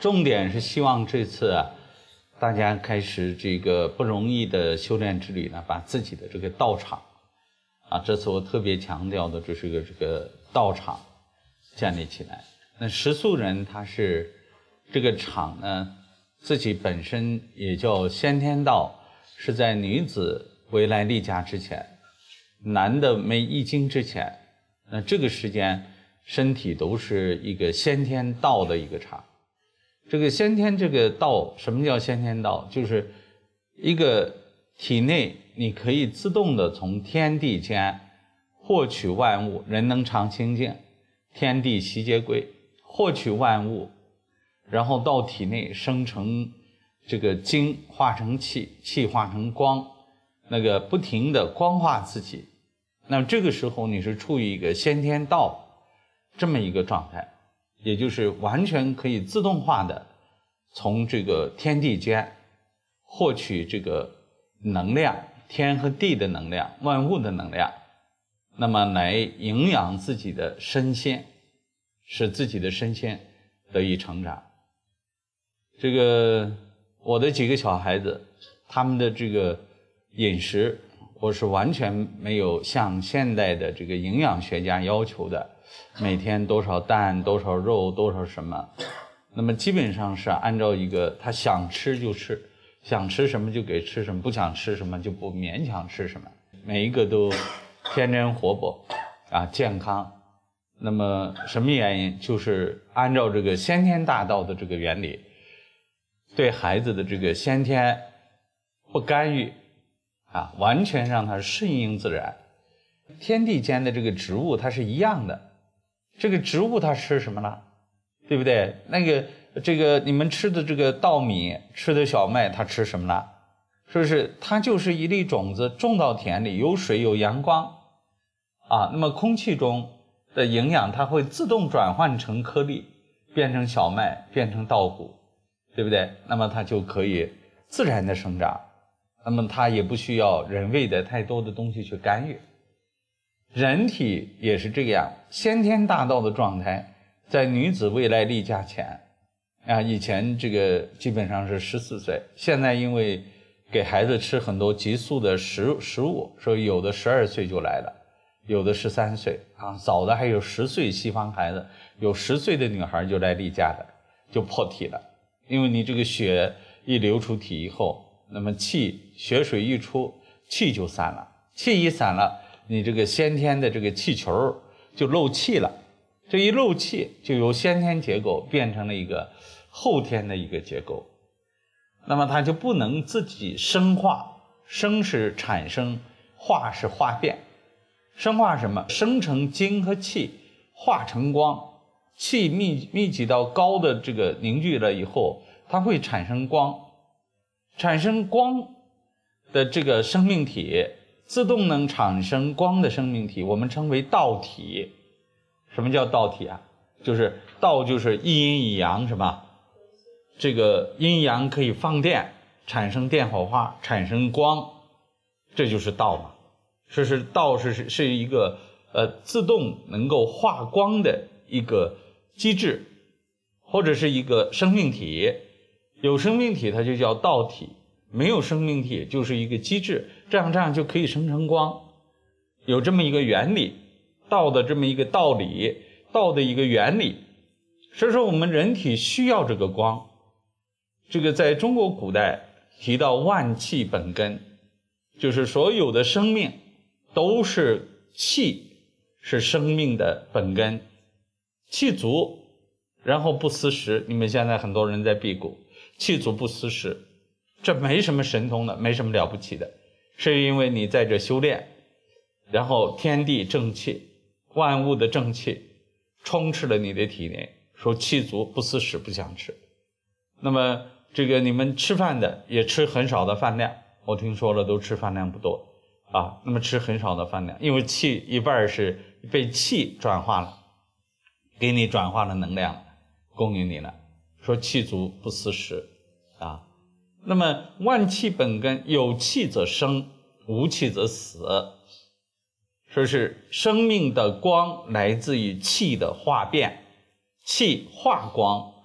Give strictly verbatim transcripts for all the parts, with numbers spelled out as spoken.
重点是希望这次啊，大家开始这个不容易的修炼之旅呢，把自己的这个道场啊，这次我特别强调的，这是个这个道场建立起来。那食宿人他是这个场呢，自己本身也叫先天道，是在女子未来例假之前，男的没易经之前，那这个时间身体都是一个先天道的一个场。这个先天这个道，什么叫先天道？就是一个体内你可以自动的从天地间获取万物，人能常清净，天地习皆归，获取万物，然后到体内生成这个精，化成气，气化成光，那个不停的光化自己。那么这个时候你是处于一个先天道这么一个状态，也就是完全可以自动化的从这个天地间获取这个能量，天和地的能量，万物的能量，那么来营养自己的身心，使自己的身心得以成长。这个我的几个小孩子，他们的这个饮食，我是完全没有像现代的这个营养学家要求的，每天多少蛋，多少肉，多少什么。那么基本上是按照一个他想吃就吃，想吃什么就给吃什么，不想吃什么就不勉强吃什么，每一个都天真活泼啊，健康。那么什么原因？就是按照这个先天大道的这个原理，对孩子的这个先天不干预啊，完全让它顺应自然。天地间的这个植物它是一样的，这个植物它吃什么了，对不对？那个这个你们吃的这个稻米，吃的小麦，它吃什么了？是不是它就是一粒种子种到田里，有水有阳光啊，那么空气中的营养它会自动转换成颗粒，变成小麦，变成稻谷，对不对？那么它就可以自然的生长，那么它也不需要人为的太多的东西去干预。人体也是这样，先天大道的状态，在女子未来例假前啊，以前这个基本上是十四岁，现在因为给孩子吃很多激素的食食物，所以有的十二岁就来了，有的十三岁啊，早的还有十岁，西方孩子有十岁的女孩就来例假的，就破体了。因为你这个血一流出体以后，那么气血水一出，气就散了，气一散了，你这个先天的这个气球就漏气了，这一漏气就由先天结构变成了一个后天的一个结构，那么它就不能自己生化，生是产生，化是化变。生化什么？生成精和气，化成光，气密密集到高的这个凝聚了以后，它会产生光，产生光的这个生命体，自动能产生光的生命体，我们称为道体。什么叫道体啊？就是道就是一阴一阳，是吧？这个阴阳可以放电，产生电火花，产生光，这就是道嘛。这是道是是一个呃自动能够化光的一个机制，或者是一个生命体。有生命体它就叫道体，没有生命体就是一个机制，这样这样就可以生成光，有这么一个原理，道的这么一个道理，道的一个原理。所以说我们人体需要这个光。这个在中国古代提到万气本根，就是所有的生命都是气，是生命的本根，气足然后不思食。你们现在很多人在辟谷，气足不思食，这没什么神通的，没什么了不起的，是因为你在这修炼，然后天地正气，万物的正气充斥了你的体内，说气足不思食，不想吃。那么这个你们吃饭的也吃很少的饭量，我听说了都吃饭量不多啊，那么吃很少的饭量，因为气一半是被气转化了，给你转化了能量，供应你了。说气足不思食啊，那么万气本根，有气则生，无气则死。说是生命的光来自于气的化变，气化光，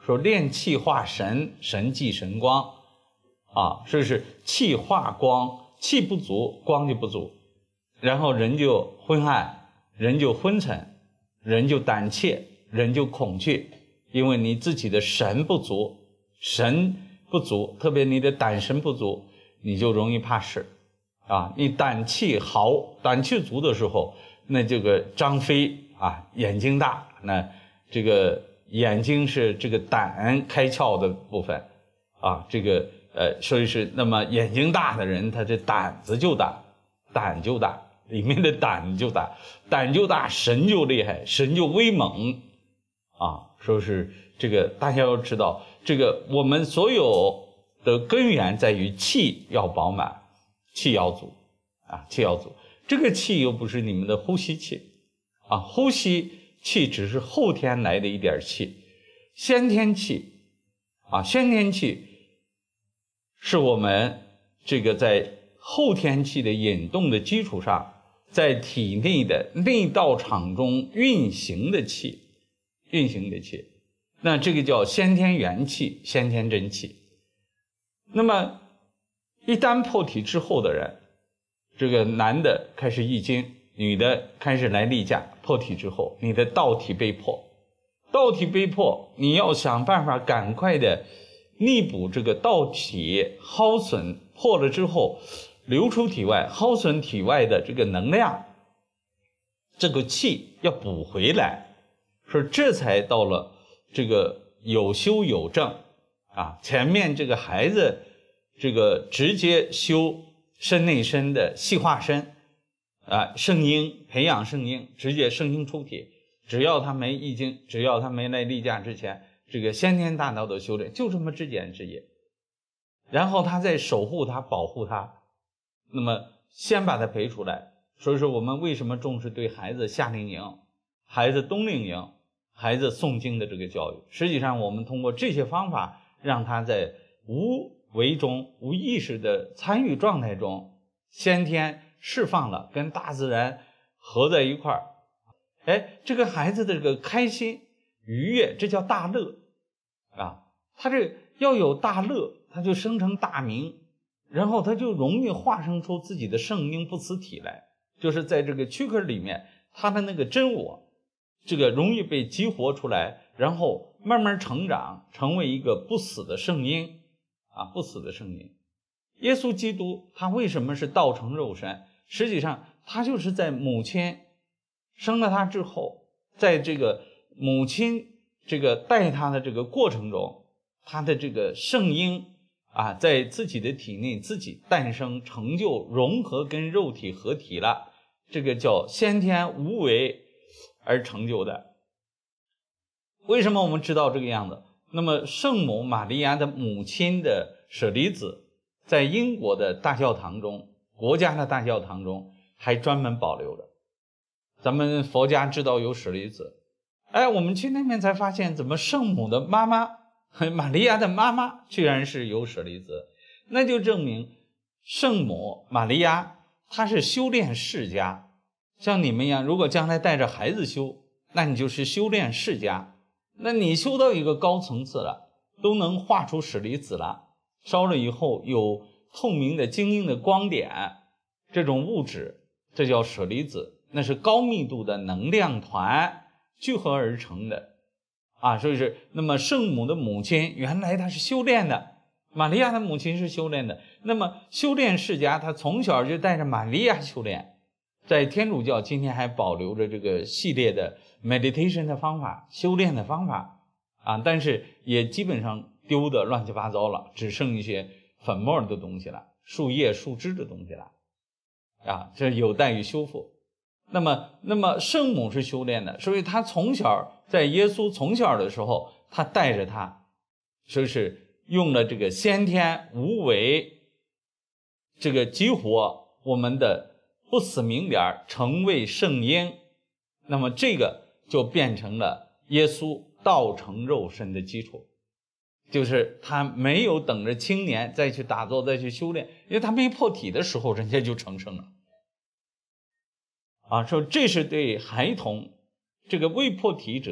说炼气化神，神即神光啊，说是气化光，气不足，光就不足，然后人就昏暗，人就昏沉，人就胆怯，人就恐惧，因为你自己的神不足，神不足，特别你的胆神不足，你就容易怕事啊。你胆气豪，胆气足的时候，那这个张飞啊，眼睛大，那这个眼睛是这个胆开窍的部分啊，这个呃，所以是那么眼睛大的人，他这胆子就大，胆就大，里面的胆就大，胆就大，神就厉害，神就威猛啊。说是这个大家要知道，这个我们所有的根源在于气要饱满，气要足啊，气要足。这个气又不是你们的呼吸气啊，呼吸气只是后天来的一点气，先天气啊，先天气是我们这个在后天气的引动的基础上，在体内的内道场中运行的气，运行的气，那这个叫先天元气，先天真气。那么一旦破体之后的人，这个男的开始易经，女的开始来例假，破体之后，你的道体被破，道体被破，你要想办法赶快的弥补这个道体耗损，破了之后流出体外，耗损体外的这个能量，这个气要补回来，说这才到了这个有修有正啊。前面这个孩子这个直接修身内身的细化身啊，圣婴培养圣婴，直接圣婴出体，只要他没易经，只要他没来例假之前，这个先天大道的修炼就这么之简之也。然后他再守护他，保护他，那么先把他培出来。所以说我们为什么重视对孩子夏令营、孩子冬令营、孩子诵经的这个教育，实际上我们通过这些方法，让他在无为中、无意识的参与状态中，先天释放了，跟大自然合在一块儿。哎，这个孩子的这个开心愉悦，这叫大乐啊。他这要有大乐，他就生成大明，然后他就容易化生出自己的圣婴不死体来，就是在这个躯壳里面，他的那个真我，这个容易被激活出来，然后慢慢成长，成为一个不死的圣婴啊，不死的圣婴。耶稣基督他为什么是道成肉身？实际上他就是在母亲生了他之后，在这个母亲这个带他的这个过程中，他的这个圣婴啊，在自己的体内自己诞生成就融合，跟肉体合体了，这个叫先天无为而成就的。为什么我们知道这个样子？那么圣母玛利亚的母亲的舍利子，在英国的大教堂中，国家的大教堂中还专门保留着。咱们佛家知道有舍利子，哎，我们去那边才发现，怎么圣母的妈妈玛利亚的妈妈居然是有舍利子，那就证明圣母玛利亚她是修炼世家。像你们一样，如果将来带着孩子修，那你就是修炼世家，那你修到一个高层次了，都能画出舍利子了，烧了以后有透明的晶莹的光点，这种物质，这叫舍利子，那是高密度的能量团聚合而成的啊。所以是那么圣母的母亲原来她是修炼的，玛利亚的母亲是修炼的，那么修炼世家她从小就带着玛利亚修炼。在天主教今天还保留着这个系列的 meditation 的方法，修炼的方法啊，但是也基本上丢的乱七八糟了，只剩一些粉末的东西了，树叶树枝的东西了啊，这有待于修复。那么那么圣母是修炼的，所以他从小在耶稣从小的时候，他带着他，所以是用了这个先天无为，这个激活我们的不死明点成为圣婴，那么这个就变成了耶稣道成肉身的基础，就是他没有等着青年再去打坐再去修炼，因为他没破体的时候人家就成圣了啊。说这是对孩童这个未破体者，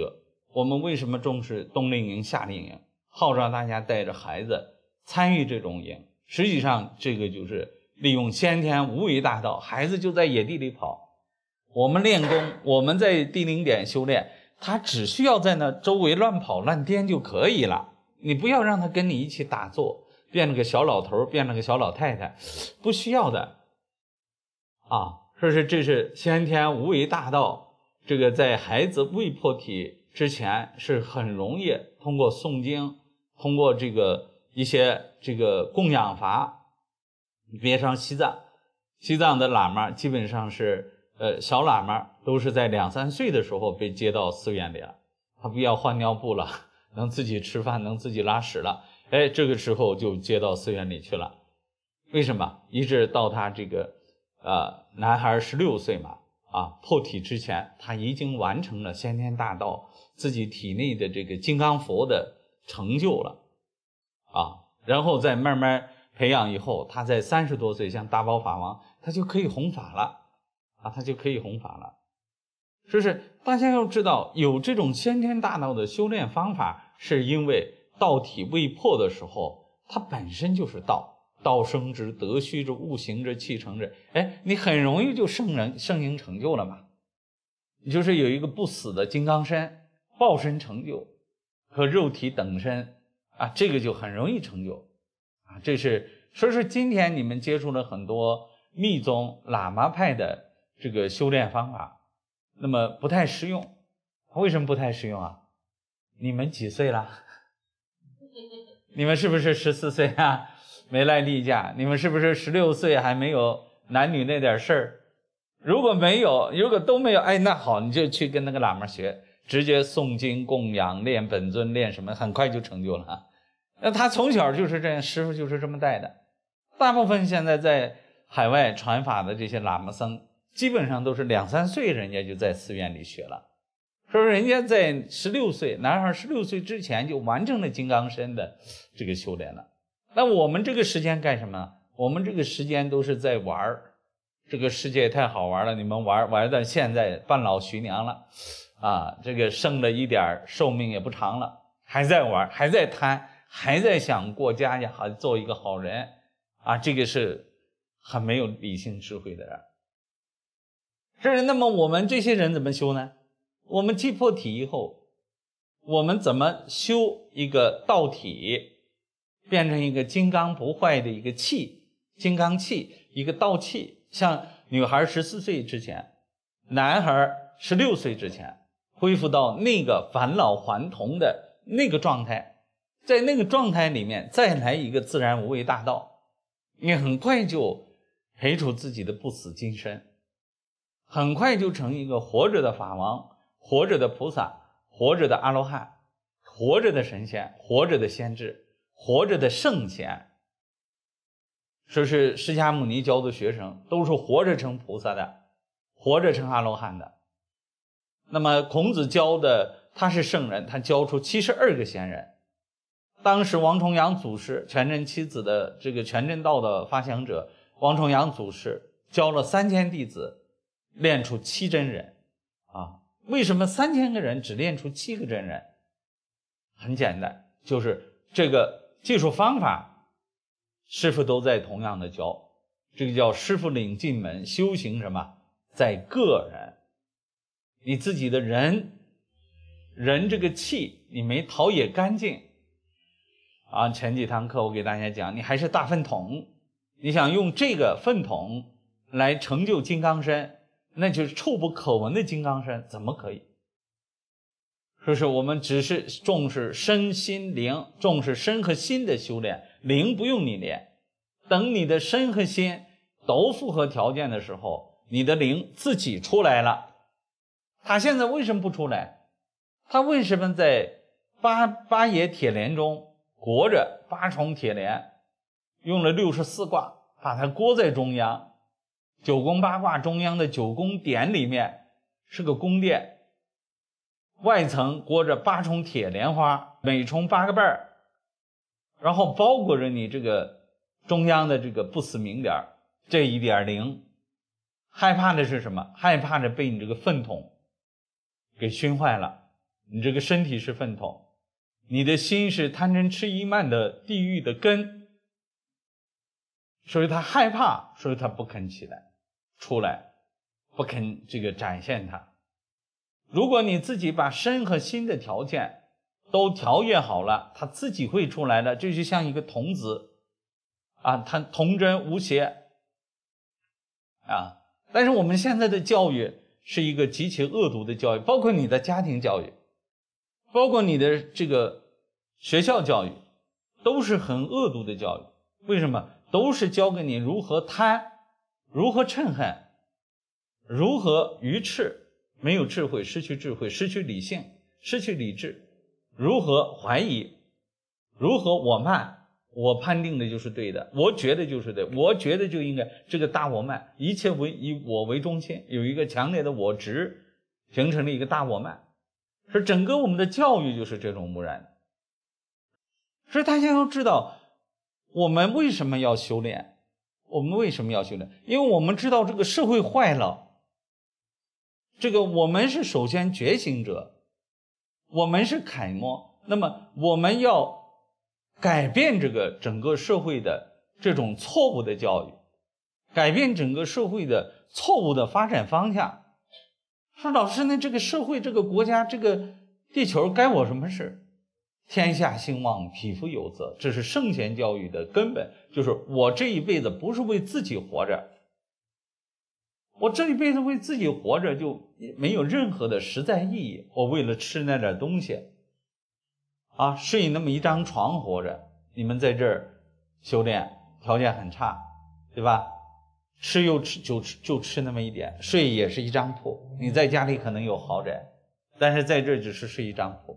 我们为什么重视冬令营、夏令营，号召大家带着孩子参与这种营？实际上，这个就是利用先天无为大道，孩子就在野地里跑。我们练功，我们在地灵点修炼，他只需要在那周围乱跑乱颠就可以了。你不要让他跟你一起打坐，变了个小老头，变了个小老太太，不需要的啊。说是这是先天无为大道，这个在孩子未破体之前是很容易通过诵经，通过这个一些这个供养法。你别上西藏，西藏的喇嘛基本上是呃小喇嘛都是在两三岁的时候被接到寺院里了，他不要换尿布了，能自己吃饭，能自己拉屎了，哎，这个时候就接到寺院里去了。为什么？一直到他这个呃男孩十六岁嘛，啊破体之前，他已经完成了先天大道自己体内的这个金刚佛的成就了啊，然后再慢慢培养以后，他在三十多岁像大宝法王，他就可以弘法了啊，他就可以弘法了。就是大家要知道，有这种先天大道的修炼方法，是因为道体未破的时候，它本身就是道，道生之，德虚之，物行之，气成之。哎，你很容易就圣人圣行成就了嘛。你就是有一个不死的金刚身，报身成就和肉体等身啊，这个就很容易成就。啊，这是说是今天你们接触了很多密宗喇嘛派的这个修炼方法，那么不太实用。为什么不太实用啊？你们几岁了？你们是不是十四岁啊？没来例假？你们是不是十六岁还没有男女那点事儿？如果没有，如果都没有，哎，那好，你就去跟那个喇嘛学，直接诵经供养，练本尊，练什么，很快就成就了。那他从小就是这样，师父就是这么带的。大部分现在在海外传法的这些喇嘛僧，基本上都是两三岁人家就在寺院里学了，说人家在十六岁，男孩十六岁之前就完成了金刚身的这个修炼了。那我们这个时间干什么？我们这个时间都是在玩，这个世界太好玩了，你们玩玩到现在半老徐娘了啊，这个剩了一点寿命也不长了，还在玩，还在贪，还在想过家家，还做一个好人啊，这个是很没有理性智慧的人。是，那么我们这些人怎么修呢？我们既破体以后，我们怎么修一个道体，变成一个金刚不坏的一个气，金刚气，一个道气。像女孩十四岁之前，男孩十六岁之前，恢复到那个返老还童的那个状态，在那个状态里面再来一个自然无为大道，你很快就培出自己的不死金身，很快就成一个活着的法王，活着的菩萨，活着的阿罗汉，活着的神仙，活着的先知，活着的圣贤。说是释迦牟尼教的学生都是活着成菩萨的，活着成阿罗汉的。那么孔子教的他是圣人，他教出七十二个贤人。当时王重阳祖师，全真七子的这个全真道的发祥者王重阳祖师教了三千弟子，练出七真人啊。为什么三千个人只练出七个真人？很简单，就是这个技术方法师父都在同样的教，这个叫师父领进门，修行什么在个人。你自己的人人这个气你没陶冶干净啊。前几堂课我给大家讲，你还是大粪桶，你想用这个粪桶来成就金刚身，那就是臭不可闻的金刚身，怎么可以？说是我们只是重视身心灵，重视身和心的修炼，灵不用你练，等你的身和心都符合条件的时候，你的灵自己出来了。他现在为什么不出来？他为什么在八八野铁莲中裹着八重铁莲，用了六十四卦把它裹在中央，九宫八卦中央的九宫点里面是个宫殿，外层裹着八重铁莲花，每重八个瓣儿，然后包裹着你这个中央的这个不死明点，这一点灵。害怕的是什么？害怕着被你这个粪桶给熏坏了， 你这个身体是粪桶，你的心是贪嗔痴疑慢的地狱的根，所以他害怕，所以他不肯起来出来，不肯这个展现它。如果你自己把身和心的条件都调悦好了，他自己会出来的。这就像一个童子啊，他童真无邪啊。但是我们现在的教育是一个极其恶毒的教育，包括你的家庭教育，包括你的这个学校教育，都是很恶毒的教育。为什么？都是教给你如何贪，如何嗔恨，如何愚痴，没有智慧，失去智慧，失去理性，失去理智，如何怀疑，如何我慢，我判定的就是对的，我觉得就是对，我觉得就应该，这个大我慢，一切为以我为中心，有一个强烈的我执，形成了一个大我慢。所以整个我们的教育就是这种污染。所以大家要知道，我们为什么要修炼？我们为什么要修炼？因为我们知道这个社会坏了，这个我们是首先觉醒者，我们是楷模，那么我们要改变这个整个社会的这种错误的教育，改变整个社会的错误的发展方向。说老师呢，这个社会、这个国家、这个地球该我什么事？天下兴旺，匹夫有责，这是圣贤教育的根本。就是我这一辈子不是为自己活着，我这一辈子为自己活着就没有任何的实在意义。我为了吃那点东西啊，睡那么一张床活着，你们在这儿修炼条件很差，对吧？吃又吃就吃就吃那么一点，睡也是一张铺。你在家里可能有豪宅，但是在这儿只是睡一张铺。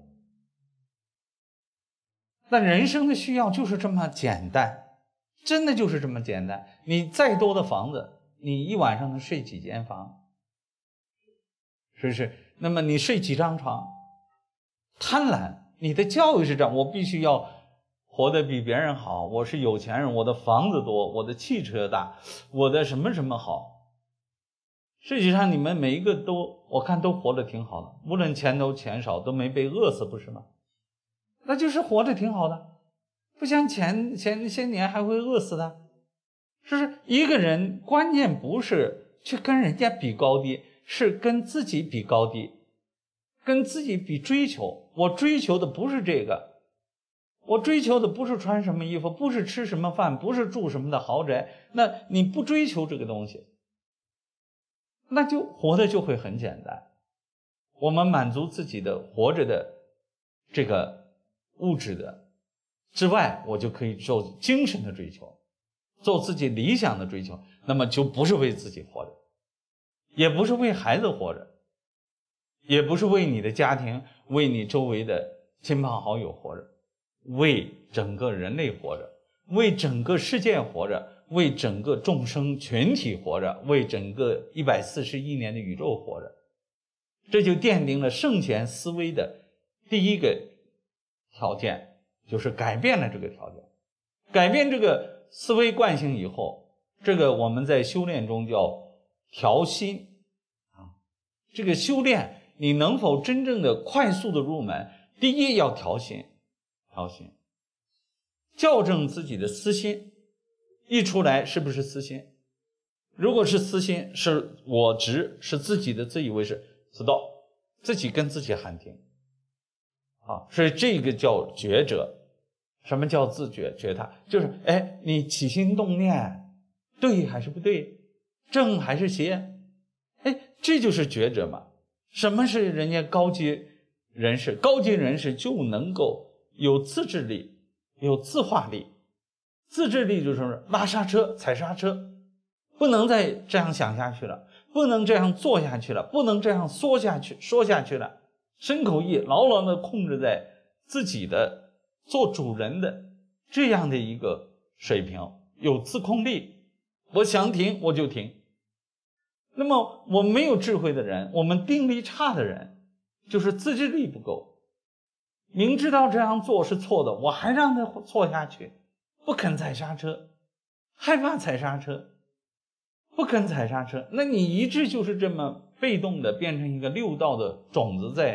那人生的需要就是这么简单，真的就是这么简单。你再多的房子，你一晚上能睡几间房？是不是？那么你睡几张床？贪婪，你的教育是这样，我必须要活得比别人好，我是有钱人，我的房子多，我的汽车大，我的什么什么好。实际上你们每一个都，我看都活得挺好的，无论钱多钱少都没被饿死，不是吗？那就是活得挺好的，不像前前些年还会饿死的。就是一个人关键不是去跟人家比高低，是跟自己比高低，跟自己比追求。我追求的不是这个，我追求的不是穿什么衣服，不是吃什么饭，不是住什么的豪宅。那你不追求这个东西，那就活得就会很简单。我们满足自己的活着的这个物质的之外，我就可以做精神的追求，做自己理想的追求，那么就不是为自己活着，也不是为孩子活着，也不是为你的家庭，为你周围的亲朋好友活着，为整个人类活着，为整个世界活着，为整个众生群体活着，为整个一百四十亿年的宇宙活着。这就奠定了圣贤思维的第一个条件，就是改变了这个条件。改变这个思维惯性以后，这个我们在修炼中叫调心啊。这个修炼你能否真正的快速的入门，第一要调心，调心，校正自己的私心，一出来是不是私心？如果是私心，是我执，是自己的自以为是，stop，自己跟自己喊停啊。所以这个叫觉者。什么叫自觉觉他？就是哎，你起心动念对还是不对，正还是邪？哎，这就是觉者嘛。什么是人家高级人士？高级人士就能够有自制力，有自化力。自制力就是拉刹车，踩刹车，不能再这样想下去了，不能这样做下去了，不能这样说下去说下去了。身口意牢牢地控制在自己的做主人的这样的一个水平，有自控力，我想停我就停。那么我们没有智慧的人，我们定力差的人，就是自制力不够，明知道这样做是错的，我还让他错下去，不肯踩刹车，害怕踩刹车，不肯踩刹车，那你一直就是这么被动的变成一个六道的种子在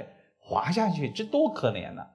滑下去，这多可怜呐！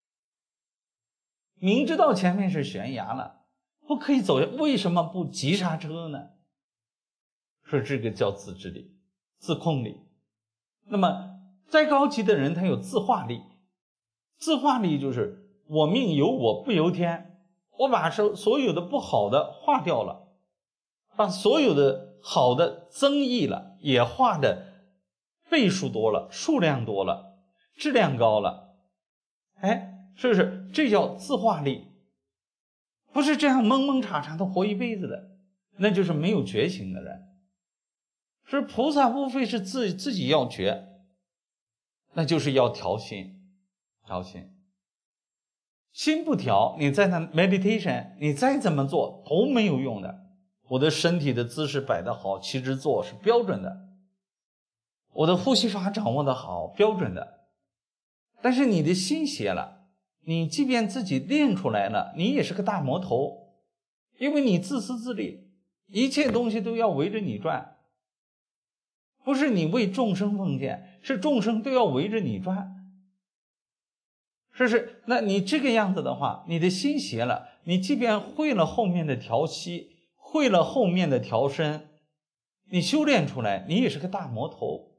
明知道前面是悬崖了，不可以走，为什么不急刹车呢？说这个叫自制力、自控力。那么再高级的人，他有自化力。自化力就是我命由我不由天，我把所所有的不好的化掉了，把所有的好的增益了，也化的倍数多了，数量多了，质量高了。哎，是不是？这叫自化力。不是这样蒙蒙查查的活一辈子的，那就是没有觉醒的人。是菩萨无非是自自己要觉，那就是要调心，调心。心不调，你在那 meditation， 你再怎么做都没有用的。我的身体的姿势摆得好，其实做是标准的，我的呼吸法掌握得好，标准的。但是你的心邪了，你即便自己练出来了，你也是个大魔头，因为你自私自利，一切东西都要围着你转。不是你为众生奉献，是众生都要围着你转。是不是？那你这个样子的话，你的心邪了，你即便会了后面的调息，会了后面的调身，你修炼出来，你也是个大魔头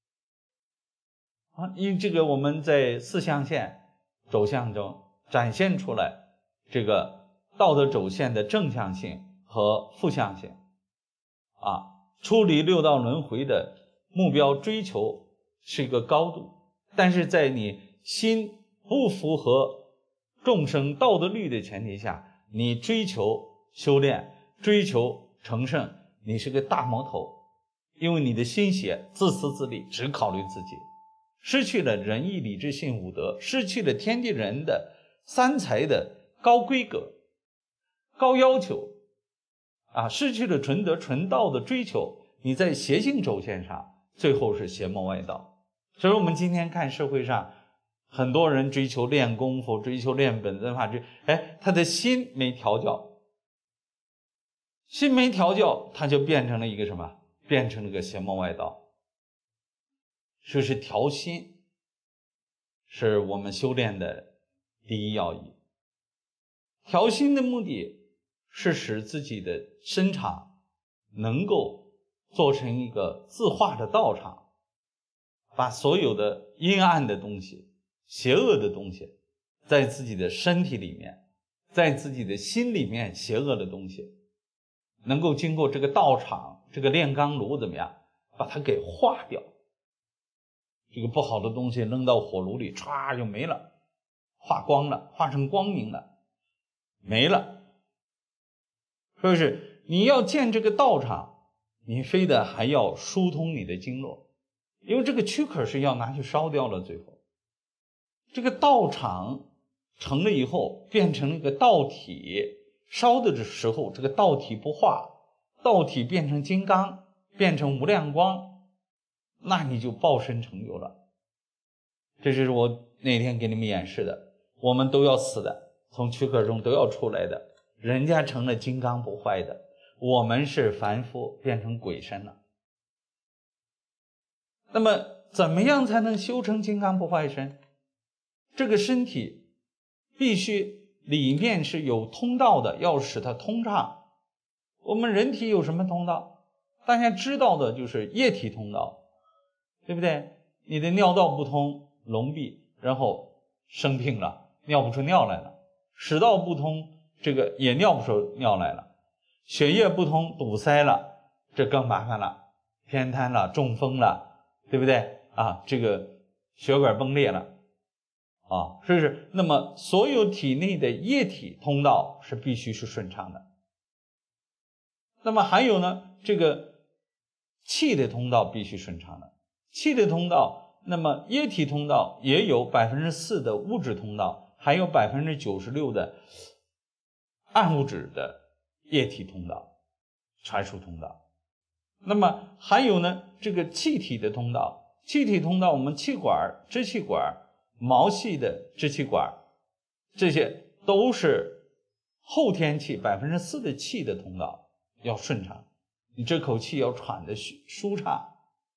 啊！因为这个我们在四象限走向中展现出来这个道德走线的正向性和负向性啊，出离六道轮回的目标追求是一个高度，但是在你心不符合众生道德律的前提下，你追求修炼，追求成圣，你是个大魔头，因为你的心邪，自私自利，只考虑自己，失去了仁义礼智信五德，失去了天地人的三才的高规格、高要求啊，失去了纯德纯道的追求，你在邪性轴线上，最后是邪魔外道。所以我们今天看社会上很多人追求练功夫，追求练本尊法，追哎，他的心没调教，心没调教，他就变成了一个什么？变成了一个邪魔外道。所以是调心，是我们修炼的第一要义。调心的目的是使自己的身场能够做成一个自化的道场，把所有的阴暗的东西、邪恶的东西，在自己的身体里面，在自己的心里面，邪恶的东西能够经过这个道场、这个炼钢炉怎么样，把它给化掉。这个不好的东西扔到火炉里，唰就没了，化光了，化成光明了，没了。所以是你要建这个道场，你非得还要疏通你的经络，因为这个躯壳是要拿去烧掉了。最后这个道场成了以后，变成了一个道体，烧的时候这个道体不化，道体变成金刚，变成无量光，那你就报身成就了。这就是我那天给你们演示的，我们都要死的，从躯壳中都要出来的，人家成了金刚不坏的，我们是凡夫变成鬼身了。那么怎么样才能修成金刚不坏身？这个身体必须里面是有通道的，要使它通畅。我们人体有什么通道？大家知道的就是液体通道，对不对？你的尿道不通，聋闭，然后生病了，尿不出尿来了；食道不通，这个也尿不出尿来了；血液不通，堵塞了，这更麻烦了，偏瘫了，中风了，对不对啊？这个血管崩裂了啊，是不是？那么所有体内的液体通道是必须是顺畅的。那么还有呢，这个气的通道必须顺畅的，气的通道，那么液体通道也有百分之四的物质通道，还有百分之九十六的暗物质的液体通道、传输通道。那么还有呢，这个气体的通道，气体通道我们气管、支气管、毛细的支气管，这些都是后天气百分之四的气的通道要顺畅，你这口气要喘的舒畅，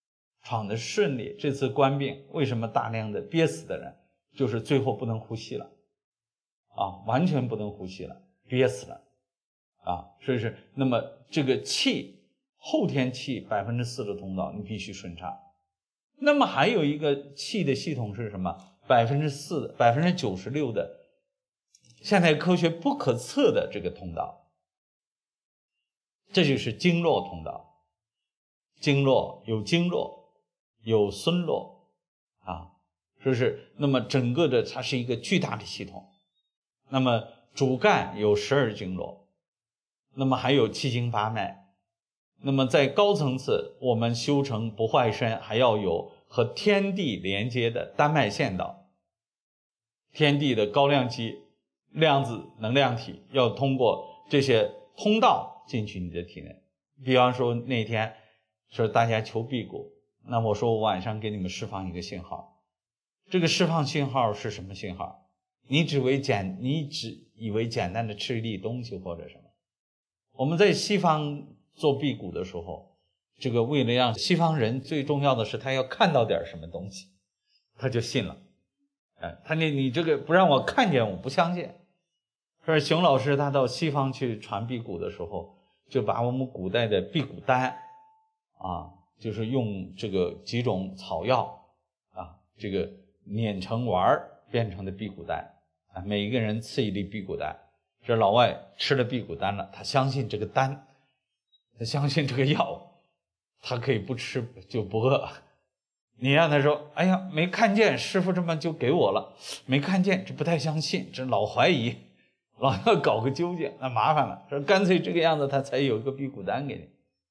闯得顺利。这次官病为什么大量的憋死的人，就是最后不能呼吸了，啊，完全不能呼吸了，憋死了，啊，所以是那么这个气后天气百分之四的通道你必须顺畅。那么还有一个气的系统是什么？百分之四、百分之九十六的现代科学不可测的这个通道，这就是经络通道。经络有经络，有孙络，啊，是不是？那么整个的它是一个巨大的系统。那么主干有十二经络，那么还有七经八脉。那么在高层次，我们修成不坏身，还要有和天地连接的丹脉线道。天地的高量级量子能量体要通过这些通道进去你的体内。比方说那天说大家求辟谷，那我说我晚上给你们释放一个信号，这个释放信号是什么信号？你只为简，你只以为简单的吃一粒东西或者什么。我们在西方做辟谷的时候，这个为了让西方人最重要的是他要看到点什么东西，他就信了。哎，他你你这个不让我看见，我不相信。说熊老师他到西方去传辟谷的时候，就把我们古代的辟谷丹啊，就是用这个几种草药啊，这个碾成丸变成的辟谷丹啊，每一个人赐一粒辟谷丹。这老外吃了辟谷丹了，他相信这个丹，他相信这个药，他可以不吃就不饿。你让他说，哎呀，没看见，师傅这么就给我了，没看见，这不太相信，这老怀疑，老要搞个究竟，那麻烦了。说干脆这个样子，他才有一个辟谷丹给你。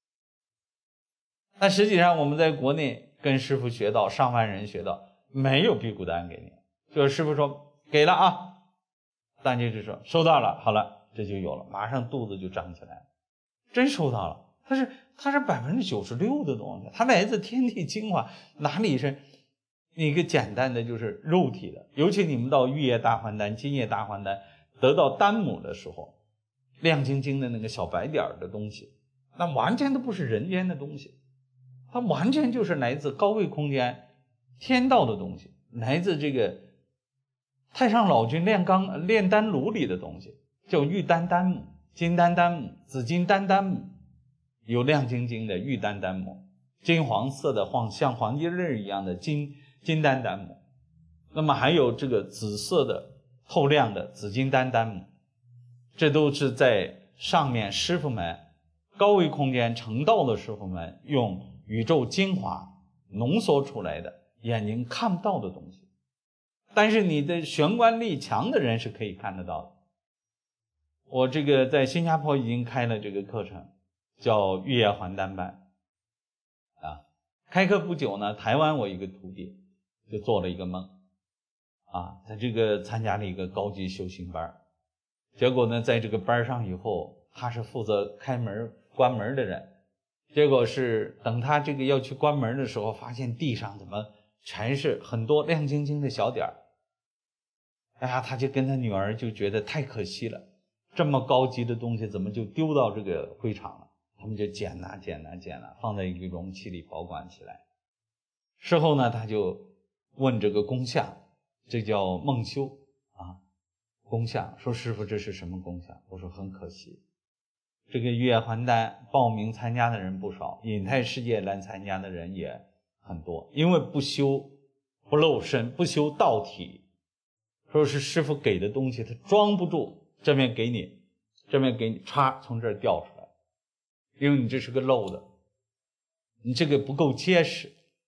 但实际上我们在国内跟师傅学到，上万人学到，没有辟谷丹给你，就是师傅说给了啊。大家就说收到了，好了，这就有了，马上肚子就长起来了，真收到了。它是它是百分之九十六的东西，它来自天地精华，哪里是一个简单的就是肉体的？尤其你们到玉液大还丹、金液大还丹得到丹母的时候，亮晶晶的那个小白点的东西，那完全都不是人间的东西，它完全就是来自高位空间天道的东西，来自这个太上老君炼钢炼丹炉里的东西，叫玉丹丹母、金丹丹母、紫金丹丹母，有亮晶晶的玉丹丹母，金黄色的黄像黄金粒一样的金金丹丹母，那么还有这个紫色的透亮的紫金丹丹母，这都是在上面师傅们高维空间成道的师傅们用宇宙精华浓缩出来的眼睛看不到的东西。但是你的玄观力强的人是可以看得到的。我这个在新加坡已经开了这个课程，叫玉液还丹班啊。开课不久呢，台湾我一个徒弟就做了一个梦啊，他这个参加了一个高级修行班，结果呢在这个班上以后，他是负责开门关门的人，结果是等他这个要去关门的时候，发现地上怎么全是很多亮晶晶的小点儿。哎呀，他就跟他女儿就觉得太可惜了，这么高级的东西怎么就丢到这个会场了？他们就捡呐捡呐捡呐，放在一个容器里保管起来。事后呢，他就问这个工匠，这叫梦修啊，工匠说师傅这是什么工匠？我说很可惜，这个玉液还丹报名参加的人不少，隐态世界来参加的人也很多，因为不修不露身，不修道体。说是师傅给的东西，他装不住，这边给你，这边给你，歘，从这儿掉出来，因为你这是个漏的，你这个不够结实。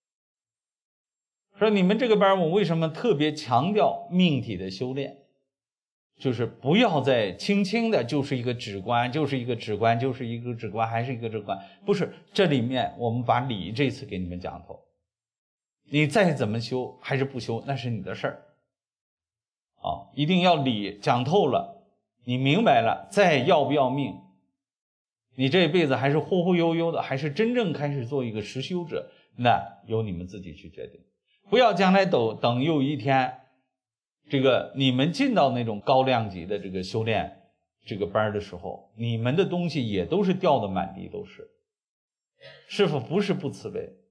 说你们这个班我为什么特别强调命体的修炼，就是不要再轻轻的就是一个止观，就是一个止观，就是一个止观，还是一个止观，不是，这里面我们把理这次给你们讲透，你再怎么修还是不修，那是你的事儿。啊，一定要理讲透了，你明白了，再要不要命，你这辈子还是忽忽悠悠的，还是真正开始做一个实修者，那由你们自己去决定。不要将来等等有一天，这个你们进到那种高量级的这个修炼这个班的时候，你们的东西也都是掉的满地都是。师父不是不慈悲，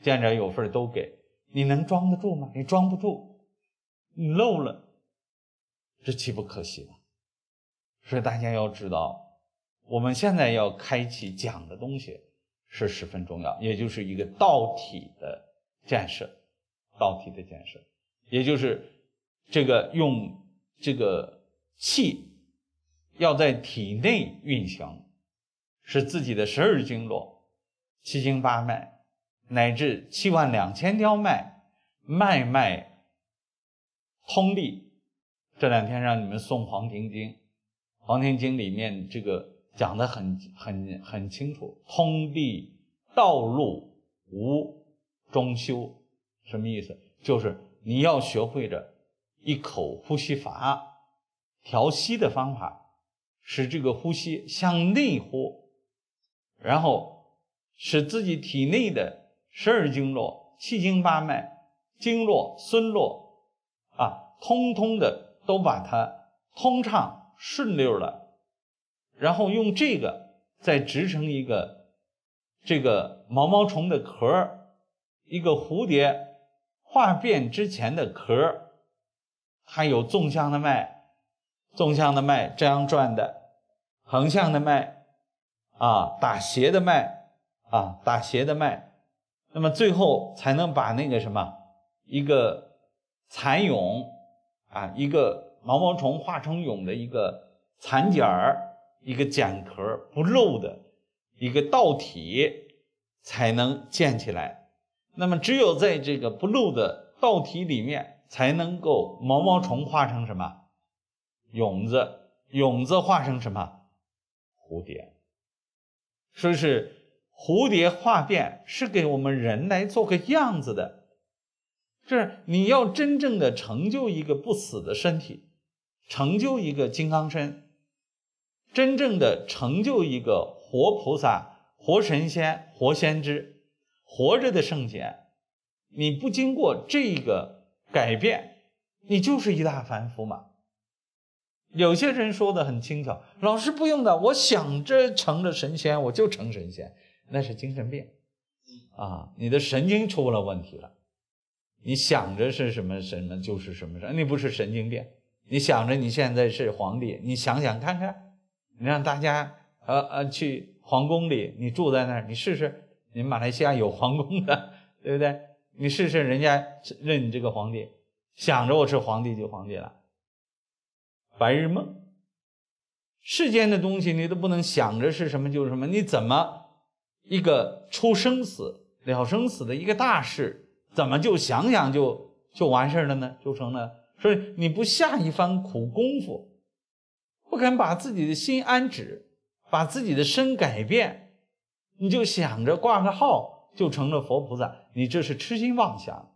见者有份都给，你能装得住吗？你装不住，你漏了，这岂不可惜吗？所以大家要知道，我们现在要开启讲的东西是十分重要，也就是一个道体的建设，道体的建设，也就是这个用这个气要在体内运行，使自己的十二经络、七经八脉乃至七万两千条脉脉脉通利。这两天让你们诵《黄庭经》，《黄庭经》里面这个讲得很很很清楚，通利道路无中修，什么意思？就是你要学会着一口呼吸法，调息的方法，使这个呼吸向内呼，然后使自己体内的十二经络、七经八脉、经络、孙络啊，通通的都把它通畅顺溜了，然后用这个再织成一个这个毛毛虫的壳，一个蝴蝶化变之前的壳，还有纵向的脉，纵向的脉这样转的，横向的脉啊，打斜的脉啊，打斜的脉，那么最后才能把那个什么一个蚕蛹啊，一个毛毛虫化成蛹的一个蚕茧儿，一个茧壳不漏的一个道体才能建起来。那么只有在这个不漏的道体里面，才能够毛毛虫化成什么蛹子，蛹子化成什么蝴蝶。说是蝴蝶化变是给我们人来做个样子的，这你要真正的成就一个不死的身体，成就一个金刚身，真正的成就一个活菩萨、活神仙、活先知，活着的圣贤，你不经过这个改变，你就是一大凡夫嘛。有些人说的很轻巧，老师不用的，我想着成了神仙我就成神仙，那是精神病啊，你的神经出了问题了。你想着是什么什么就是什么神，你不是神经病。你想着你现在是皇帝，你想想看看，你让大家呃呃去皇宫里，你住在那儿，你试试，你马来西亚有皇宫的，对不对？你试试人家认你这个皇帝，想着我是皇帝就皇帝了，白日梦。世间的东西你都不能想着是什么就是什么，你怎么一个出生死了生死的一个大事，怎么就想想就就完事了呢？就成了。所以你不下一番苦功夫，不肯把自己的心安止，把自己的身改变，你就想着挂个号就成了佛菩萨，你这是痴心妄想。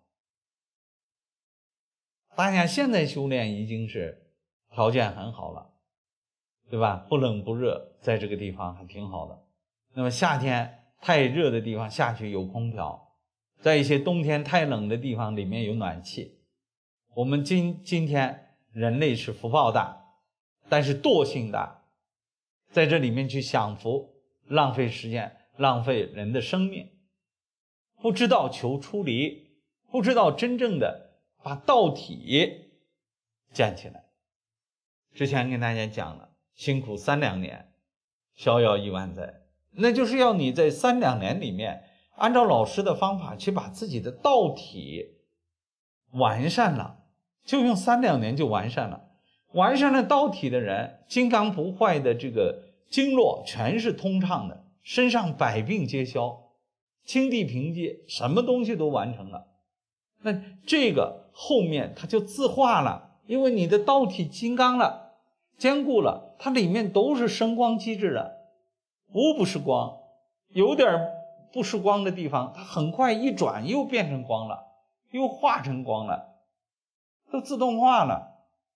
大家现在修炼已经是条件很好了，对吧？不冷不热，在这个地方还挺好的。那么夏天太热的地方下去有空调，在一些冬天太冷的地方里面有暖气。我们今今天人类是福报大，但是惰性大，在这里面去享福，浪费时间，浪费人的生命，不知道求出离，不知道真正的把道体建起来。之前跟大家讲了，辛苦三两年，逍遥一万载，那就是要你在三两年里面，按照老师的方法去把自己的道体完善了，就用三两年就完善了。完善了道体的人，金刚不坏的这个经络全是通畅的，身上百病皆消，清地平接，什么东西都完成了。那这个后面它就自化了，因为你的道体金刚了，坚固了，它里面都是生光机制的，无不是光，有点不是光的地方，它很快一转又变成光了，又化成光了，都自动化了。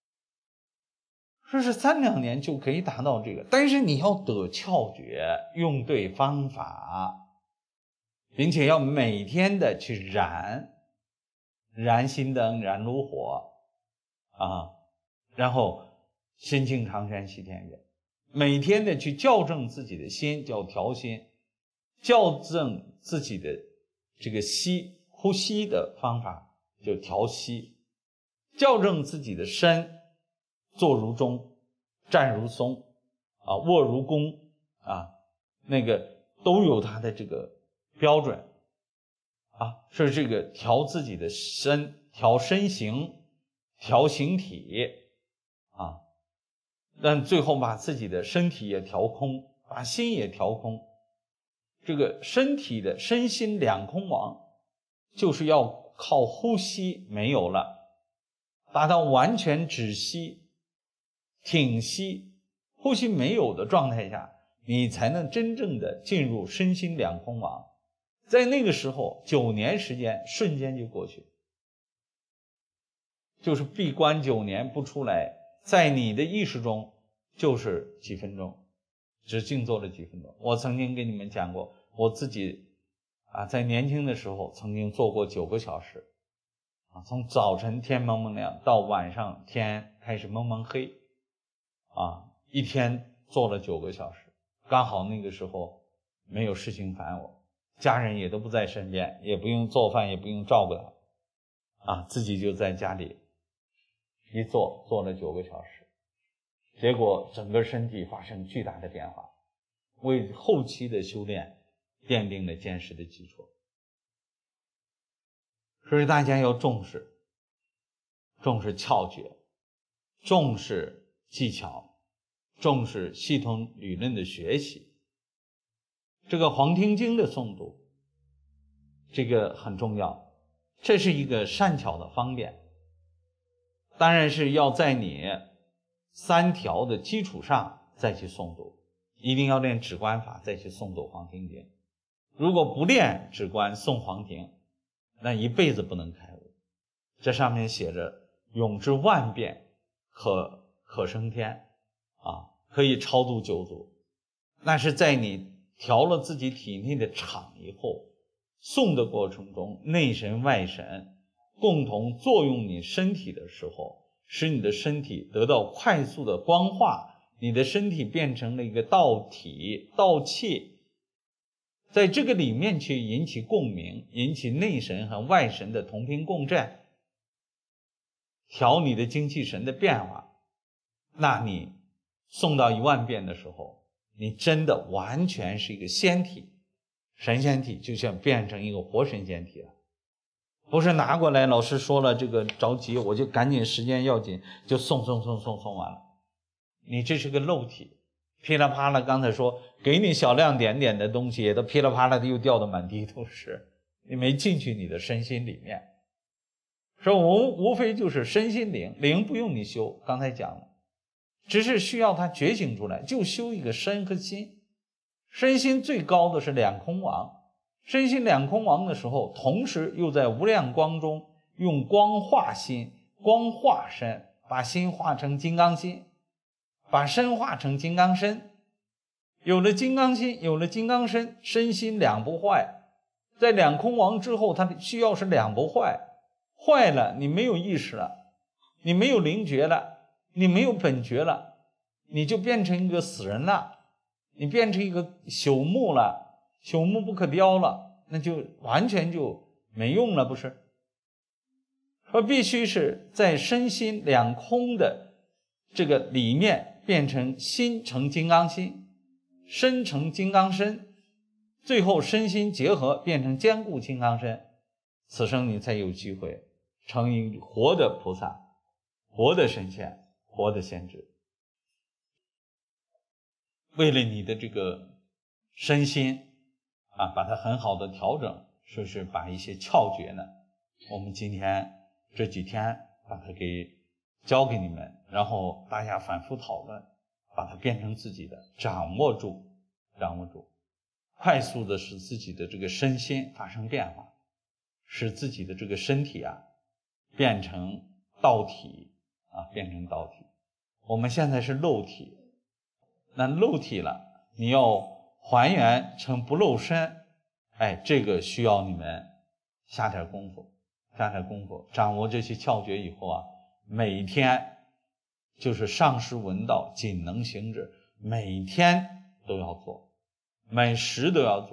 说是三两年就可以达到这个，但是你要得窍诀，用对方法，并且要每天的去燃燃心灯，燃炉火啊，然后心清常泉西天月，每天的去校正自己的心，叫调心，校正自己的这个吸呼吸的方法，就调息，校正自己的身，坐如钟，站如松，啊，卧如弓，啊，那个都有它的这个标准，啊，是这个调自己的身，调身形，调形体，啊，但最后把自己的身体也调空，把心也调空。这个身体的身心两空亡，就是要靠呼吸没有了，达到完全止息、挺息、呼吸没有的状态下，你才能真正的进入身心两空亡。在那个时候，九年时间瞬间就过去，就是闭关九年不出来，在你的意识中就是几分钟，只静坐了几分钟。我曾经跟你们讲过，我自己啊，在年轻的时候曾经做过九个小时，啊，从早晨天蒙蒙亮到晚上天开始蒙蒙黑，啊，一天做了九个小时。刚好那个时候没有事情烦我，家人也都不在身边，也不用做饭，也不用照顾他，啊，自己就在家里一坐做了九个小时，结果整个身体发生巨大的变化，为后期的修炼奠定了坚实的基础。所以大家要重视，重视窍诀，重视技巧，重视系统理论的学习。这个《黄庭经》的诵读，这个很重要，这是一个善巧的方便，当然是要在你三条的基础上再去诵读，一定要练止观法再去诵读《黄庭经》。如果不练止观诵黄庭，那一辈子不能开悟。这上面写着永至万变，可可升天，啊，可以超度九族。那是在你调了自己体内的场以后，诵的过程中，内神外神共同作用你身体的时候，使你的身体得到快速的光化，你的身体变成了一个道体、道气，在这个里面去引起共鸣，引起内神和外神的同频共振，调你的精气神的变化。那你诵到一万遍的时候，你真的完全是一个仙体，神仙体，就像变成一个活神仙体了。不是拿过来老师说了这个着急，我就赶紧时间要紧就诵诵诵诵诵完了。你这是个漏体，噼里啪啦，刚才说给你小亮点点的东西也都噼里啪啦的又掉得满地都是，你没进去你的身心里面。所以无无非就是身心灵，灵不用你修，刚才讲了，只是需要它觉醒出来，就修一个身和心。身心最高的是两空王，身心两空王的时候，同时又在无量光中用光化心，光化身，把心化成金刚心，把身化成金刚身。有了金刚心，有了金刚身，身心两不坏。在两空王之后，它需要是两不坏，坏了你没有意识了，你没有灵觉了，你没有本觉了，你就变成一个死人了，你变成一个朽木了，朽木不可雕了，那就完全就没用了，不是？而必须是在身心两空的这个里面变成心成金刚心，身成金刚身，最后身心结合变成坚固金刚身，此生你才有机会成一活的菩萨，活的神仙，活的先知。为了你的这个身心啊，把它很好的调整，说是把一些窍诀呢，我们今天这几天把它给教给你们，然后大家反复讨论，把它变成自己的，掌握住，掌握住，快速的使自己的这个身心发生变化，使自己的这个身体啊变成道体啊，变成道体。我们现在是漏体，那漏体了，你要还原成不漏身，哎，这个需要你们下点功夫，下点功夫，掌握这些窍诀以后啊，每天就是上师闻道，仅能行止，每天都要做，每时都要做，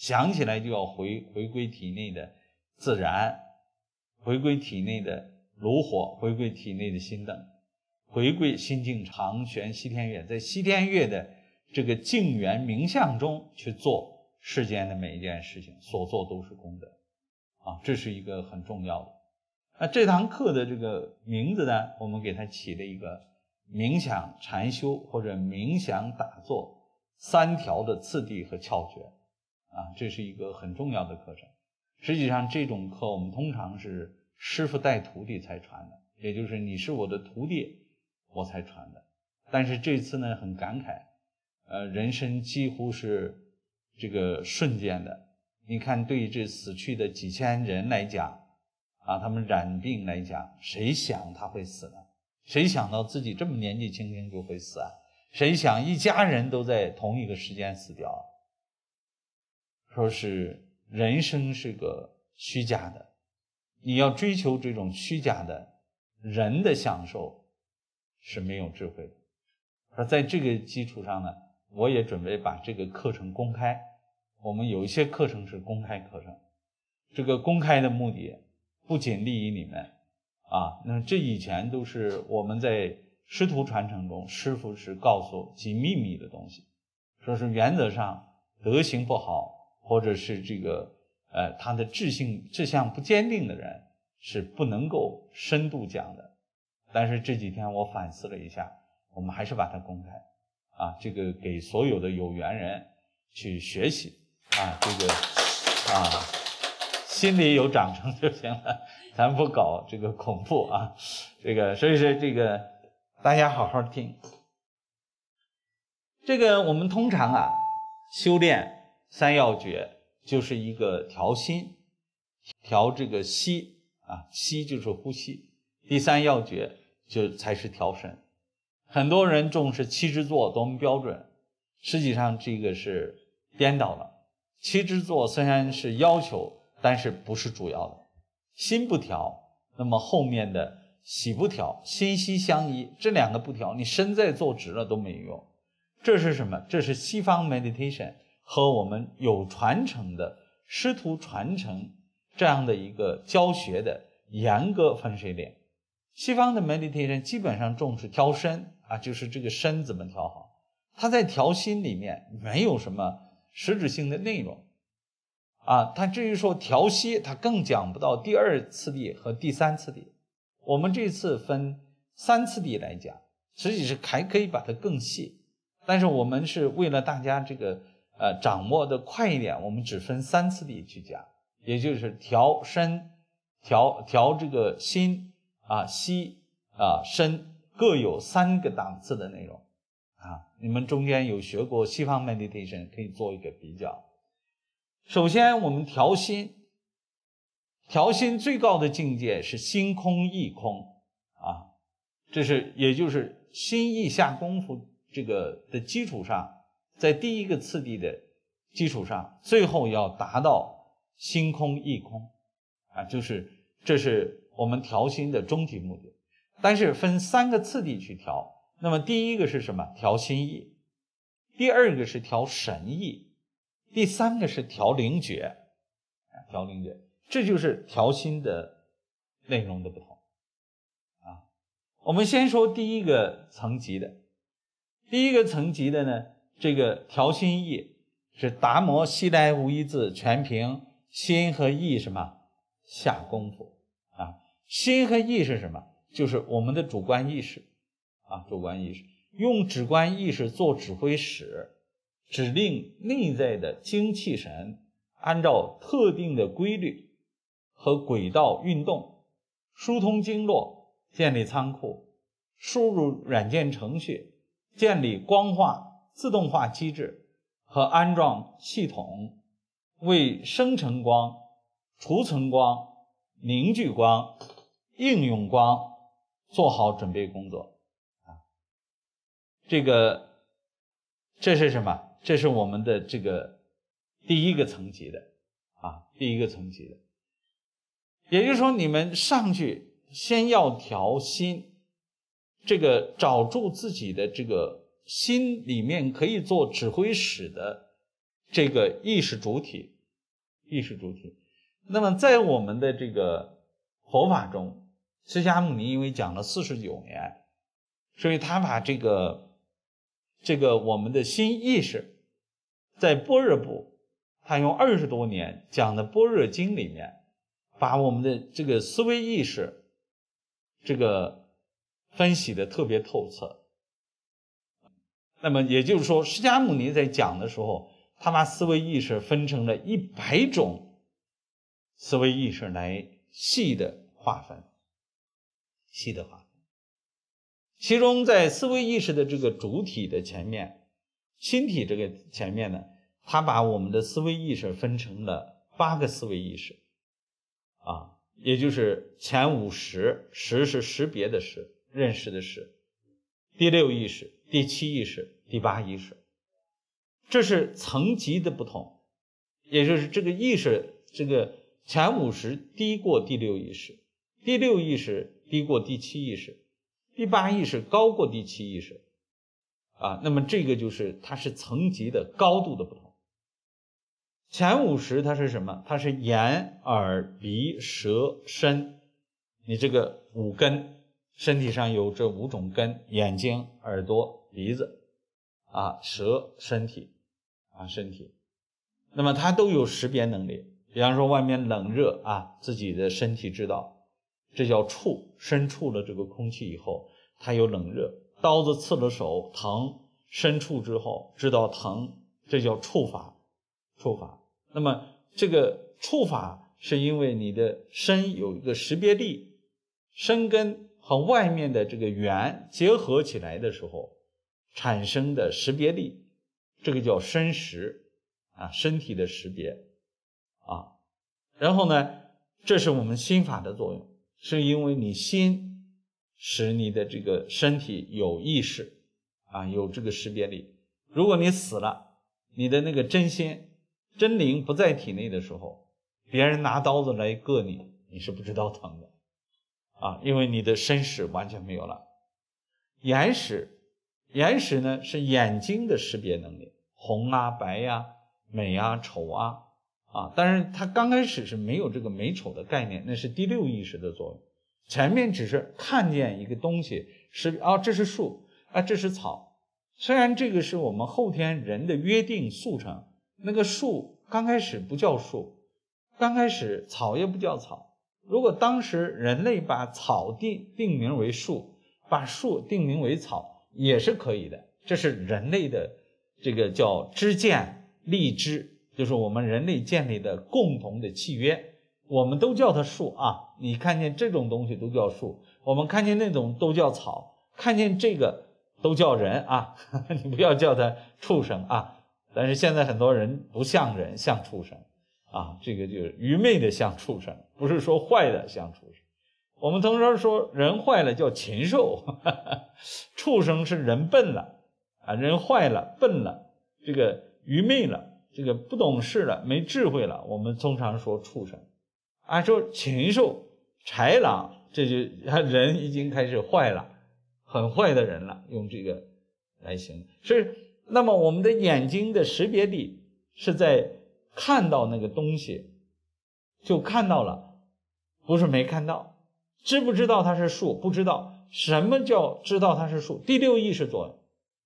想起来就要回回归体内的自然，回归体内的炉火，回归体内的心灯，回归心境长悬西天月，在西天月的这个静缘冥相中去做世间的每一件事情，所做都是功德啊，这是一个很重要的。那这堂课的这个名字呢，我们给它起了一个冥想禅修或者冥想打坐三条的次第和窍诀啊，这是一个很重要的课程。实际上这种课我们通常是师父带徒弟才传的，也就是你是我的徒弟我才传的。但是这次呢很感慨，呃，人生几乎是这个瞬间的。你看对于这死去的几千人来讲啊，他们染病来讲，谁想他会死呢？谁想到自己这么年纪轻轻就会死啊？谁想一家人都在同一个时间死掉啊？说是人生是个虚假的，你要追求这种虚假的人的享受是没有智慧的。而在这个基础上呢，我也准备把这个课程公开。我们有一些课程是公开课程，这个公开的目的不仅利于你们啊，那这以前都是我们在师徒传承中，师父是告诉极秘密的东西，说是原则上德行不好，或者是这个呃他的志性志向不坚定的人是不能够深度讲的。但是这几天我反思了一下，我们还是把它公开啊，这个给所有的有缘人去学习啊，这个啊心里有长成就行了，咱不搞这个恐怖啊，这个所以说这个大家好好听。这个我们通常啊修炼三要诀就是一个调心，调这个息啊，息就是呼吸。第三要诀就才是调神。很多人重视七支坐多么标准，实际上这个是颠倒了。七支坐虽然是要求，但是不是主要的。心不调，那么后面的息不调，心息相依，这两个不调，你身在坐直了都没用。这是什么？这是西方 meditation 和我们有传承的师徒传承这样的一个教学的严格分水岭。西方的 meditation 基本上重视调身啊，就是这个身怎么调好，它在调心里面没有什么实质性的内容啊。它至于说调息，它更讲不到第二次第和第三次第。我们这次分三次第来讲，实际是还可以把它更细，但是我们是为了大家这个呃掌握的快一点，我们只分三次第去讲，也就是调身、调调这个心啊、息啊、身，各有三个档次的内容啊。你们中间有学过西方 meditation 可以做一个比较。首先我们调心，调心最高的境界是心空意空啊，这是也就是心意下功夫这个的基础上，在第一个次第的基础上，最后要达到心空意空啊，就是这是我们调心的终极目的。但是分三个次第去调，那么第一个是什么？调心意，第二个是调神意，第三个是调灵觉啊，调灵觉，这就是调心的内容的不同啊。我们先说第一个层级的，第一个层级的呢，这个调心意是达摩西来无一字，全凭心和意什么下功夫啊。心和意是什么？就是我们的主观意识啊，主观意识，用主观意识做指挥使，指令内在的精气神按照特定的规律和轨道运动，疏通经络，建立仓库，输入软件程序，建立光化自动化机制和安装系统，为生成光、储存光、凝聚光、应用光做好准备工作啊。这个这是什么？这是我们的这个第一个层级的啊，第一个层级的。也就是说，你们上去先要调心，这个找住自己的这个心里面可以做指挥使的这个意识主体， 意识主体。那么在我们的这个佛法中，释迦牟尼因为讲了四十九年，所以他把这个这个我们的心意识在般若部，他用二十多年讲的般若经里面，把我们的这个思维意识这个分析的特别透彻。那么也就是说，释迦牟尼在讲的时候，他把思维意识分成了一百种思维意识来细的划分，细的划分。其中在思维意识的这个主体的前面，心体这个前面呢，他把我们的思维意识分成了八个思维意识啊，也就是前五识，识是识别的识，认识的识，第六意识，第七意识，第八意识，这是层级的不同，也就是这个意识，这个前五识低过第六意识，第六意识低过第七意识，第八意识高过第七意识啊，那么这个就是它是层级的高度的不同。前五识它是什么？它是眼、耳、鼻、舌、身，你这个五根，身体上有这五种根，眼睛、耳朵、鼻子啊、舌、身体啊、身体，那么它都有识别能力。比方说外面冷热啊，自己的身体知道，这叫触，身触了这个空气以后，它有冷热。刀子刺了手疼，身触之后知道疼，这叫触法，触法。那么这个触法是因为你的身有一个识别力，身根和外面的这个缘结合起来的时候产生的识别力，这个叫身识啊，身体的识别啊。然后呢，这是我们心法的作用，是因为你心使你的这个身体有意识啊，有这个识别力。如果你死了，你的那个真心真灵不在体内的时候，别人拿刀子来割你，你是不知道疼的啊，因为你的身识完全没有了。眼识，眼识呢是眼睛的识别能力，红啊、白呀、啊、美啊、丑啊啊，但是它刚开始是没有这个美丑的概念，那是第六意识的作用。前面只是看见一个东西，是啊，这是树啊，这是草。虽然这个是我们后天人的约定速成，那个树刚开始不叫树，刚开始草也不叫草。如果当时人类把草定定名为树，把树定名为草，也是可以的。这是人类的这个叫知见立知，就是我们人类建立的共同的契约。我们都叫它树啊，你看见这种东西都叫树，我们看见那种都叫草，看见这个都叫人啊，你不要叫它畜生啊。但是现在很多人不像人，像畜生啊，这个就是愚昧的像畜生，不是说坏的像畜生。我们通常说人坏了叫禽兽，呵呵，畜生是人笨了啊，人坏了，笨了，这个愚昧了，这个不懂事了，没智慧了，我们通常说畜生。按说禽兽、豺狼，这就人已经开始坏了，很坏的人了，用这个来形容。所以那么我们的眼睛的识别力是在看到那个东西就看到了，不是没看到。知不知道它是树？不知道。什么叫知道它是树？第六意识作用。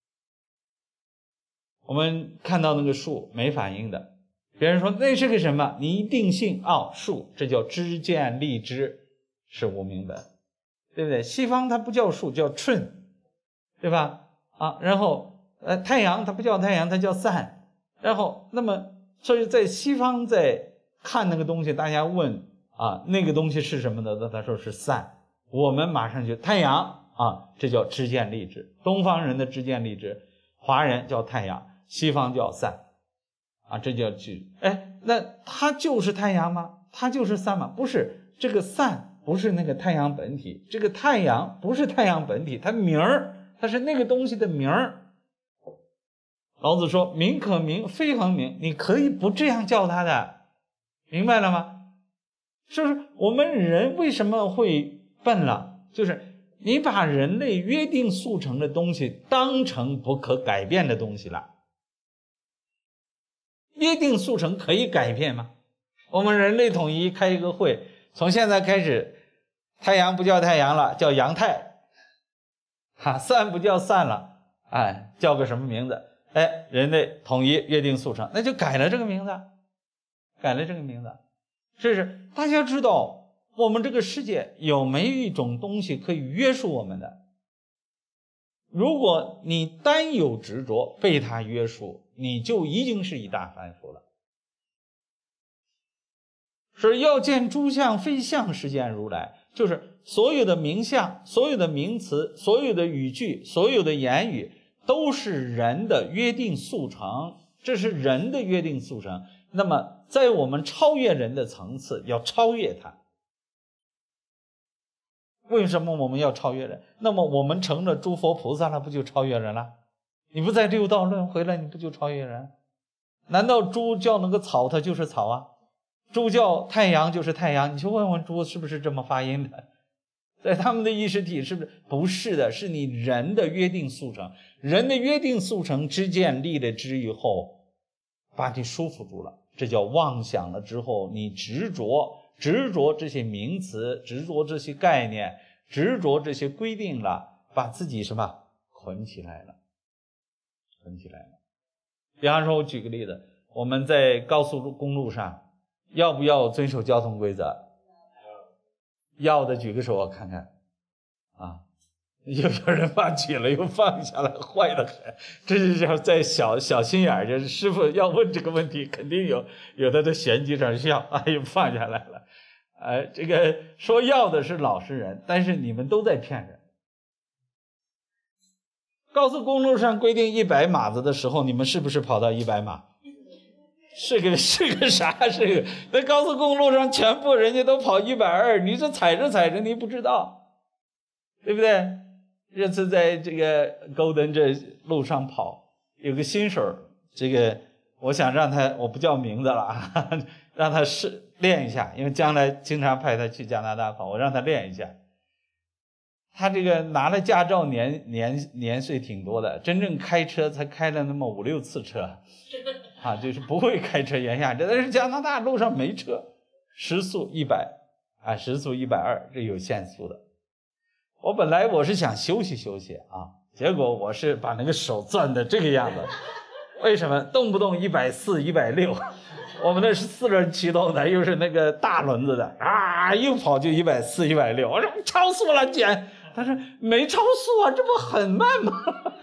我们看到那个树没反应的，别人说那是个什么，你一定信哦，树，这叫知见立知，是无明本，对不对？西方它不叫树，叫春，对吧？啊，然后呃，太阳它不叫太阳，它叫散。然后那么所以在西方在看那个东西，大家问啊，那个东西是什么呢？那他说是散，我们马上就太阳啊，这叫知见立知。东方人的知见立知，华人叫太阳，西方叫散啊，这叫知。哎，那它就是太阳吗？它就是散吗？不是，这个散不是那个太阳本体，这个太阳不是太阳本体，它名儿，它是那个东西的名儿。老子说名可名非恒名，你可以不这样叫它的，明白了吗？就是我们人为什么会笨了，就是你把人类约定俗成的东西当成不可改变的东西了。约定俗成可以改变吗？ 我们人类统一开一个会，从现在开始，太阳不叫太阳了，叫阳太，哈，散不叫散了，哎，叫个什么名字？哎，人类统一约定俗成，那就改了这个名字，改了这个名字。这是大家知道，我们这个世界有没有一种东西可以约束我们的？如果你单有执着，被它约束，你就已经是一大凡夫了。是要见诸相非相，是见如来，就是所有的名相、所有的名词、所有的语句、所有的言语，都是人的约定俗成，这是人的约定俗成。那么在我们超越人的层次，要超越它。为什么我们要超越人？那么我们成了诸佛菩萨了，不就超越人了？你不在六道轮回了，你不就超越人？难道猪叫那个草它就是草啊？猪叫太阳就是太阳？你去问问猪是不是这么发音的？在他们的意识体是不是？不是的，是你人的约定俗成，人的约定俗成之见立了之以后，把你束缚住了，这叫妄想了之后，你执着。执着这些名词，执着这些概念，执着这些规定了，把自己什么捆起来了，捆起来了。比方说，我举个例子，我们在高速公路上，要不要遵守交通规则？要的举个手，我看看。啊，有有人放弃了，又放下来，坏的很。这是叫在小小心眼儿，就是师傅要问这个问题，肯定有有的的玄机上笑，哎，又放下来了。哎，这个说要的是老实人，但是你们都在骗人。高速公路上规定一百码子的时候，你们是不是跑到一百码？是个是个啥？是个在高速公路上全部人家都跑一百二，你这踩着踩着你不知道，对不对？这次在这个高登这路上跑，有个新手，这个我想让他，我不叫名字了啊，让他试练一下，因为将来经常派他去加拿大跑，我让他练一下。他这个拿了驾照年年年岁挺多的，真正开车才开了那么五六次车，啊，就是不会开车原下这，但是加拿大路上没车，时速一百啊，时速一百二，这有限速的。我本来我是想休息休息啊，结果我是把那个手攥的这个样子，为什么？动不动一百四、一百六，我们那是四轮驱动的，又是那个大轮子的啊，又跑就一百四、一百六，我说超速了，姐。他说没超速啊，这不很慢吗？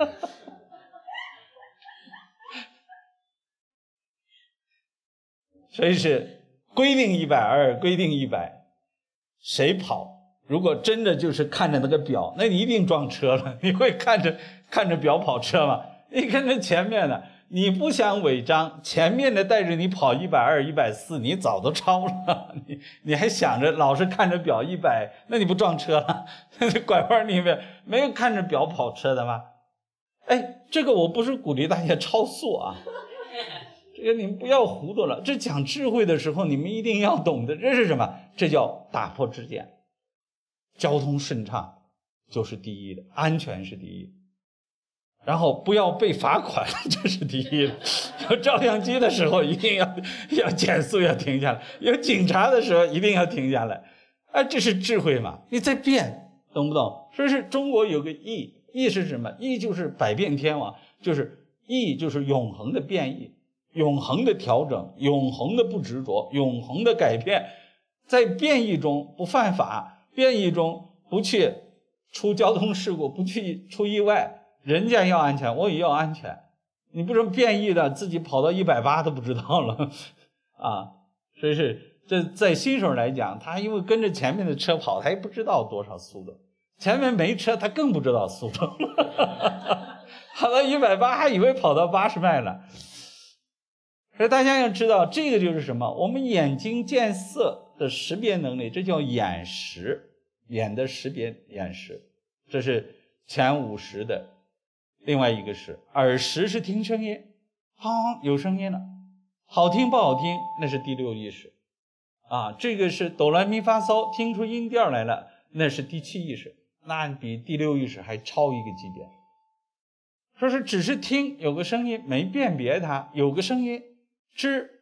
所以是规定一百二，规定一百，谁跑？如果真的就是看着那个表，那你一定撞车了。你会看着看着表跑车吗？你看着前面的，你不想违章，前面的带着你跑一百二、一百四，你早都超了。你你还想着老是看着表一百，那你不撞车了？拐弯里面没有看着表跑车的吗？哎，这个我不是鼓励大家超速啊。这个你们不要糊涂了，这讲智慧的时候你们一定要懂得，这是什么？这叫打破执见，交通顺畅就是第一的，安全是第一，然后不要被罚款，这是第一的。有照相机的时候一定要要减速，要停下来；有警察的时候一定要停下来。哎，这是智慧嘛？你在变，懂不懂？说是中国有个易，易是什么？易就是百变天王，就是易就是永恒的变异。永恒的调整，永恒的不执着，永恒的改变，在变异中不犯法，变异中不去出交通事故，不去出意外。人家要安全，我也要安全。你不是变异的，自己跑到一百八都不知道了啊！所以是这在新手来讲，他因为跟着前面的车跑，他也不知道多少速度，前面没车，他更不知道速度，跑到一百八还以为跑到八十迈了。所以大家要知道，这个就是什么？我们眼睛见色的识别能力，这叫眼识，眼的识别眼识，这是前五识的。另外一个是耳识，是听声音，啊，有声音了，好听不好听，那是第六意识啊。这个是哆来咪发嗦，听出音调来了，那是第七意识，那比第六意识还超一个级别。说是只是听有个声音，没辨别它，有个声音。知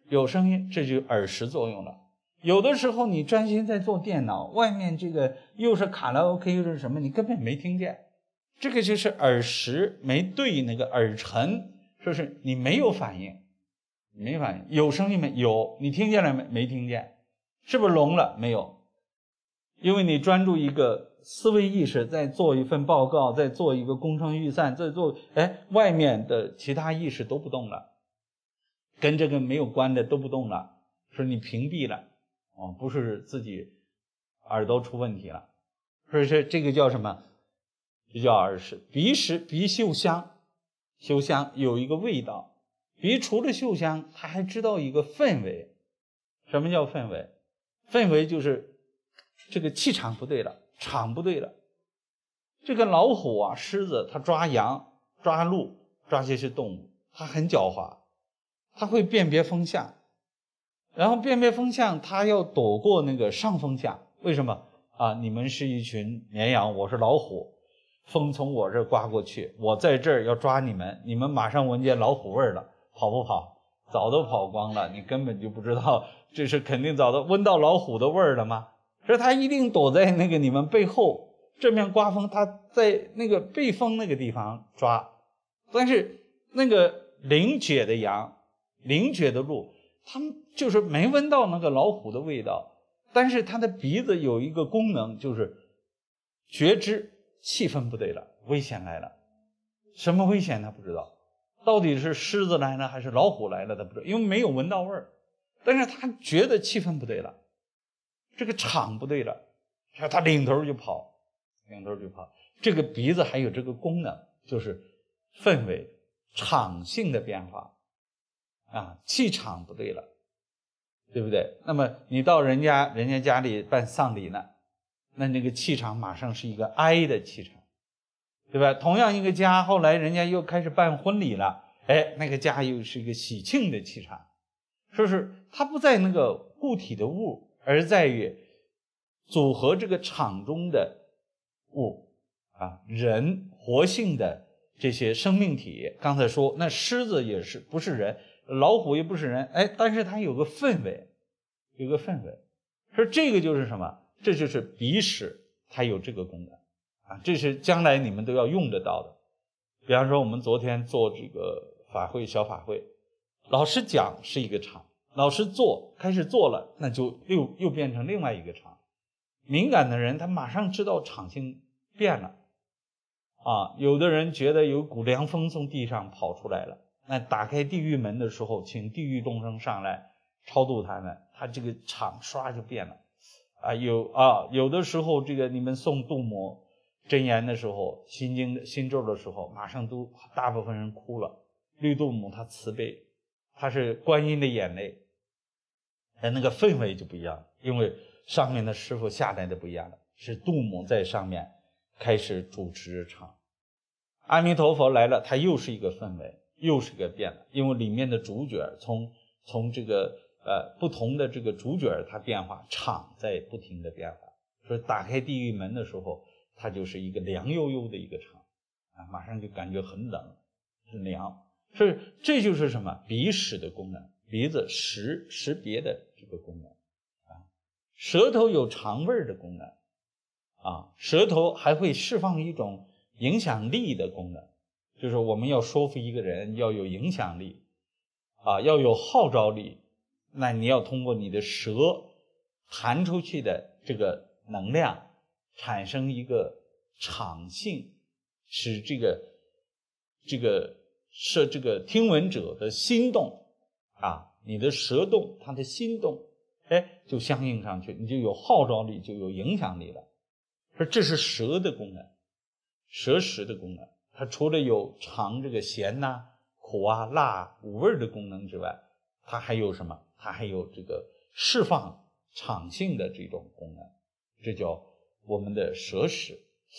有声音，这就耳识作用了。有的时候你专心在做电脑，外面这个又是卡拉 OK 又是什么，你根本没听见，这个就是耳识没对，那个耳尘，说是你没有反应，没反应。有声音没有，你听见了没？没听见。是不是聋了？没有，因为你专注一个思维意识，在做一份报告，在做一个工程预算，在做，哎，外面的其他意识都不动了，跟这个没有关的都不动了，说你屏蔽了，哦，不是自己耳朵出问题了，所以说这个叫什么？这叫耳识。鼻识，鼻嗅香，嗅香有一个味道，鼻除了嗅香，它还知道一个氛围。什么叫氛围？氛围就是这个气场不对了，场不对了。这个老虎啊、狮子，它抓羊、抓鹿、抓这些动物，它很狡猾，它会辨别风向，然后辨别风向，它要躲过那个上风向。为什么啊？你们是一群绵羊，我是老虎，风从我这儿刮过去，我在这儿要抓你们，你们马上闻见老虎味儿了，跑不跑？早都跑光了，你根本就不知道，这是肯定早都闻到老虎的味儿了吗？所以他一定躲在那个你们背后，这面刮风，他在那个背风那个地方抓。但是那个灵觉的羊、灵觉的鹿，他们就是没闻到那个老虎的味道，但是他的鼻子有一个功能，就是觉知气氛不对了，危险来了。什么危险他不知道，到底是狮子来了还是老虎来了他不知道，因为没有闻到味儿，但是他觉得气氛不对了，这个场不对了，他领头就跑，领头就跑。这个鼻子还有这个功能，就是氛围场性的变化啊，气场不对了，对不对？那么你到人家人家家里办丧礼呢，那那个气场马上是一个哀的气场，对吧？同样一个家，后来人家又开始办婚礼了，哎，那个家又是一个喜庆的气场。说是它不在那个固体的物，而在于组合这个场中的物啊，人活性的这些生命体。刚才说那狮子也是不是人，老虎也不是人，哎，但是它有个氛围，有个氛围。说这个就是什么？这就是鼻识，它有这个功能啊，这是将来你们都要用得到的。比方说我们昨天做这个法会小法会，老师讲是一个场，老师做开始做了，那就又又变成另外一个场。敏感的人他马上知道场性变了啊，有的人觉得有股凉风从地上跑出来了，那打开地狱门的时候，请地狱众生上来超度他们，他这个场唰就变了啊。有啊，有的时候这个你们诵度母真言的时候，心经心咒的时候，马上都大部分人哭了。绿度母它慈悲，它是观音的眼泪，但那个氛围就不一样了，因为上面的师傅下来的不一样了，是度母在上面开始主持场。阿弥陀佛来了，它又是一个氛围，又是一个变了，因为里面的主角从从这个呃不同的这个主角它变化，场在不停的变化。所以打开地狱门的时候，它就是一个凉悠悠的一个场啊，马上就感觉很冷很凉。所以这就是什么？鼻识的功能，鼻子识识别的这个功能啊。舌头有尝味的功能啊，舌头还会释放一种影响力的功能，就是我们要说服一个人要有影响力啊，要有号召力，那你要通过你的舌弹出去的这个能量产生一个场性，使这个这个是这个听闻者的心动啊，你的舌动，他的心动，哎，就相应上去，你就有号召力，就有影响力了。说这是舌的功能，舌识的功能，它除了有尝这个咸呐、啊、苦啊、辣五味的功能之外，它还有什么？它还有这个释放场性的这种功能，这叫我们的舌识。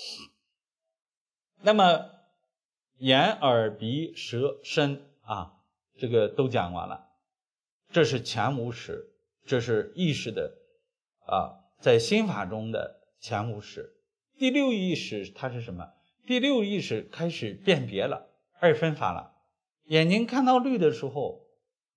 那么眼、耳、鼻、舌、身啊，这个都讲完了。这是前五识，这是意识的啊，在心法中的前五识。第六意识它是什么？第六意识开始辨别了，二分法了。眼睛看到绿的时候，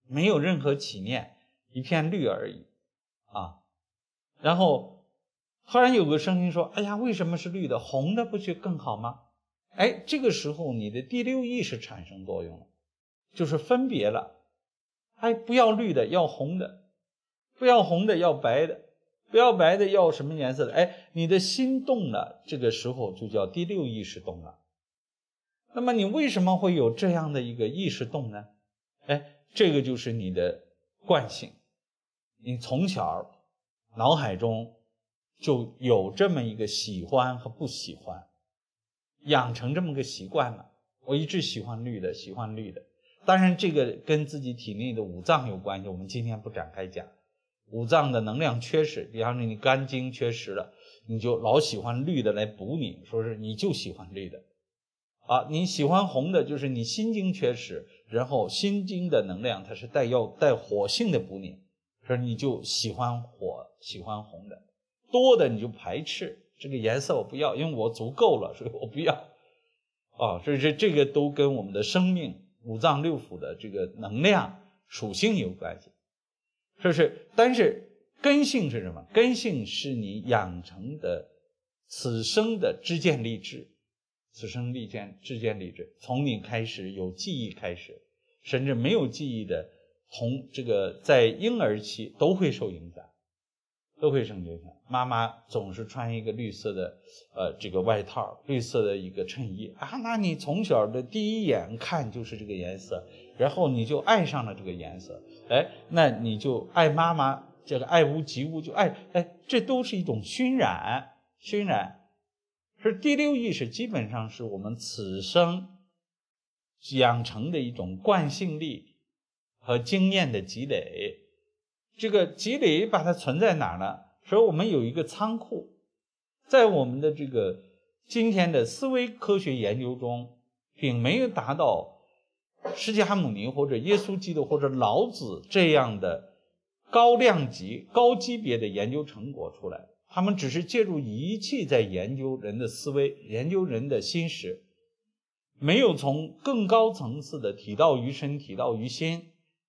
没有任何起念，一片绿而已啊。然后突然有个声音说：“哎呀，为什么是绿的？红的不就更好吗？”哎，这个时候你的第六意识产生作用了，就是分别了。哎，不要绿的，要红的；不要红的，要白的；不要白的，要什么颜色的？哎，你的心动了，这个时候就叫第六意识动了。那么你为什么会有这样的一个意识动呢？哎，这个就是你的惯性，你从小脑海中就有这么一个喜欢和不喜欢，养成这么个习惯了。我一直喜欢绿的，喜欢绿的。当然这个跟自己体内的五脏有关系，我们今天不展开讲。五脏的能量缺失，比方说你肝经缺失了，你就老喜欢绿的来补你，说是你就喜欢绿的啊。你喜欢红的，就是你心经缺失，然后心经的能量它是带要带火性的补你，说你就喜欢火，喜欢红的。多的你就排斥，这个颜色我不要，因为我足够了，所以我不要啊。这这这个都跟我们的生命五脏六腑的这个能量属性有关系，是不是？但是根性是什么？根性是你养成的此生的知见立志，此生立见知见立志，从你开始有记忆开始，甚至没有记忆的，从这个在婴儿期都会受影响，都会受影响。妈妈总是穿一个绿色的呃这个外套，绿色的一个衬衣啊，那你从小的第一眼看就是这个颜色，然后你就爱上了这个颜色，哎，那你就爱妈妈，这个爱屋及乌就爱，哎，这都是一种熏染，熏染。是第六意识基本上是我们此生养成的一种惯性力和经验的积累。这个积累把它存在哪儿呢？所以我们有一个仓库，在我们的这个今天的思维科学研究中，并没有达到释迦牟尼或者耶稣基督或者老子这样的高量级高级别的研究成果出来，他们只是借助仪器在研究人的思维，研究人的心识，没有从更高层次的体道于身体道于心，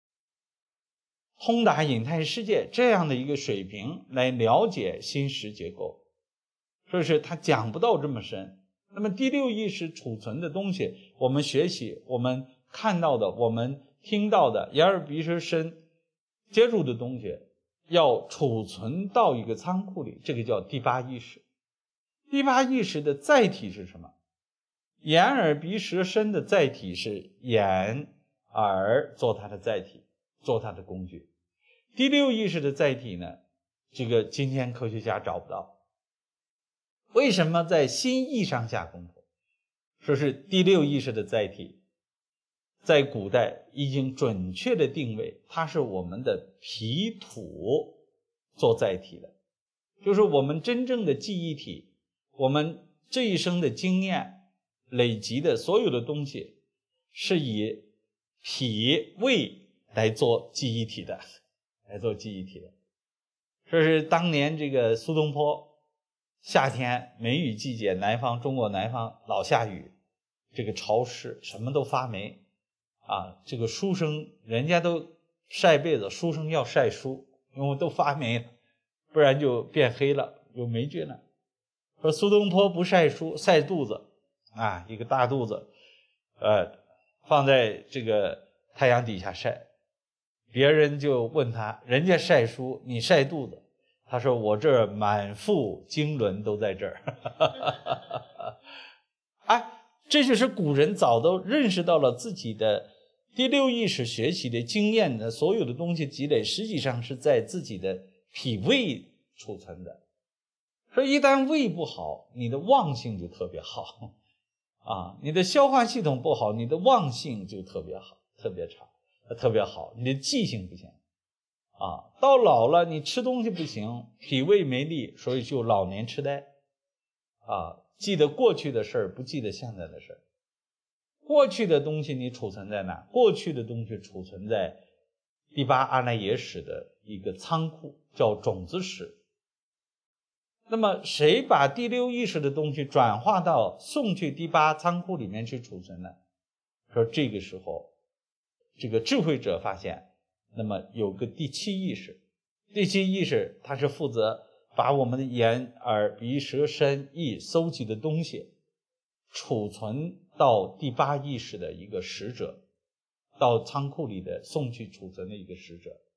通达隐态世界这样的一个水平来了解心识结构，所以是他讲不到这么深。那么第六意识储存的东西，我们学习，我们看到的，我们听到的，眼耳鼻舌身接触的东西，要储存到一个仓库里，这个叫第八意识。第八意识的载体是什么？眼耳鼻舌身的载体是眼耳做它的载体，做它的工具。第六意识的载体呢，这个今天科学家找不到。为什么在心意上下功夫？说是第六意识的载体在古代已经准确的定位，它是我们的脾土做载体的，就是我们真正的记忆体，我们这一生的经验累积的所有的东西是以脾胃来做记忆体的，来做记忆体的。这是当年这个苏东坡夏天梅雨季节，南方中国南方老下雨，这个潮湿什么都发霉啊，这个书生人家都晒被子，书生要晒书，因为都发霉了，不然就变黑了，有霉菌了。说苏东坡不晒书，晒肚子啊，一个大肚子呃放在这个太阳底下晒，别人就问他，人家晒书你晒肚子，他说我这儿满腹经纶都在这儿。哎，这就是古人早都认识到了自己的第六意识学习的经验的所有的东西积累，实际上是在自己的脾胃储存的。所以一旦胃不好，你的忘性就特别好啊，你的消化系统不好，你的忘性就特别好，特别差，特别好，你的记性不行啊。到老了你吃东西不行，脾胃没力，所以就老年痴呆啊，记得过去的事儿，不记得现在的事儿。过去的东西你储存在哪？过去的东西储存在第八阿赖耶识的一个仓库，叫种子识。那么谁把第六意识的东西转化到送去第八仓库里面去储存呢？说这个时候这个智慧者发现， 那么有个第七意识，第七意识它是负责把我们的眼耳鼻舌身意搜集的东西储存到第八意识的一个使者，到仓库里的送去储存的一个使者。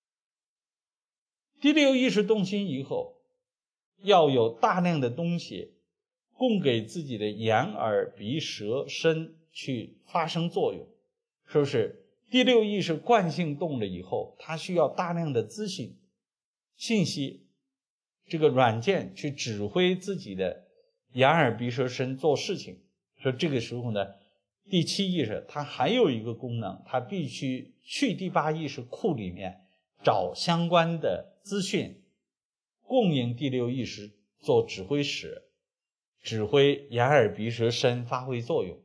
第六意识动心以后，要有大量的东西供给自己的眼耳鼻舌身去发生作用，是不是？第六意识惯性动了以后，它需要大量的资讯信息，这个软件去指挥自己的眼耳鼻舌身做事情。所以这个时候呢，第七意识它还有一个功能，它必须去第八意识库里面找相关的资讯，供应第六意识做指挥使，指挥眼耳鼻舌身发挥作用。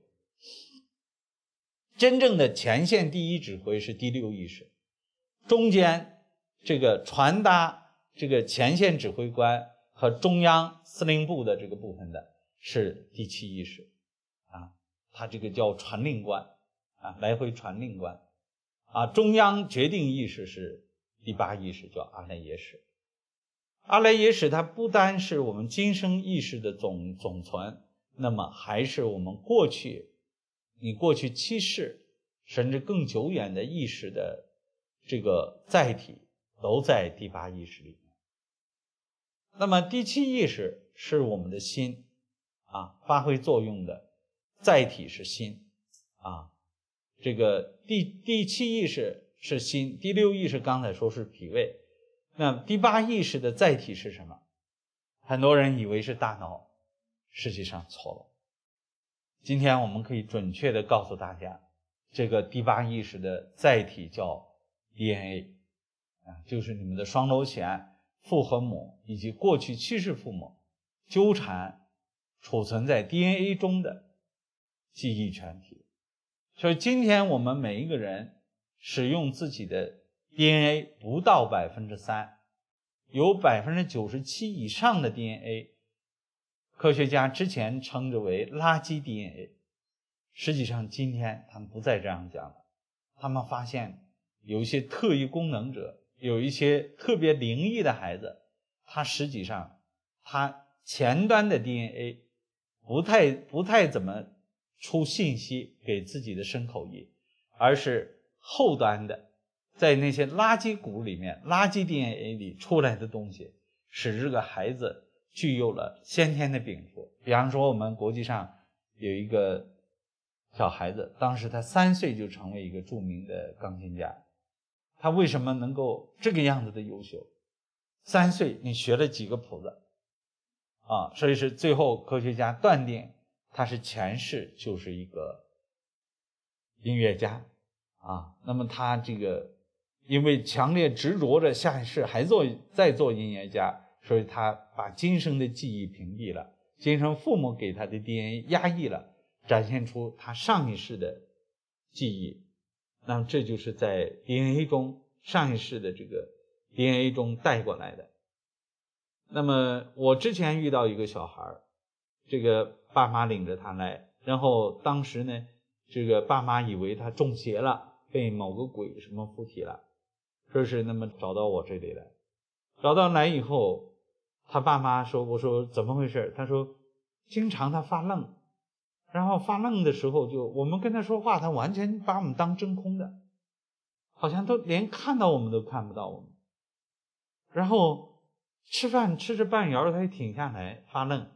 真正的前线第一指挥是第六意识，中间这个传达这个前线指挥官和中央司令部的这个部分的是第七意识啊，它这个叫传令官啊，来回传令官啊。中央决定意识是第八意识，叫阿赖耶识。阿赖耶识它不单是我们今生意识的总总存，那么还是我们过去你过去七世甚至更久远的意识的这个载体都在第八意识里面。那么第七意识是我们的心啊，发挥作用的载体是心啊。这个第第七意识是心，第六意识刚才说是脾胃，那第八意识的载体是什么？很多人以为是大脑，实际上错了。今天我们可以准确地告诉大家，这个第八意识的载体叫 D N A 啊，就是你们的双螺旋、父和母以及过去七世父母纠缠储存在 D N A 中的记忆全体。所以今天我们每一个人使用自己的 D N A 不到 百分之三， 有 百分之九十七 以上的 D N A， 科学家之前称之为垃圾 D N A， 实际上今天他们不再这样讲了。他们发现有一些特异功能者，有一些特别灵异的孩子，他实际上他前端的 D N A 不太不太怎么出信息给自己的身口意，而是后端的在那些垃圾谷里面垃圾 D N A 里出来的东西，使这个孩子具有了先天的禀赋。比方说我们国际上有一个小孩子，当时他三岁就成为一个著名的钢琴家。他为什么能够这个样子的优秀？三岁你学了几个谱子啊？所以是最后科学家断定他是前世就是一个音乐家啊。那么他这个因为强烈执着着下一世还做再做音乐家，所以他把今生的记忆屏蔽了，今生父母给他的 D N A 压抑了，展现出他上一世的记忆。那么这就是在 D N A 中上一世的这个 D N A 中带过来的。那么我之前遇到一个小孩，这个爸妈领着他来，然后当时呢这个爸妈以为他中邪了，被某个鬼什么附体了，说是那么找到我这里来。找到来以后，他爸妈说，我说怎么回事？他说经常他发愣，然后发愣的时候就我们跟他说话，他完全把我们当真空的，好像都连看到我们都看不到我们。然后吃饭吃着半摇他就停下来发愣。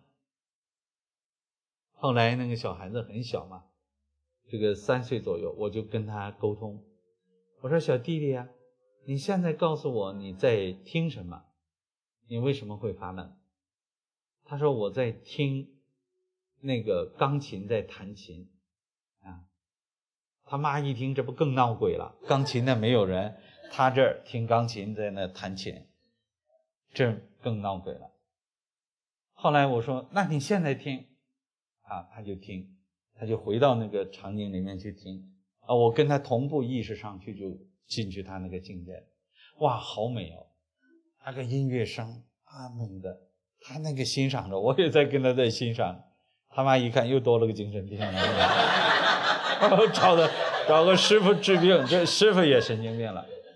后来那个小孩子很小嘛，这个三岁左右，我就跟他沟通，我说小弟弟啊，你现在告诉我你在听什么？你为什么会发愣？他说我在听那个钢琴在弹琴啊。他妈一听这不更闹鬼了，钢琴那没有人，他这儿听钢琴在那弹琴，这更闹鬼了。后来我说那你现在听啊，他就听，他就回到那个场景里面去听啊，我跟他同步意识上去就进去他那个境界。哇，好美哦，那个音乐声啊美的，他那个欣赏着，我也在跟他在欣赏。他妈一看又多了个精神病了，找的找个师傅治病，这师傅也神经病了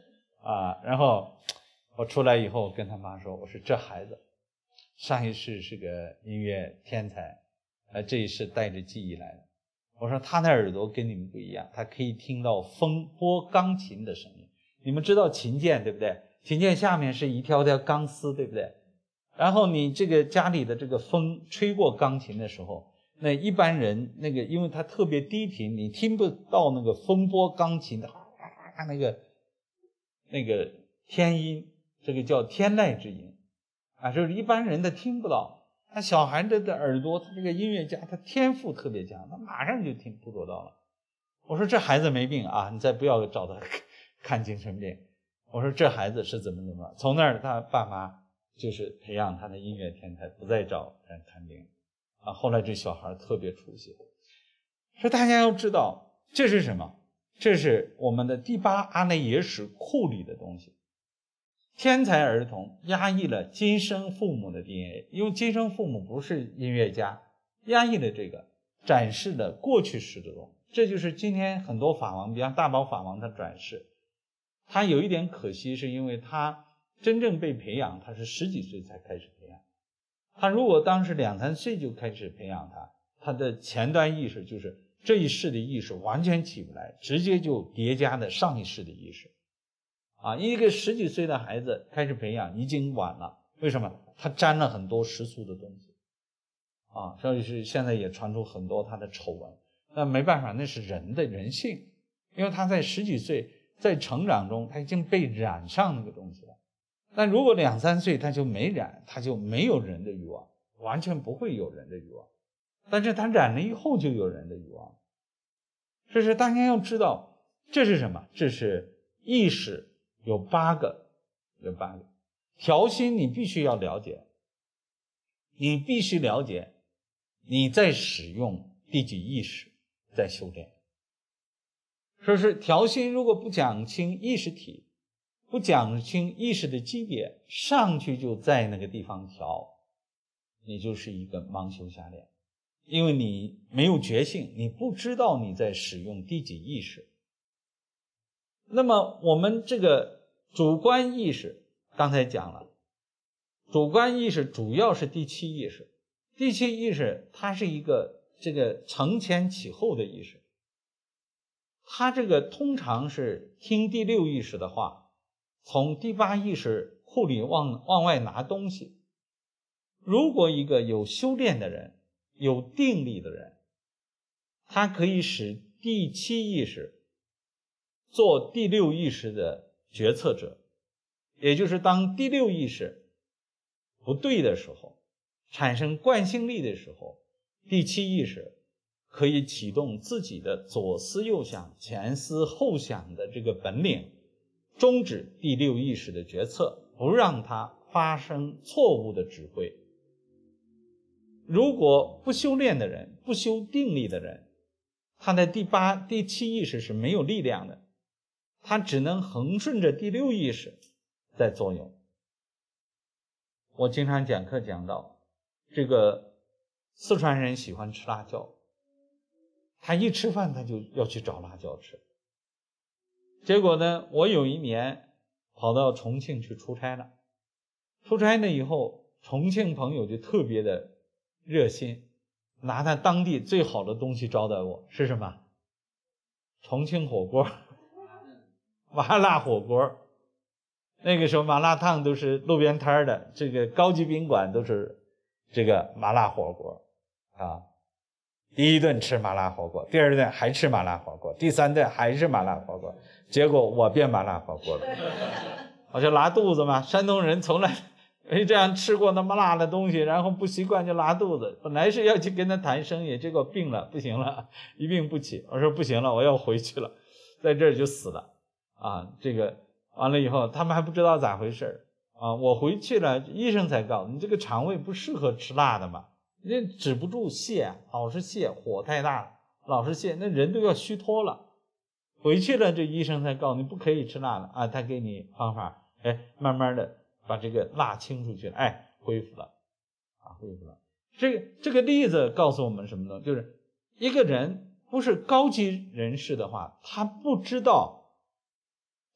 啊，然后我出来以后跟他妈说，我说这孩子上一世是个音乐天才，呃，这一世带着记忆来的。我说他的耳朵跟你们不一样，他可以听到风拨钢琴的声音。你们知道琴键对不对？琴键下面是一条条钢丝，对不对？然后你这个家里的这个风吹过钢琴的时候，那一般人那个因为它特别低频，你听不到那个风拨钢琴的那个那个天音，这个叫天籁之音啊，就是一般人的听不到。他小孩子的耳朵，他这个音乐家他天赋特别强，他马上就听捕捉到了。我说这孩子没病啊，你再不要找他看精神病。我说这孩子是怎么怎么，从那儿他爸妈就是培养他的音乐天才，不再找人看病啊。后来这小孩特别出息。说大家要知道这是什么？这是我们的第八阿赖耶识库里的东西。天才儿童压抑了今生父母的 D N A， 因为今生父母不是音乐家，压抑了这个，展示了过去式的东西。这就是今天很多法王，比方大宝法王的转世，他有一点可惜，是因为他真正被培养，他是十几岁才开始培养。他如果当时两三岁就开始培养他，他的前端意识就是这一世的意识完全起不来，直接就叠加的上一世的意识。啊，一个十几岁的孩子开始培养已经晚了，为什么？他沾了很多世俗的东西，啊，所以是现在也传出很多他的丑闻。那没办法，那是人的人性，因为他在十几岁在成长中他已经被染上那个东西了。但如果两三岁他就没染，他就没有人的欲望，完全不会有人的欲望。但是他染了以后就有人的欲望。这是大家要知道，这是什么？这是意识。有八个，有八个调心，你必须要了解，你必须了解你在使用第几意识在修炼。说是调心如果不讲清意识体，不讲清意识的级别，上去就在那个地方调，你就是一个盲修瞎练，因为你没有觉性，你不知道你在使用第几意识。那么我们这个主观意识刚才讲了，主观意识主要是第七意识。第七意识它是一个这个承前启后的意识，它这个通常是听第六意识的话，从第八意识库里往往外拿东西。如果一个有修炼的人，有定力的人，他可以使第七意识做第六意识的决策者，也就是当第六意识不对的时候，产生惯性力的时候，第七意识可以启动自己的左思右想、前思后想的这个本领，终止第六意识的决策，不让它发生错误的指挥。如果不修炼的人，不修定力的人，他的第八、第七意识是没有力量的，他只能横顺着第六意识在作用。我经常讲课讲到，这个四川人喜欢吃辣椒，他一吃饭他就要去找辣椒吃。结果呢，我有一年跑到重庆去出差了，出差了以后，重庆朋友就特别的热心，拿他当地最好的东西招待我，是什么？重庆火锅，麻辣火锅。那个时候麻辣烫都是路边摊的，这个高级宾馆都是这个麻辣火锅啊。第一顿吃麻辣火锅，第二顿还吃麻辣火锅，第三顿还是麻辣火锅，结果我变麻辣火锅了，我就拉肚子嘛。山东人从来没这样吃过那么辣的东西，然后不习惯就拉肚子。本来是要去跟他谈生意，结果病了，不行了，一病不起。我说不行了，我要回去了，在这儿就死了啊！这个完了以后，他们还不知道咋回事啊！我回去了，医生才告诉你，这个肠胃不适合吃辣的嘛，人止不住泻，老是泻，火太大了，老是泻，那人都要虚脱了。回去了，这医生才告诉你不可以吃辣的啊，他给你方法，哎，慢慢的把这个辣清出去，哎，恢复了，啊，恢复了。这个这个例子告诉我们什么呢？就是一个人不是高级人士的话，他不知道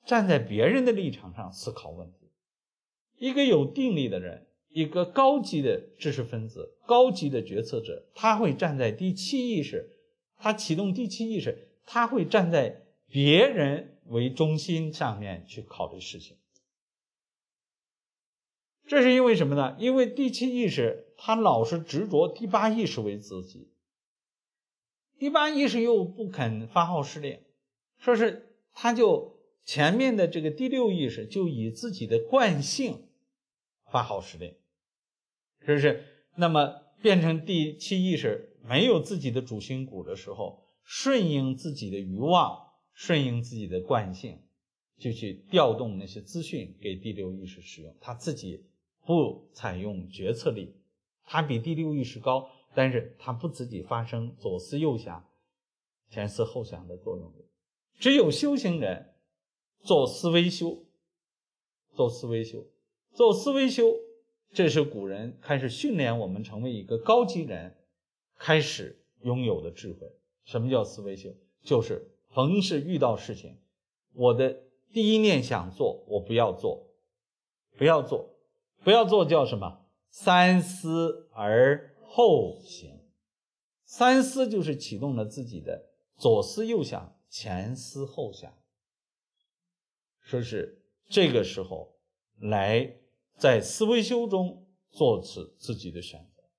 站在别人的立场上思考问题。一个有定力的人，一个高级的知识分子，高级的决策者，他会站在第七意识，他启动第七意识，他会站在别人为中心上面去考虑事情。这是因为什么呢？因为第七意识他老是执着第八意识为自己，第八意识又不肯发号施令，说是他就前面的这个第六意识就以自己的惯性发号施令，是不是？那么变成第七意识没有自己的主心骨的时候，顺应自己的欲望，顺应自己的惯性，就去调动那些资讯给第六意识使用，他自己不采用决策力，他比第六意识高，但是他不自己发生左思右想、前思后想的作用力。只有修行人做思维修，做思维修，做思维修，这是古人开始训练我们成为一个高级人开始拥有的智慧。什么叫思维修？就是逢是遇到事情，我的第一念想做，我不要做，不要做，不要做叫什么？三思而后行。三思就是启动了自己的左思右想、前思后想，说是这个时候来在思维修中做出自己的选择，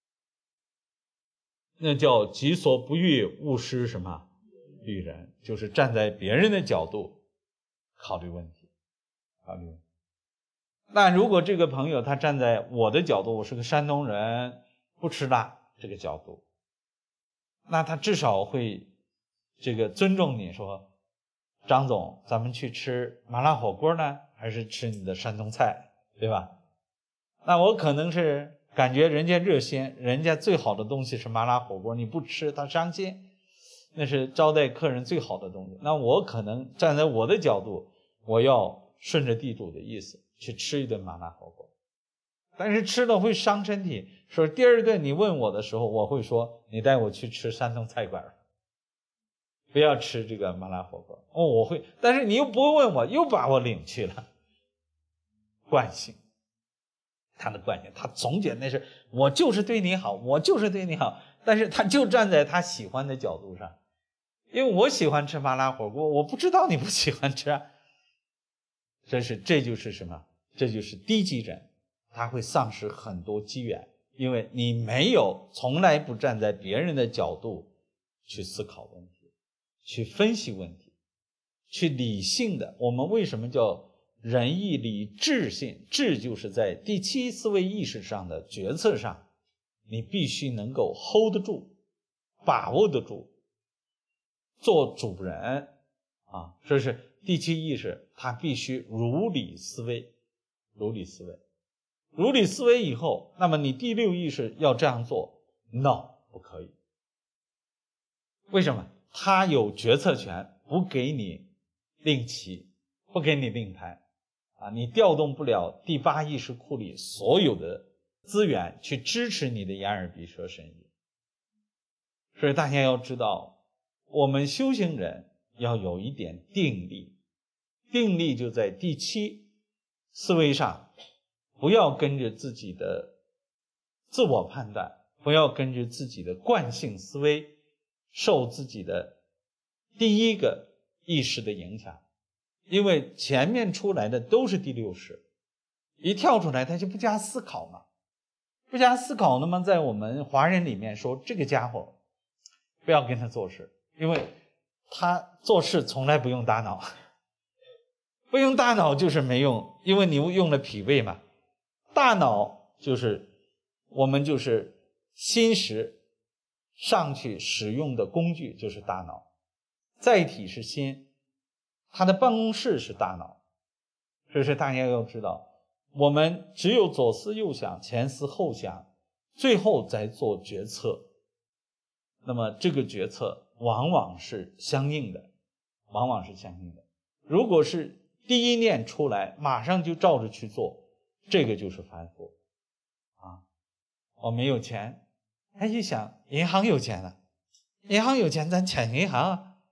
那叫己所不欲，勿施什么于人，就是站在别人的角度考虑问题，考虑问题。那如果这个朋友他站在我的角度，我是个山东人，不吃辣这个角度，那他至少会这个尊重你，说张总，咱们去吃麻辣火锅呢，还是吃你的山东菜，对吧？那我可能是感觉人家热心，人家最好的东西是麻辣火锅，你不吃他伤心，那是招待客人最好的东西。那我可能站在我的角度，我要顺着地主的意思去吃一顿麻辣火锅，但是吃了会伤身体。说第二顿你问我的时候，我会说你带我去吃山东菜馆，不要吃这个麻辣火锅。哦，我会，但是你又不问我，又把我领去了。惯性，他的惯性，他总觉得那是我就是对你好，我就是对你好，但是他就站在他喜欢的角度上。因为我喜欢吃麻辣火锅，我不知道你不喜欢吃啊。这是这就是什么？这就是低级人，他会丧失很多机缘，因为你没有从来不站在别人的角度去思考问题，去分析问题，去理性的。我们为什么叫仁义礼智信？智就是在第七思维意识上的决策上，你必须能够 hold 得住，把握得住，做主人啊。这是第七意识，它必须如理思维，如理思维，如理思维以后，那么你第六意识要这样做 ，no， 不可以。为什么？他有决策权，不给你令旗，不给你令牌啊，你调动不了第八意识库里所有的资源去支持你的眼耳鼻舌身意。所以大家要知道，我们修行人要有一点定力，定力就在第七思维上，不要跟着自己的自我判断，不要跟着自己的惯性思维，受自己的第一个意识的影响。因为前面出来的都是第六识，一跳出来他就不加思考嘛，不加思考。那么在我们华人里面说，这个家伙不要跟他做事，因为他做事从来不用大脑，不用大脑就是没用，因为你用了脾胃嘛。大脑就是我们就是心识上去使用的工具，就是大脑，载体是心，他的办公室是大脑。所以说大家要知道，我们只有左思右想、前思后想，最后再做决策。那么这个决策往往是相应的，往往是相应的。如果是第一念出来马上就照着去做，这个就是凡夫啊。我没有钱，他一想银行有钱了，银行有钱咱抢银行啊，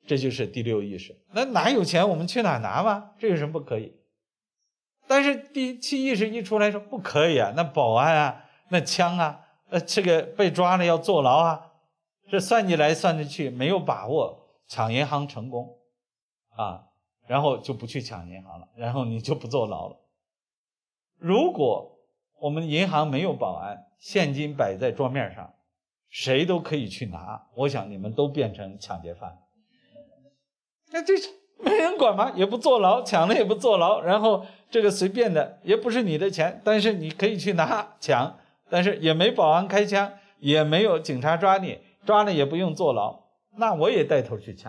这就是第六意识。那哪有钱我们去哪拿吗？这有什么不可以？但是第七意识一出来说不可以啊，那保安啊，那枪啊，呃，这个被抓了要坐牢啊，这算计来算计去没有把握抢银行成功啊，然后就不去抢银行了，然后你就不坐牢了。如果我们银行没有保安，现金摆在桌面上，谁都可以去拿，我想你们都变成抢劫犯。那这没人管吗？也不坐牢，抢了也不坐牢，然后这个随便的，也不是你的钱，但是你可以去拿抢，但是也没保安开枪，也没有警察抓你，抓了也不用坐牢，那我也带头去抢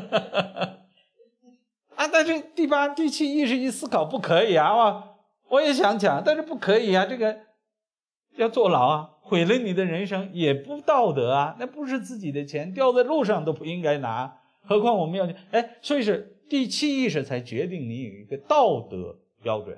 啊！但是第八、第七意识一思考，不可以啊！我也想抢，但是不可以啊！这个要坐牢啊，毁了你的人生，也不道德啊！那不是自己的钱，掉在路上都不应该拿，何况我们要哎，所以是。第七意识才决定你有一个道德标准，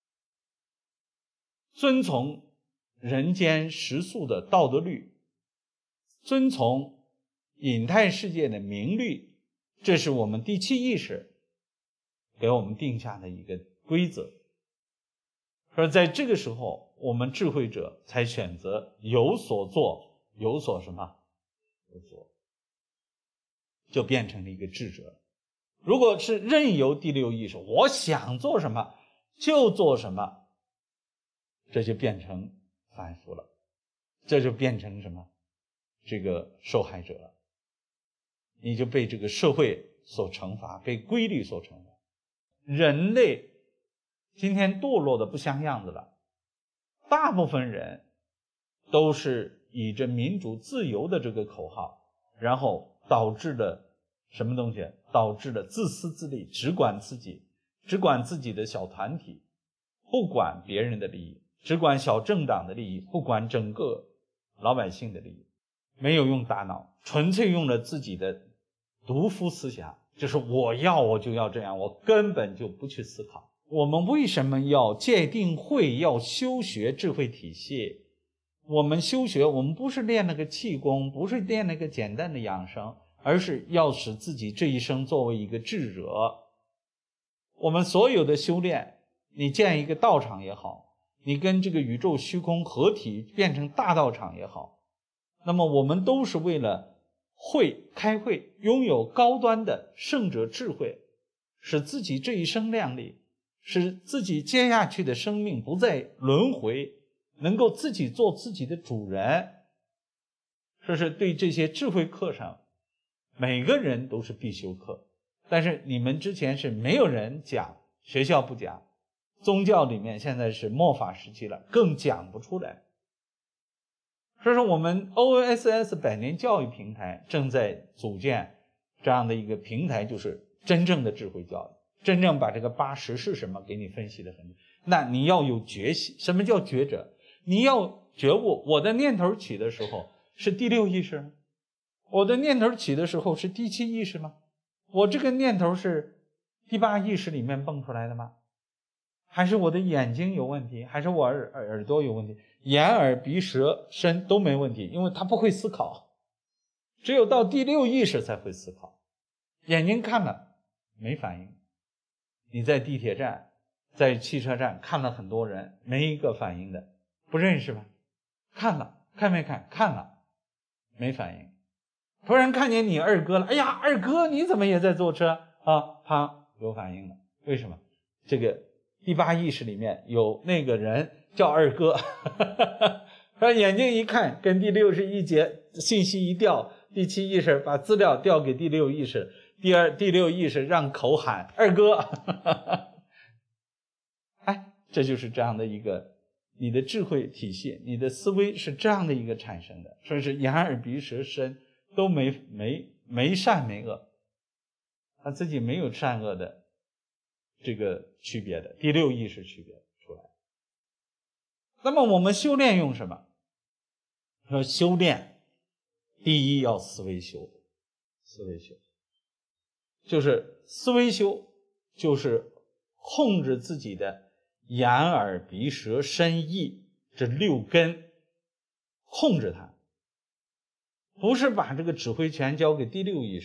遵从人间实素的道德律，遵从隐态世界的明律，这是我们第七意识给我们定下的一个规则。而在这个时候，我们智慧者才选择有所做，有所什么？有所，就变成了一个智者。如果是任由第六意识，我想做什么就做什么，这就变成反复了，这就变成什么？这个受害者了，你就被这个社会所惩罚，被规律所惩罚。人类今天堕落的不像样子了，大部分人都是以着民主自由的这个口号，然后导致了什么东西？导致了自私自利，只管自己，只管自己的小团体，不管别人的利益，只管小政党的利益，不管整个老百姓的利益，没有用大脑，纯粹用了自己的独夫思想，就是我要我就要这样，我根本就不去思考。我们为什么要戒定慧，要修学智慧体系？我们修学，我们不是练了个气功，不是练了个简单的养生，而是要使自己这一生作为一个智者。我们所有的修炼，你建一个道场也好，你跟这个宇宙虚空合体变成大道场也好，那么我们都是为了会开会，拥有高端的圣者智慧，使自己这一生亮丽，使自己接下去的生命不再轮回，能够自己做自己的主人。这是对这些智慧课上每个人都是必修课，但是你们之前是没有人讲，学校不讲，宗教里面现在是末法时期了，更讲不出来。所以说我们 O N S S 百年教育平台正在组建这样的一个平台，就是真正的智慧教育，真正把这个八识是什么给你分析的很。那你要有觉醒，什么叫觉者？你要觉悟，我的念头起的时候是第六意识吗？我的念头起的时候是第七意识吗？我这个念头是第八意识里面蹦出来的吗？还是我的眼睛有问题？还是我耳耳朵有问题？眼耳鼻舌身都没问题，因为他不会思考，只有到第六意识才会思考。眼睛看了没反应，你在地铁站在汽车站看了很多人，没一个反应的，不认识吧？看了看没看？看了没反应。突然看见你二哥了，哎呀，二哥你怎么也在坐车啊？啪，有反应了。为什么？这个第八意识里面有那个人叫二哥他眼睛一看跟第六是一结，信息一调，第七意识把资料调给第六意识，第二第六意识让口喊二哥哎，这就是这样的一个你的智慧体系，你的思维是这样的一个产生的。所以是眼耳鼻舌身都没没没善没恶，他自己没有善恶的这个区别的，第六意识区别出来。那么我们修炼用什么？说修炼第一要思维修，思维修就是思维修就是控制自己的眼耳鼻舌身意这六根，控制它，不是把这个指挥权交给第六意识，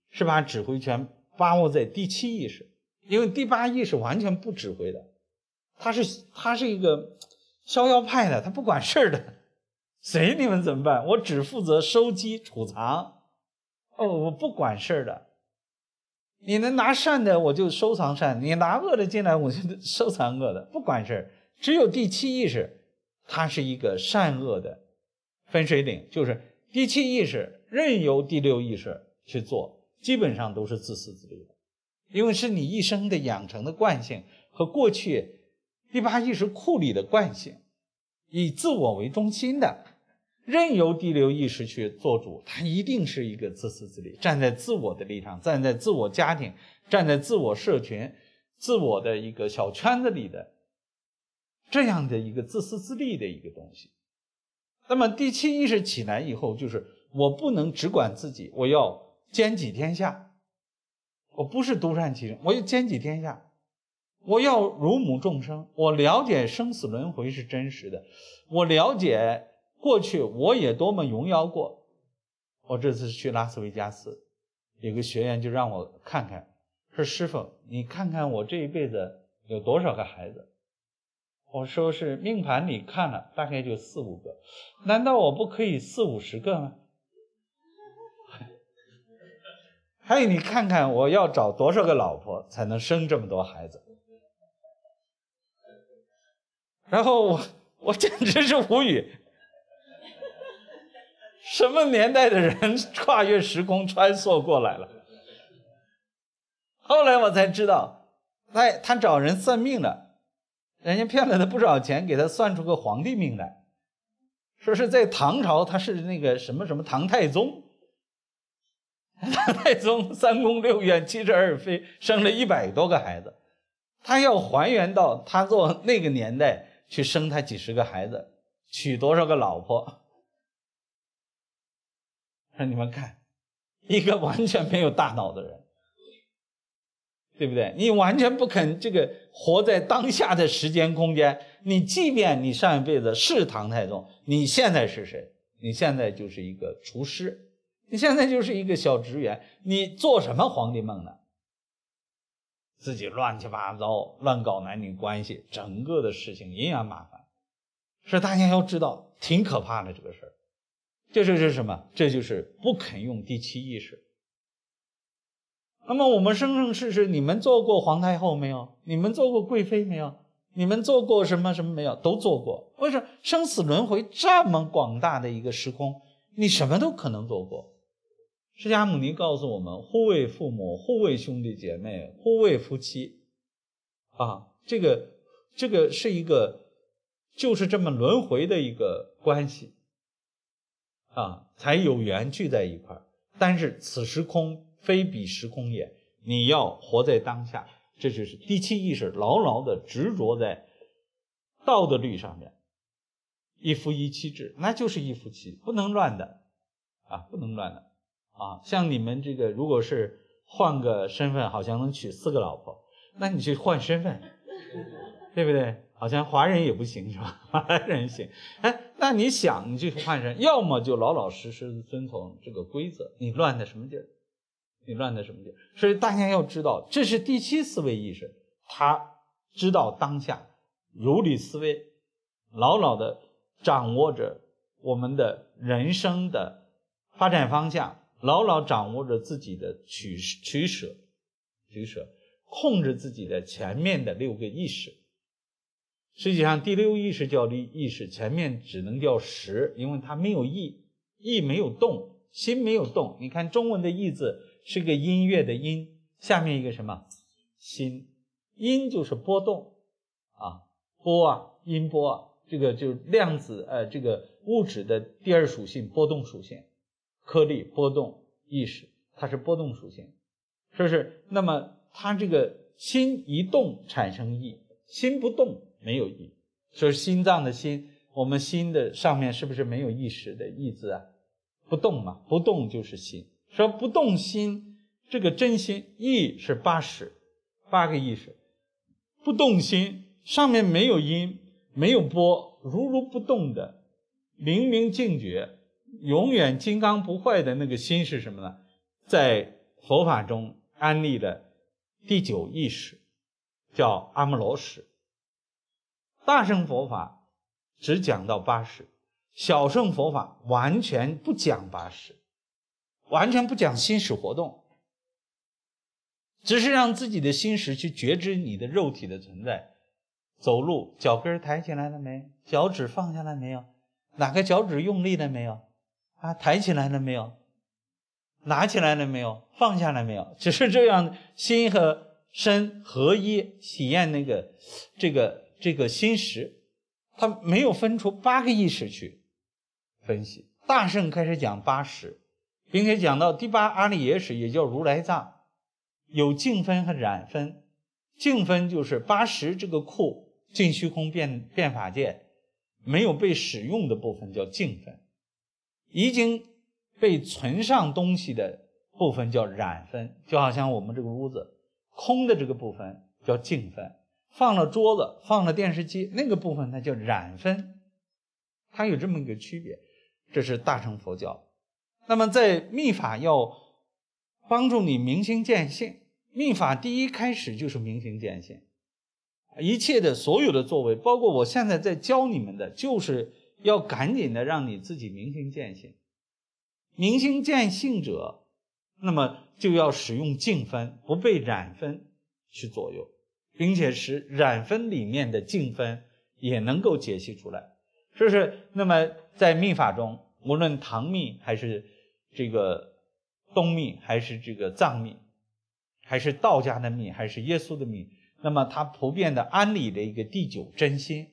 是把指挥权把握在第七意识，因为第八意识完全不指挥的，他是他是一个逍遥派的，他不管事儿的，随你们怎么办，我只负责收集储藏，哦，我不管事儿的。你能拿善的我就收藏善，你拿恶的进来我就收藏恶的，不管事儿。只有第七意识它是一个善恶的分水岭，就是第七意识任由第六意识去做，基本上都是自私自利的，因为是你一生的养成的惯性和过去第八意识库里的惯性，以自我为中心的，任由第六意识去做主，它一定是一个自私自利，站在自我的立场，站在自我家庭，站在自我社群，自我的一个小圈子里的这样的一个自私自利的一个东西。那么第七意识起来以后，就是我不能只管自己，我要兼济天下，我不是独善其身，我要兼济天下，我要如母众生，我了解生死轮回是真实的，我了解过去我也多么荣耀过。我这次去拉斯维加斯，有个学员就让我看看，说师父你看看我这一辈子有多少个孩子，我说是命盘里看了大概就四五个，难道我不可以四五十个吗？还有你看看我要找多少个老婆才能生这么多孩子。然后我我简直是无语，什么年代的人跨越时空穿梭过来了。后来我才知道，他他找人算命了，人家骗了他不少钱，给他算出个皇帝命来，说是在唐朝他是那个什么什么唐太宗，唐太宗三宫六院七十二妃，生了一百多个孩子，他要还原到他做那个年代去生他几十个孩子，娶多少个老婆。让你们看，一个完全没有大脑的人，对不对？你完全不肯这个活在当下的时间空间，你即便你上一辈子是唐太宗，你现在是谁？你现在就是一个厨师，你现在就是一个小职员，你做什么皇帝梦呢？自己乱七八糟，乱搞男女关系，整个的事情阴阳麻烦，所以大家要知道挺可怕的这个事儿。这就是什么？这就是不肯用第七意识。那么我们生生世世，你们做过皇太后没有？你们做过贵妃没有？你们做过什么什么没有？都做过。为什么？生死轮回这么广大的一个时空，你什么都可能做过。释迦牟尼告诉我们，互为父母，互为兄弟姐妹，互为夫妻啊，这个这个是一个就是这么轮回的一个关系啊，才有缘聚在一块儿。但是此时空非彼时空也，你要活在当下，这就是第七意识牢牢的执着在道德律上面，一夫一妻制，那就是一夫妻，不能乱的啊，不能乱的啊。像你们这个如果是换个身份，好像能娶四个老婆，那你去换身份，对不对？好像华人也不行是吧？华人行，哎，那你想你去换身，要么就老老实实的遵从这个规则，你乱的什么劲儿？你乱的什么劲儿？所以大家要知道，这是第七思维意识，他知道当下，如理思维，牢牢的掌握着我们的人生的发展方向，牢牢掌握着自己的取取舍，取舍，控制自己的前面的六个意识。实际上第六意识叫力意识，前面只能叫识，因为它没有意，意没有动，心没有动。你看中文的意字是个音乐的音，下面一个什么心，音就是波动啊，波啊，音波啊，这个就是量子呃这个物质的第二属性，波动属性，颗粒波动意识，它是波动属性，是不是？那么它这个心一动产生意，心不动没有意，所以心脏的心，我们心的上面是不是没有意识的意字啊？不动嘛，不动就是心。说不动心，这个真心意是八识，八个意识，不动心上面没有音，没有波，如如不动的明明净觉，永远金刚不坏的那个心是什么呢？在佛法中安立了第九意识，叫阿摩罗识。大乘佛法只讲到八识，小乘佛法完全不讲八识，完全不讲心识活动，只是让自己的心识去觉知你的肉体的存在。走路脚跟抬起来了没？脚趾放下来没有？哪个脚趾用力了没有？啊，抬起来了没有？拿起来了没有？放下来没有？只是这样，心和身合一，体验那个这个这个心识，他没有分出八个意识去分析。大乘开始讲八识，并且讲到第八阿赖耶识，也叫如来藏，有净分和染分。净分就是八识这个库，净虚空变变法界没有被使用的部分叫净分，已经被存上东西的部分叫染分。就好像我们这个屋子空的这个部分叫净分，放了桌子放了电视机那个部分它叫染分，它有这么一个区别。这是大乘佛教。那么在密法要帮助你明心见性，密法第一开始就是明心见性，一切的所有的作为，包括我现在在教你们的，就是要赶紧的让你自己明心见性。明心见性者，那么就要使用净分，不被染分去左右，并且使染分里面的净分也能够解析出来。是不是？那么在密法中，无论唐密还是这个东密，还是这个藏密，还是道家的密，还是耶稣的密，那么它普遍的安理的一个第九真心，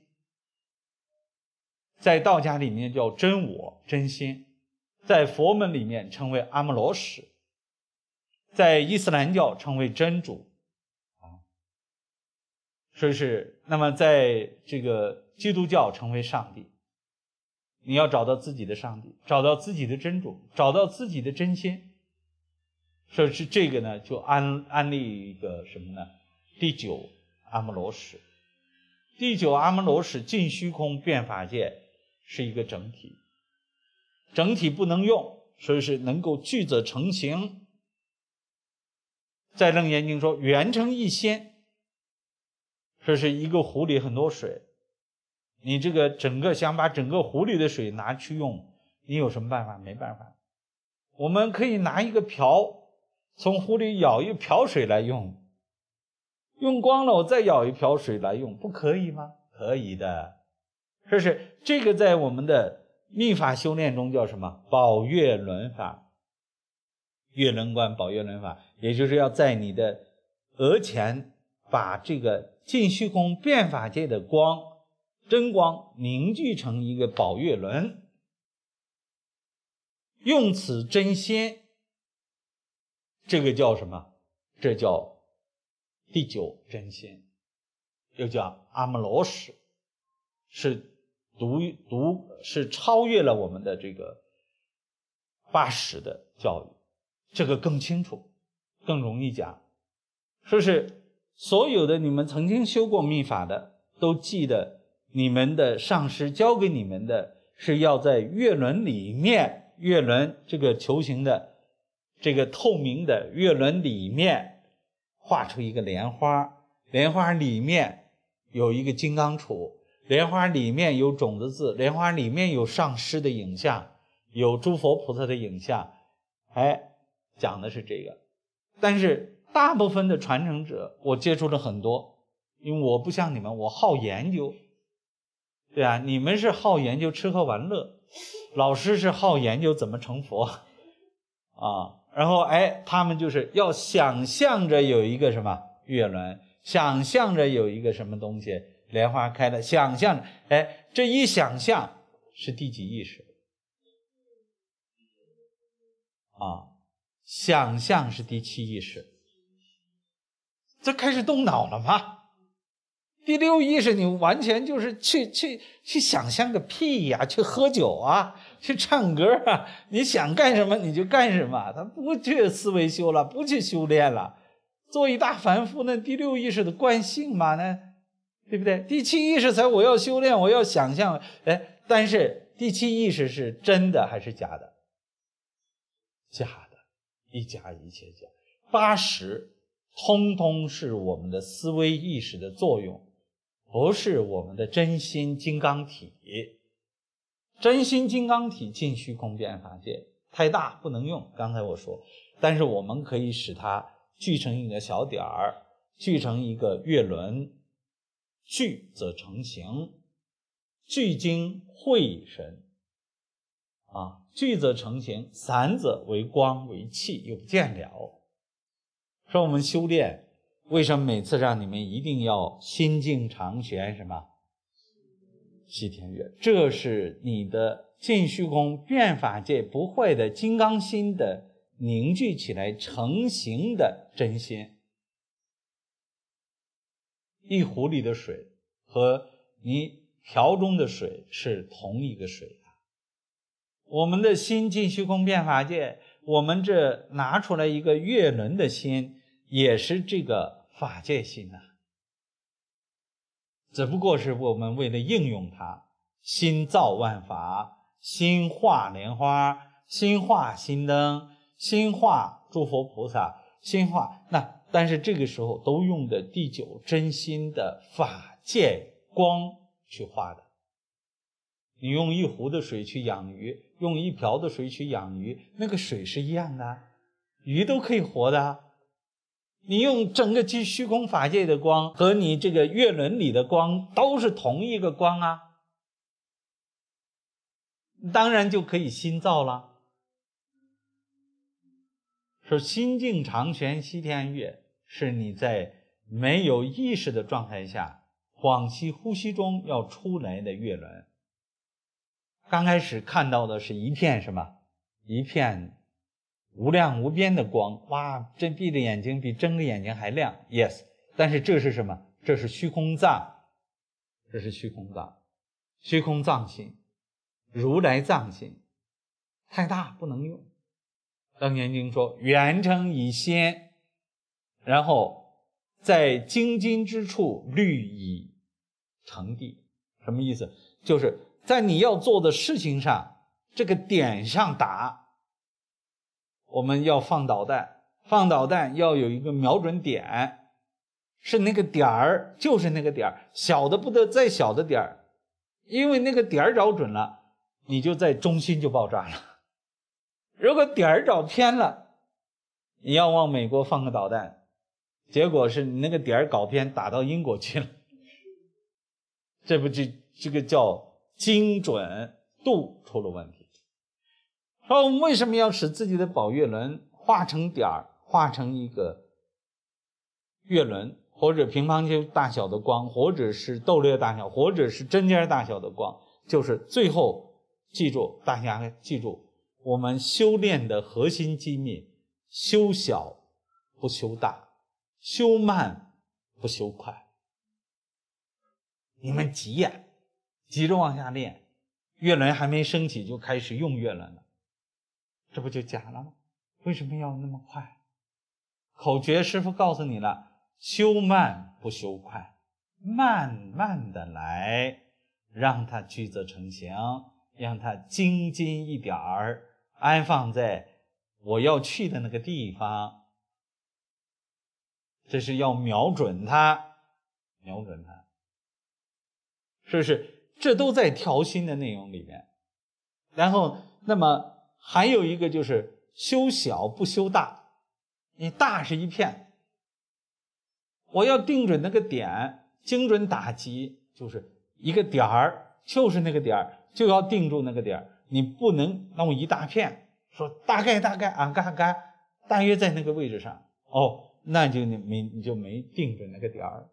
在道家里面叫真我真心，在佛门里面称为阿摩罗识，在伊斯兰教称为真主啊，所以是那么在这个基督教称为上帝。你要找到自己的上帝，找到自己的真主，找到自己的真心。所以是这个呢，就安安立一个什么呢？第九阿摩罗识。第九阿摩罗识尽虚空变法界是一个整体，整体不能用，所以是能够聚则成形。在楞严经说圆成一仙，这是一个壶里很多水，你这个整个想把整个壶里的水拿去用，你有什么办法？没办法。我们可以拿一个瓢，从壶里舀一瓢水来用，用光了我再舀一瓢水来用，不可以吗？可以的。这是这个在我们的密法修炼中叫什么？宝月轮法，月轮观宝月轮法，也就是要在你的额前把这个尽虚空变法界的光真光凝聚成一个宝月轮，用此真仙，这个叫什么？这叫第九真仙，又叫阿摩罗识，是独独是超越了我们的这个八识的教育，这个更清楚，更容易讲。说是所有的你们曾经修过密法的，都记得你们的上师教给你们的是要在月轮里面，月轮这个球形的这个透明的月轮里面画出一个莲花，莲花里面有一个金刚杵，莲花里面有种子字，莲花里面有上师的影像，有诸佛菩萨的影像，哎，讲的是这个。但是大部分的传承者，我接触了很多，因为我不像你们，我好研究，对啊，你们是好研究吃喝玩乐，老师是好研究怎么成佛啊。然后哎，他们就是要想象着有一个什么月轮，想象着有一个什么东西莲花开了，想象着，哎，这一想象是第几意识啊？想象是第七意识，这开始动脑了吗？第六意识你完全就是去去去想象个屁呀，去喝酒啊，去唱歌啊，你想干什么你就干什么，他不去思维修了，不去修炼了，做一大凡夫，那第六意识的惯性嘛，那对不对？第七意识才我要修炼，我要想象，哎，但是第七意识是真的还是假的？假的， 一加一切加。八十通通是我们的思维意识的作用，不是我们的真心金刚体。真心金刚体尽虚空变法界，太大不能用，刚才我说，但是我们可以使它聚成一个小点儿，聚成一个月轮，聚则成形，聚精会神啊，聚则成形，散则为光为气，又不见了。说我们修炼，为什么每次让你们一定要心静常悬什么西天月？这是你的尽虚空变法界不坏的金刚心的凝聚起来成形的真心。一壶里的水和你瓢中的水是同一个水啊。我们的心尽虚空变法界，我们这拿出来一个月轮的心，也是这个法界心啊。只不过是我们为了应用它，心造万法，心化莲花，心化心灯，心化诸佛菩萨，心化那但是这个时候都用的第九真心的法界光去化的。你用一壶的水去养鱼，用一瓢的水去养鱼，那个水是一样的，鱼都可以活的。你用整个虚空法界的光和你这个月轮里的光都是同一个光啊，当然就可以心造了。说心静常悬西天月，是你在没有意识的状态下，恍兮呼吸中要出来的月轮。刚开始看到的是一片什么？一片无量无边的光，哇，这闭着眼睛比睁着眼睛还亮 ，yes。但是这是什么？这是虚空藏，这是虚空藏，虚空藏心，如来藏心，太大不能用。楞严经说，圆成以先，然后在精金之处虑以成地。什么意思？就是在你要做的事情上，这个点上打。我们要放导弹，放导弹要有一个瞄准点，是那个点儿，就是那个点儿，小的不得再小的点儿，因为那个点儿找准了，你就在中心就爆炸了。如果点儿找偏了，你要往美国放个导弹，结果是你那个点儿搞偏，打到英国去了，这不就这个叫精准度出了问题。说我们为什么要使自己的宝月轮化成点儿，化成一个月轮，或者乒乓球大小的光，或者是豆粒大小，或者是针尖大小的光？就是最后记住，大家记住，我们修炼的核心机密，修小不修大，修慢不修快。你们急呀、啊，急着往下练，月轮还没升起就开始用月轮了，这不就假了吗？为什么要那么快？口诀师父告诉你了，修慢不修快，慢慢的来，让它聚则成形，让它精金一点儿安放在我要去的那个地方。这是要瞄准它，瞄准它，是不是？这都在调心的内容里面。然后那么还有一个就是修小不修大，你大是一片，我要定准那个点，精准打击，就是一个点儿，就是那个点儿，就要定住那个点儿，你不能弄一大片，说大概大概啊嘎嘎，大约在那个位置上，哦，那就你没你就没定准那个点儿。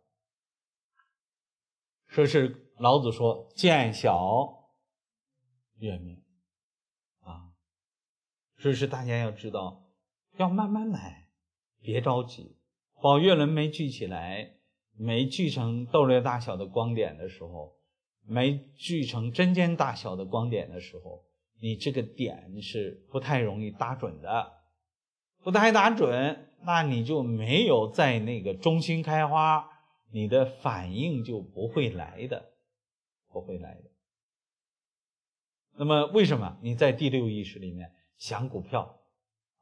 说是老子说见小越明啊，所以是大家要知道，要慢慢来，别着急。宝月轮没聚起来，没聚成豆粒大小的光点的时候，没聚成针尖大小的光点的时候，你这个点是不太容易打准的，不太打准，那你就没有在那个中心开花，你的反应就不会来的，不会来的。那么为什么你在第六意识里面想股票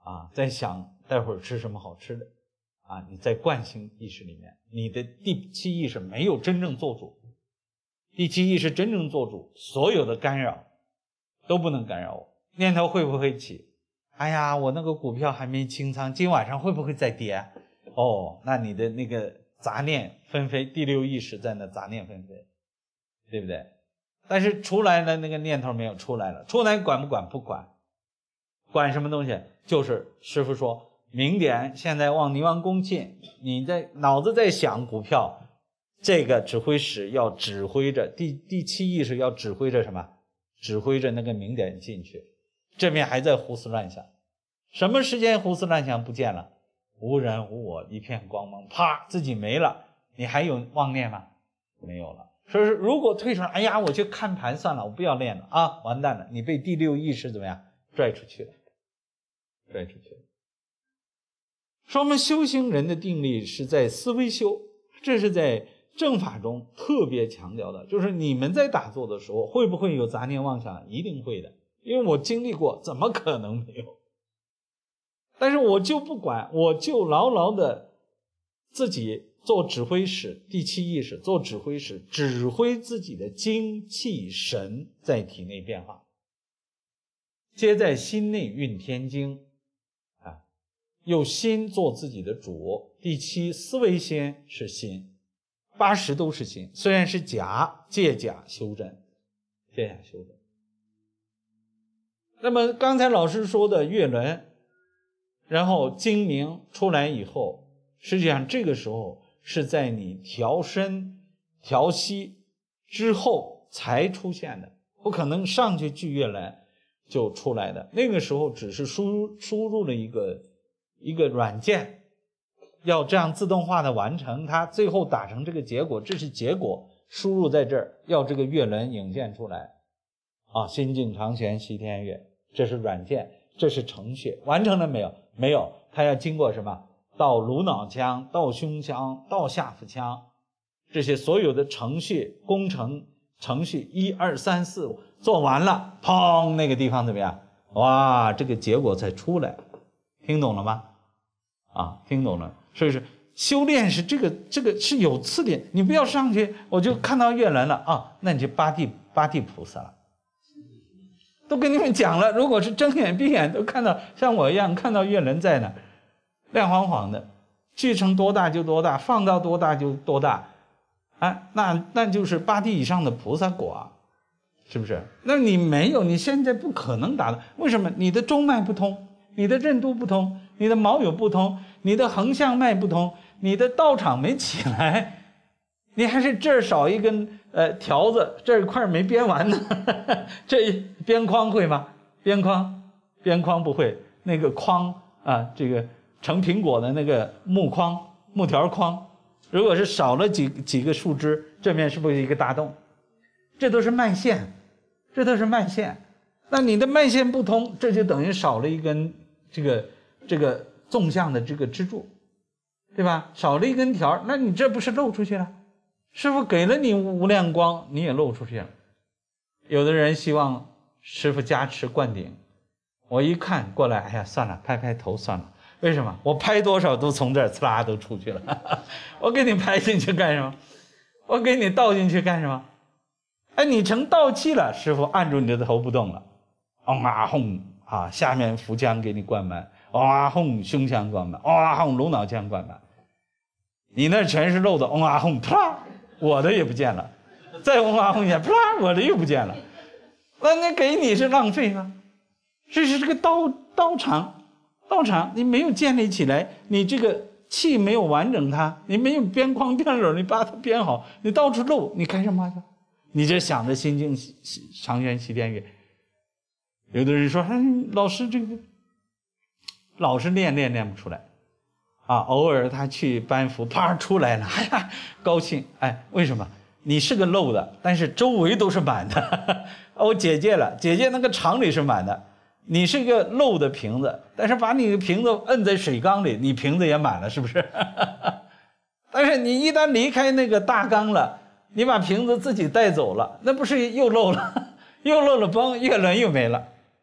啊，在想待会儿吃什么好吃的，啊，你在惯性意识里面，你的第七意识没有真正做主。第七意识真正做主，所有的干扰都不能干扰我。念头会不会起？哎呀，我那个股票还没清仓，今晚上会不会再跌？哦，那你的那个杂念纷飞，第六意识在那杂念纷飞，对不对？但是出来了，那个念头没有出来了，出来管不管？不管。管什么东西？就是师父说明点现在往泥王宫进，你在脑子在想股票，这个指挥使要指挥着第第七意识要指挥着什么？指挥着那个明点进去，这边还在胡思乱想。什么时间胡思乱想不见了？无人无我，一片光芒，啪，自己没了，你还有妄念吗？没有了。所以说如果退出来，哎呀，我去看盘算了，我不要练了啊，完蛋了，你被第六意识怎么样拽出去了，拽出去了。说我们修行人的定力是在思维修，这是在正法中特别强调的，就是你们在打坐的时候会不会有杂念妄想？一定会的，因为我经历过，怎么可能没有？但是我就不管，我就牢牢的自己做指挥使，第七意识做指挥使，指挥自己的精气神在体内变化，皆在心内运天经啊，用心做自己的主。第七思维心是心，八十都是心，虽然是假，借假修真，借假修真。那么刚才老师说的月轮，然后精明出来以后，实际上这个时候是在你调身调息之后才出现的，不可能上去聚月轮就出来的。那个时候只是输输入了一个一个软件，要这样自动化的完成它，最后打成这个结果，这是结果输入在这儿，要这个月轮影现出来啊，心境长悬西天月，这是软件，这是程序，完成了没有？没有，它要经过什么？到颅脑腔，到胸腔，到下腹腔，这些所有的程序工程程序一二三四五做完了，砰，那个地方怎么样？哇，这个结果才出来，听懂了吗？啊，听懂了。所以说修炼是这个这个是有次第，你不要上去我就看到月轮了啊，那你就八地八地菩萨了。都跟你们讲了，如果是睁眼闭眼都看到，像我一样看到月轮在那亮晃晃的，聚成多大就多大，放到多大就多大，啊，那那就是八地以上的菩萨果啊，是不是？那你没有，你现在不可能达到。为什么？你的中脉不通，你的任督不通，你的毛有不通，你的横向脉不通，你的道场没起来，你还是这儿少一根呃条子，这一块没编完呢。这边框会吗？边框边框不会，那个框啊，这个成苹果的那个木框木条框，如果是少了几几个树枝，这面是不是一个大洞？这都是脉线，这都是脉线。那你的脉线不通，这就等于少了一根这个这个纵向的这个支柱，对吧？少了一根条，那你这不是漏出去了？师父给了你无量光，你也漏出去了。有的人希望师父加持灌顶，我一看过来，哎呀，算了，拍拍头算了。为什么？我拍多少都从这儿呲啦都出去了。我给你拍进去干什么？我给你倒进去干什么？哎，你成倒气了，师父按住你的头不动了，嗡啊轰啊，下面腹腔给你灌满，嗡啊轰胸腔灌满，嗡啊轰颅脑腔灌满，你那全是漏的，嗡啊轰啪，我的也不见了，再嗡啊轰一下，啪，我的又不见了，那那给你是浪费吗？这是这个道道场，道场你没有建立起来，你这个气没有完整它，你没有边框边篓，你把它编好，你到处漏，你干什么去？你这想着心境长悬西天月。有的人说，哎，老师这个老是练练练不出来啊，偶尔他去班服啪出来了，哎呀高兴。哎，为什么？你是个漏的，但是周围都是满的。我姐姐了，姐姐那个厂里是满的，你是一个漏的瓶子，但是把你的瓶子摁在水缸里，你瓶子也满了，是不是？但是你一旦离开那个大缸了，你把瓶子自己带走了，那不是又漏了？又漏了，崩，月轮又没了。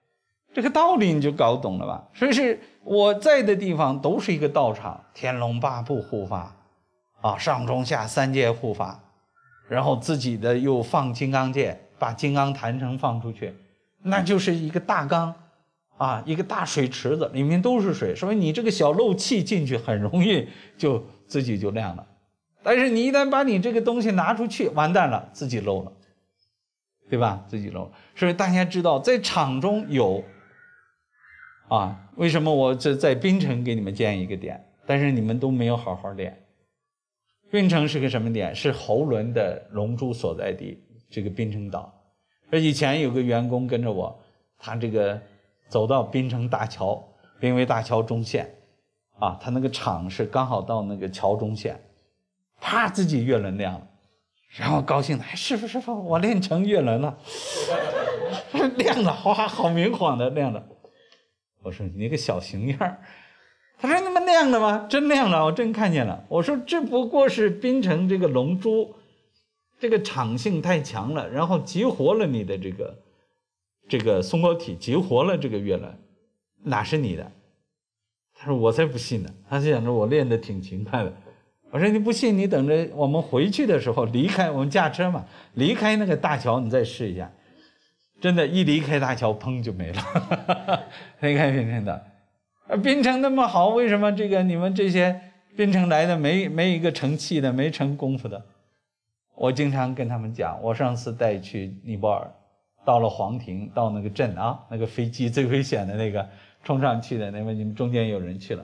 这个道理你就搞懂了吧？所以是我在的地方都是一个道场，天龙八部护法啊，上中下三界护法，然后自己的又放金刚界，把金刚坛城放出去，那就是一个大缸啊，一个大水池子，里面都是水，所以你这个小漏气进去很容易就自己就亮了。但是你一旦把你这个东西拿出去，完蛋了，自己漏了，对吧？自己漏了。所以大家知道，在场中有啊，为什么我这在槟城给你们建一个点，但是你们都没有好好练。槟城是个什么点？是侯伦的龙珠所在地，这个槟城岛。而以前有个员工跟着我，他这个走到槟城大桥，濒危大桥中线啊，他那个场是刚好到那个桥中线，啪，自己月轮亮了，然后高兴的，哎，师傅师傅，我练成月轮了，亮了，哇，好明晃的亮了。我说你那个小熊样儿，他说那么亮了吗？真亮了，我真看见了。我说这不过是槟城这个龙珠，这个场性太强了，然后激活了你的这个这个松果体，激活了这个月轮，哪是你的？他说我才不信呢，他就想着我练得挺勤快的。我说你不信，你等着我们回去的时候离开，我们驾车嘛，离开那个大桥，你再试一下。真的，一离开大桥，砰就没了。离开槟城的，槟城那么好，为什么这个你们这些槟城来的没没一个成器的，没成功夫的？我经常跟他们讲，我上次带去尼泊尔，到了黄庭，到那个镇啊，那个飞机最危险的那个冲上去的，那么你们中间有人去了，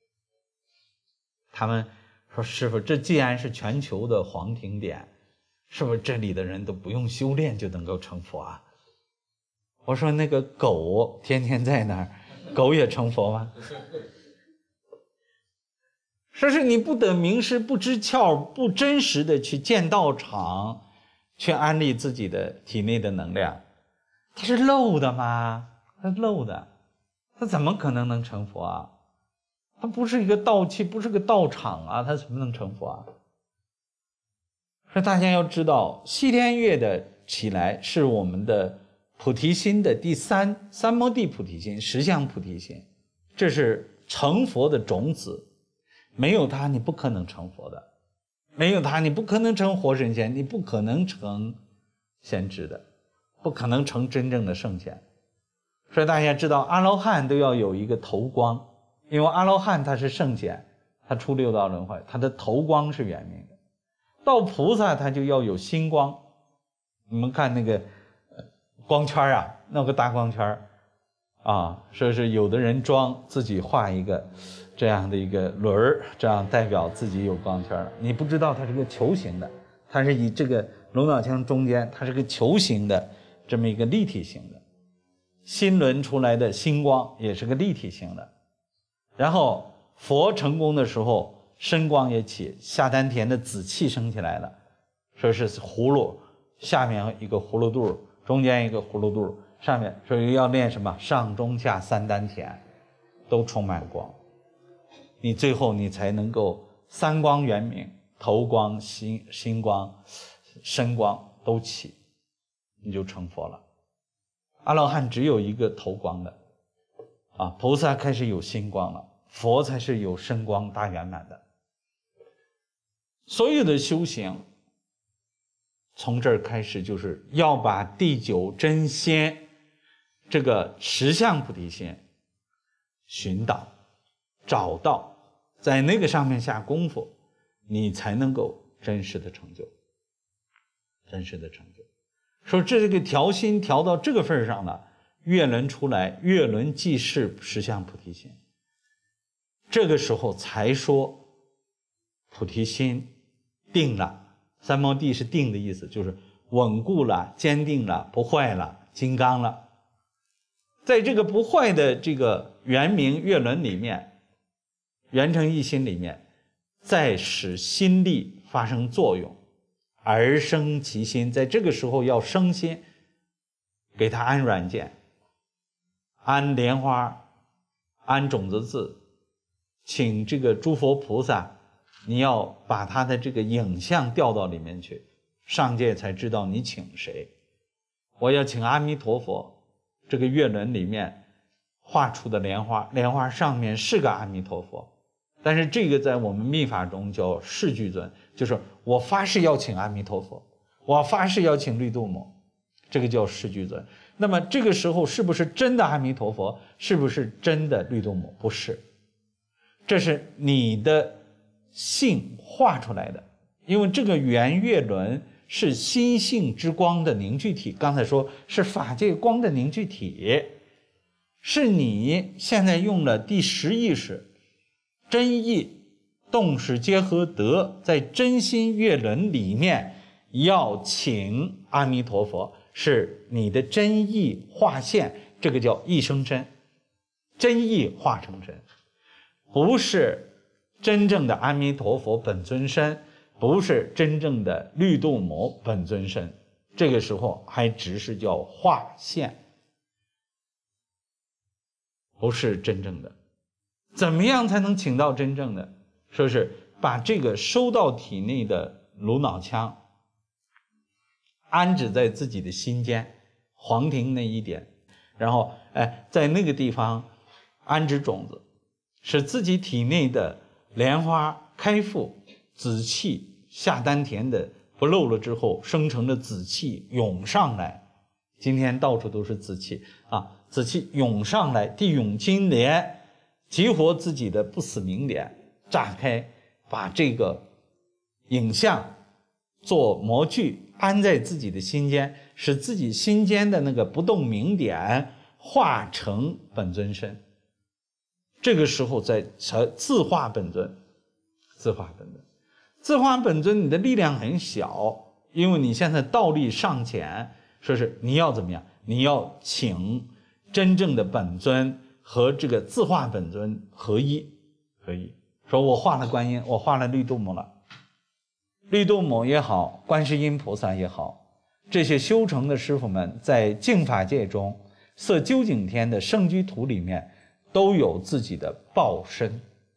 他们说师傅，这既然是全球的黄庭点，是不是这里的人都不用修炼就能够成佛啊？我说那个狗天天在那儿，狗也成佛吗？说是你不得名师，不知窍，不真实的去建道场，去安利自己的体内的能量，它是漏的吗？它是漏的，它怎么可能能成佛啊？它不是一个道器，不是个道场啊，它怎么能成佛啊？所以大家要知道，西天月的起来是我们的菩提心的第三三摩地菩提心，十相菩提心，这是成佛的种子，没有它你不可能成佛的，没有它你不可能成活神仙，你不可能成先知的，不可能成真正的圣贤。所以大家知道，阿罗汉都要有一个头光，因为阿罗汉他是圣贤，他出六道轮回，他的头光是圆明的。到菩萨他就要有心光，你们看那个光圈啊，弄个大光圈啊，说是有的人装自己画一个这样的一个轮儿，这样代表自己有光圈了。你不知道它是个球形的，它是以这个龙脑腔中间，它是个球形的这么一个立体型的。心轮出来的星光也是个立体型的。然后佛成功的时候，身光也起，下丹田的紫气升起来了，说是葫芦，下面一个葫芦肚，中间一个葫芦肚，上面所以要练什么？上中下三丹田都充满光，你最后你才能够三光圆明，头光、心心光、身光都起，你就成佛了。阿罗汉只有一个头光的啊，菩萨开始有心光了，佛才是有身光大圆满的。所有的修行从这儿开始，就是要把第九真仙这个十相菩提心寻到找到，在那个上面下功夫，你才能够真实的成就，真实的成就。说这个调心调到这个份上了，月轮出来，月轮即是十相菩提心，这个时候才说菩提心定了。三摩地是定的意思，就是稳固了、坚定了、不坏了、金刚了。在这个不坏的这个圆明月轮里面，圆成一心里面，再使心力发生作用，而生其心。在这个时候要生心，给它安软件，安莲花，安种子字，请这个诸佛菩萨，你要把他的这个影像调到里面去，上界才知道你请谁。我要请阿弥陀佛，这个月轮里面画出的莲花，莲花上面是个阿弥陀佛，但是这个在我们密法中叫誓具尊，就是我发誓要请阿弥陀佛，我发誓要请绿度母，这个叫誓具尊。那么这个时候是不是真的阿弥陀佛？是不是真的绿度母？不是，这是你的性画出来的，因为这个圆月轮是心性之光的凝聚体，刚才说是法界光的凝聚体，是你现在用了第十意识真意动识结合得，在真心月轮里面要请阿弥陀佛，是你的真意化现，这个叫一生真，真意化成真，不是真正的阿弥陀佛本尊身，不是真正的绿度母本尊身，这个时候还只是叫化现，不是真正的。怎么样才能请到真正的？说是把这个收到体内的颅脑腔安置在自己的心间黄庭那一点，然后哎，在那个地方安置种子，使自己体内的莲花开腹，紫气下丹田的不漏了之后，生成的紫气涌上来。今天到处都是紫气啊，紫气涌上来，地涌金莲，激活自己的不死明点，炸开，把这个影像做模具安在自己的心间，使自己心间的那个不动明点化成本尊身。这个时候再自化本尊，自化本尊，自化本尊，你的力量很小，因为你现在道力尚浅，说是你要怎么样？你要请真正的本尊和这个自化本尊合一，合一。说我化了观音，我化了绿度母了，绿度母也好，观世音菩萨也好，这些修成的师傅们在净法界中，色究竟天的圣居土里面都有自己的报身。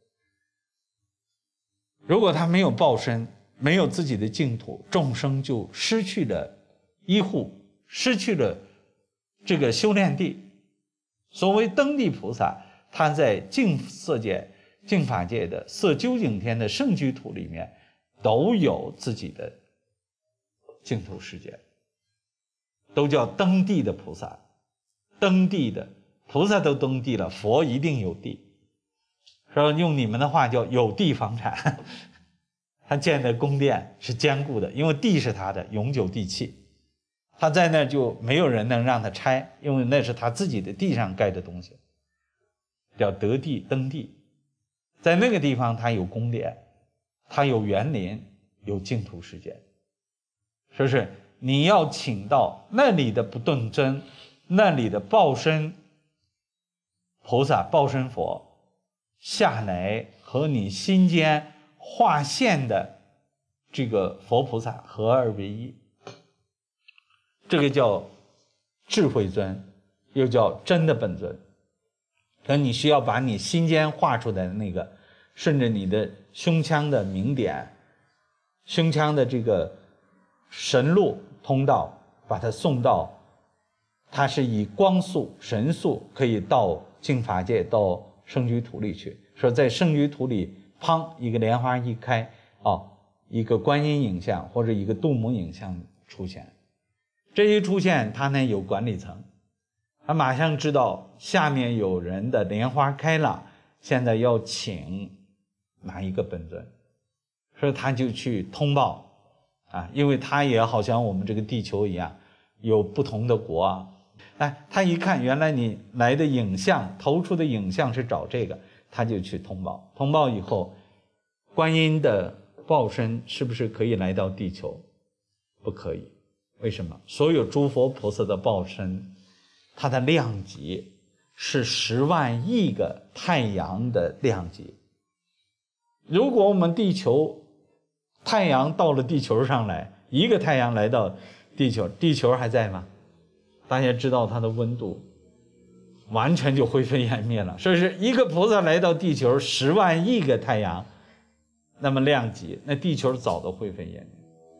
如果他没有报身，没有自己的净土，众生就失去了依护，失去了这个修炼地。所谓登地菩萨，他在净色界、净法界的色究竟天的圣居土里面都有自己的净土世界，都叫登地的菩萨。登地的菩萨都登地了，佛一定有地，说用你们的话叫有地房产。他建的宫殿是坚固的，因为地是他的永久地契，他在那就没有人能让他拆，因为那是他自己的地上盖的东西，叫得地登地。在那个地方他有宫殿，他有园林，有净土世界。说是你要请到那里的不动真，那里的报身菩萨、报身佛下来和你心间化现的这个佛菩萨合二为一，这个叫智慧尊，又叫真的本尊。可你需要把你心间画出来的那个，顺着你的胸腔的明点，胸腔的这个神路通道，把它送到，它是以光速、神速可以到净法界、到圣居土里去。说在圣居土里，砰，一个莲花一开，哦，一个观音影像或者一个度母影像出现。这一出现，他呢有管理层，他马上知道下面有人的莲花开了，现在要请哪一个本尊，所以他就去通报啊，因为他也好像我们这个地球一样，有不同的国啊。哎，他一看原来你来的影像投出的影像是找这个，他就去通报。通报以后，观音的报身是不是可以来到地球？不可以。为什么？所有诸佛菩萨的报身，它的量级是十万亿个太阳的量级。如果我们地球太阳到了地球上来，一个太阳来到地球，地球还在吗？大家知道它的温度完全就灰飞烟灭了。所以是一个菩萨来到地球，十万亿个太阳，那么量级，那地球早都灰飞烟灭。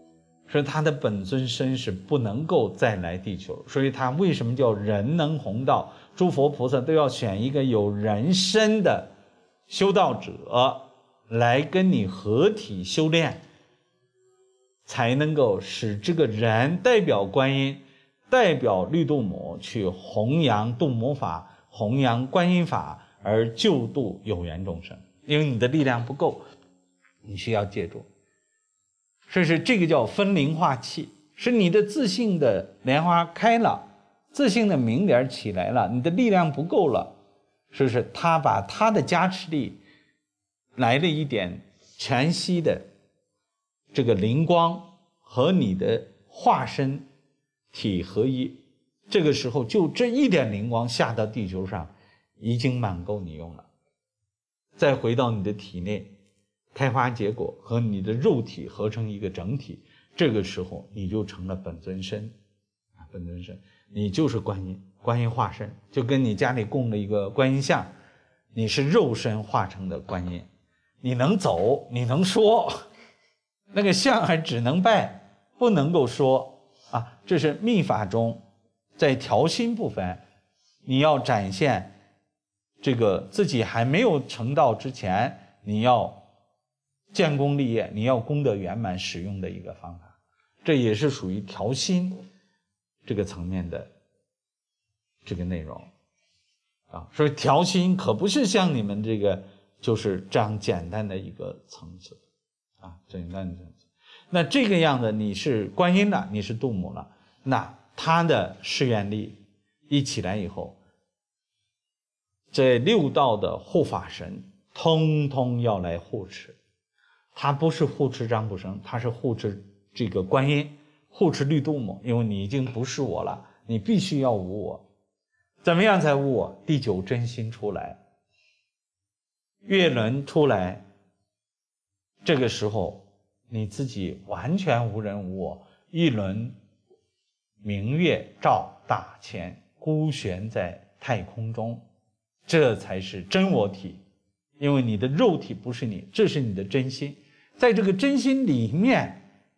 所以他的本尊身是不能够再来地球，所以他为什么叫人能弘道？诸佛菩萨都要选一个有人身的修道者来跟你合体修炼，才能够使这个人代表观音，代表绿度母去弘扬度母法，弘扬观音法，而救度有缘众生。因为你的力量不够，你需要借助。所以是这个叫分灵化气，是你的自信的莲花开了，自信的明点起来了，你的力量不够了，是不是他把他的加持力来了一点全息的这个灵光和你的化身体合一，这个时候就这一点灵光下到地球上已经满够你用了，再回到你的体内开花结果，和你的肉体合成一个整体，这个时候你就成了本尊身啊，本尊身，你就是观音，观音化身，就跟你家里供了一个观音像，你是肉身化成的观音，你能走，你能说，那个像还只能拜，不能够说啊。这是密法中在调心部分，你要展现这个自己还没有成道之前，你要建功立业，你要功德圆满使用的一个方法，这也是属于调心这个层面的这个内容啊。所以调心可不是像你们这个就是这样简单的一个层次啊，简单的层次。那这个样的你是观音了，你是度母了，那他的誓愿力一起来以后，这六道的护法神通通要来护持。他不是护持张卜生，他是护持这个观音，护持绿度母，因为你已经不是我了，你必须要无我。怎么样才无我？第九真心出来，月轮出来，这个时候你自己完全无人无我，一轮明月照大千，孤悬在太空中，这才是真我体。因为你的肉体不是你，这是你的真心，在这个真心里面，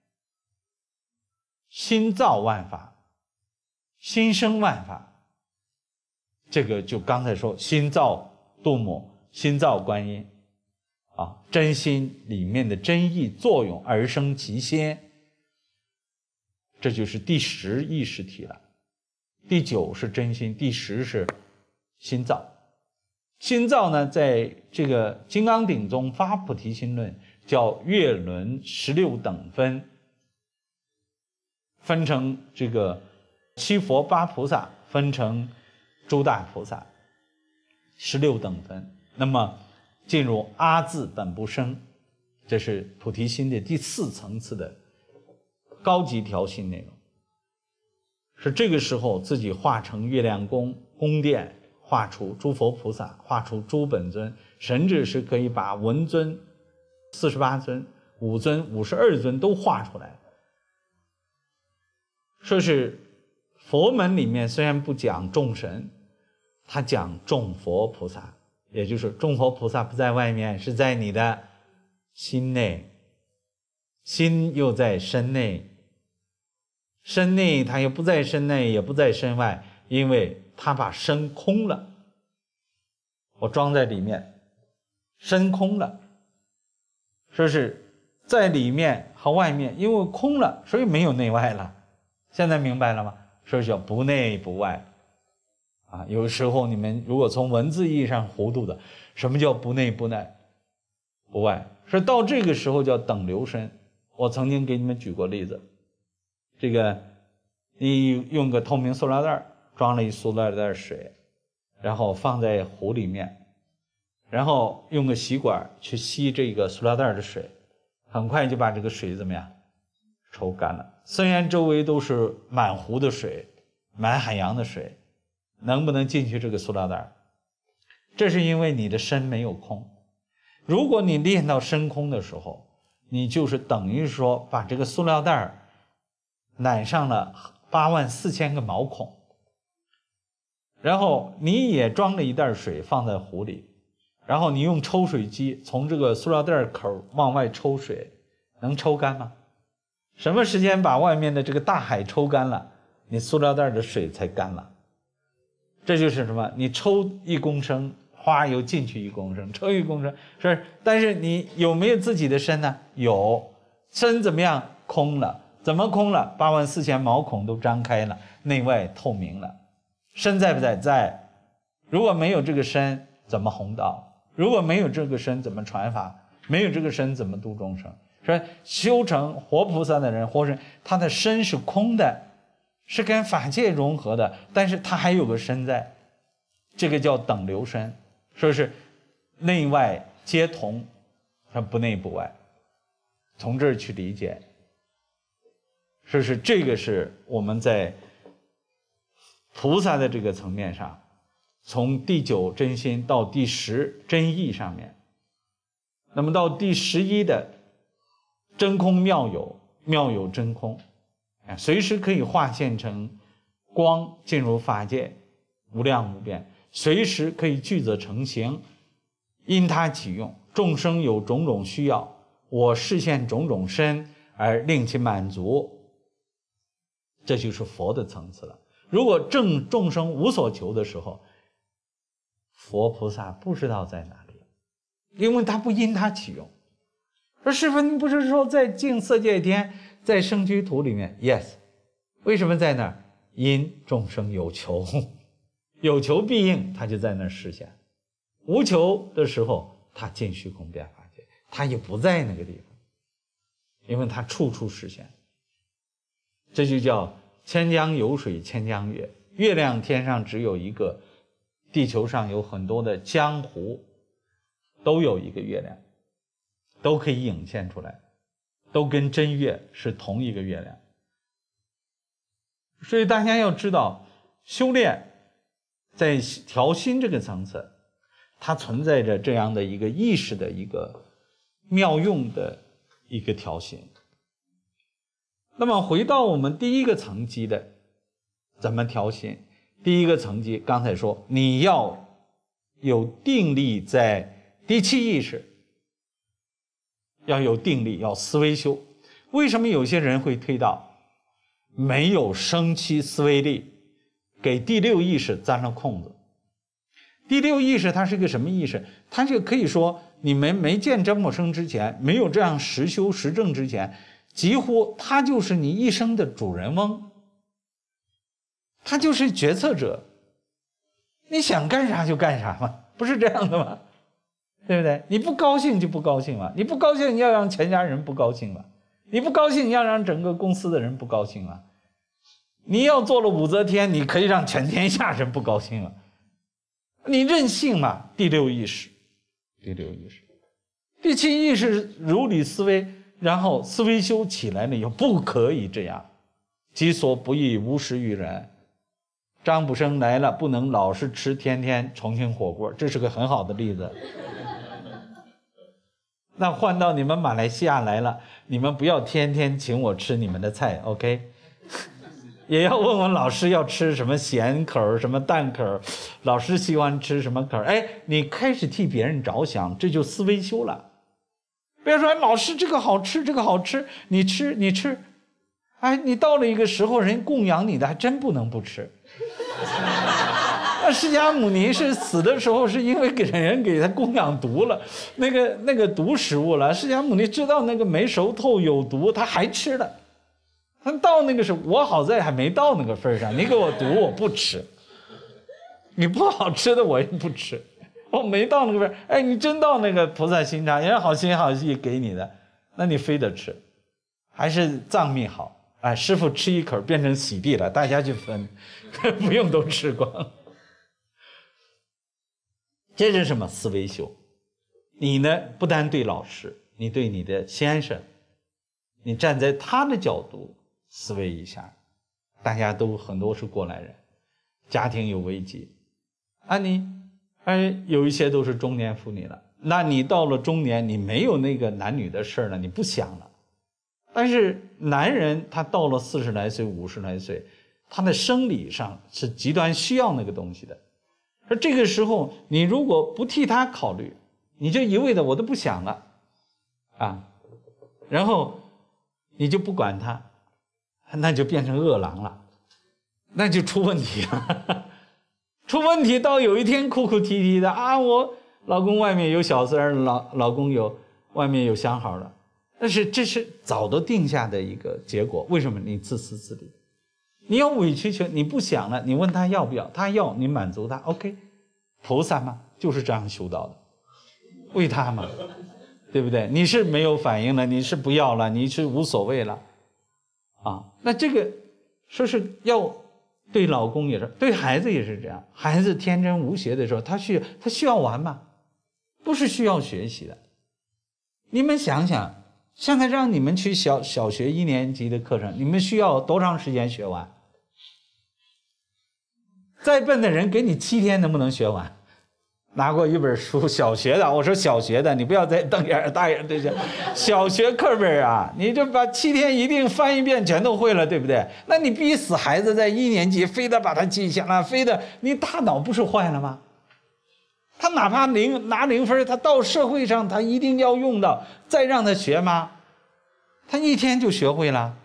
心造万法，心生万法。这个就刚才说心造度母，心造观音啊，真心里面的真意作用而生其心，这就是第十意识体了。第九是真心，第十是心造。心造呢，在这个金刚顶中发菩提心论叫月轮十六等分，分成这个七佛八菩萨，分成诸大菩萨，十六等分。那么进入阿字本不生，这是菩提心的第四层次的高级调心内容。是这个时候自己化成月亮宫宫殿，画出诸佛菩萨，画出诸本尊，甚至是可以把文尊、四十八尊、五尊、五十二尊都画出来。说是佛门里面虽然不讲众神，他讲众佛菩萨，也就是众佛菩萨不在外面，是在你的心内，心又在身内，身内他又不在身内，也不在身外，因为他把身空了，我装在里面，身空了，说是在里面和外面，因为空了，所以没有内外了。现在明白了吗？说叫不内不外啊。有时候你们如果从文字意义上糊涂的，什么叫不内不内不外？说到这个时候叫等流身。我曾经给你们举过例子，这个你用个透明塑料袋装了一塑料袋水，然后放在壶里面，然后用个吸管去吸这个塑料袋的水，很快就把这个水怎么样抽干了。虽然周围都是满湖的水，满海洋的水，能不能进去这个塑料袋？这是因为你的身没有空。如果你练到身空的时候，你就是等于说把这个塑料袋染上了八万四千个毛孔，然后你也装了一袋水放在壶里，然后你用抽水机从这个塑料袋口往外抽水，能抽干吗？ 什么时间把外面的这个大海抽干了，你塑料袋的水才干了。这就是什么？你抽一公升，哗又进去一公升，抽一公升，是。但是你有没有自己的身呢？有，身怎么样？空了。怎么空了？八万四千毛孔都张开了，内外透明了。身在不在？在。如果没有这个身，怎么弘道？如果没有这个身，怎么传法？没有这个身，怎么度众生？说修成活菩萨的人，活人他的身是空的，是跟法界融合的，但是他还有个身在，这个叫等流身，说是内外皆同，它不内不外，从这儿去理解。说是这个是我们在菩萨的这个层面上，从第九真心到第十真意上面，那么到第十一的真空妙有，妙有真空，随时可以化现成光进入法界，无量无边，随时可以具则成形，因他起用。众生有种种需要，我示现种种身而令其满足，这就是佛的层次了。如果正众生无所求的时候，佛菩萨不知道在哪里，因为他不因他起用。说师父，你不是说在净色界天，在生居图里面 ？Yes， 为什么在那儿？因众生有求，有求必应，他就在那儿实现；无求的时候，他进虚空变法界，他也不在那个地方，因为他处处实现。这就叫千江有水千江月，月亮天上只有一个，地球上有很多的江湖，都有一个月亮，都可以影现出来，都跟真月是同一个月亮。所以大家要知道，修炼在调心这个层次，它存在着这样的一个意识的一个妙用的一个调心。那么回到我们第一个层级的怎么调心？第一个层级刚才说，你要有定力，在第七意识要有定力，要思维修。为什么有些人会推到没有生起思维力，给第六意识钻了空子？第六意识它是个什么意识？它就可以说你们没见真我生之前，没有这样实修实证之前，几乎他就是你一生的主人翁，他就是决策者，你想干啥就干啥嘛，不是这样的吗？对不对？你不高兴就不高兴嘛，你不高兴你要让全家人不高兴嘛，你不高兴你要让整个公司的人不高兴嘛，你要做了武则天，你可以让全天下人不高兴嘛，你任性嘛。第六意识，第六意识，第七意识如理思维。然后思维修起来了以后，不可以这样，己所不欲，勿施于人。张卜生来了，不能老是吃天天重庆火锅，这是个很好的例子。那换到你们马来西亚来了，你们不要天天请我吃你们的菜 ，OK？ 也要问问老师要吃什么咸口，什么淡口，老师喜欢吃什么口。哎，你开始替别人着想，这就思维修了。不要说老师这个好吃，这个好吃，你吃你吃，哎，你到了一个时候，人供养你的还真不能不吃。那释迦牟尼是死的时候，是因为给人给他供养毒了，那个那个毒食物了。释迦牟尼知道那个没熟透有毒，他还吃了。他到那个时候，我好在还没到那个份上，你给我毒我不吃，你不好吃的我也不吃。我没到那个份，哎，你真到那个菩萨心肠，人家好心好意给你的，那你非得吃，还是藏密好，哎，师父吃一口变成洗地了，大家去分，不用都吃光。这是什么思维修？你呢，不单对老师，你对你的先生，你站在他的角度思维一下，大家都很多是过来人，家庭有危机，啊你。哎，有一些都是中年妇女了，那你到了中年，你没有那个男女的事儿了，你不想了。但是男人他到了四十来岁、五十来岁，他的生理上是极端需要那个东西的。而这个时候，你如果不替他考虑，你就一味的我都不想了，啊，然后你就不管他，那就变成饿狼了，那就出问题了。出问题到有一天哭哭啼啼的啊，我老公外面有小三儿，老老公有外面有相好了，但是这是早都定下的一个结果。为什么？你自私自利，你要委曲求，你不想了，你问他要不要，他要你满足他 ，OK。菩萨嘛就是这样修道的，为他嘛，对不对？你是没有反应了，你是不要了，你是无所谓了，啊，那这个说是要。对老公也是，对孩子也是这样。孩子天真无邪的时候，他需要他需要玩嘛，不是需要学习的。你们想想，现在让你们去小小学一年级的课程，你们需要多长时间学完？再笨的人给你七天能不能学完？拿过一本书，小学的，我说小学的，你不要再瞪眼大眼对着，小学课本啊，你这把七天一定翻一遍全都会了，对不对？那你逼死孩子在一年级，非得把它记下来，非得你大脑不是坏了吗？他哪怕零拿零分，他到社会上他一定要用到，再让他学吗？他一天就学会了，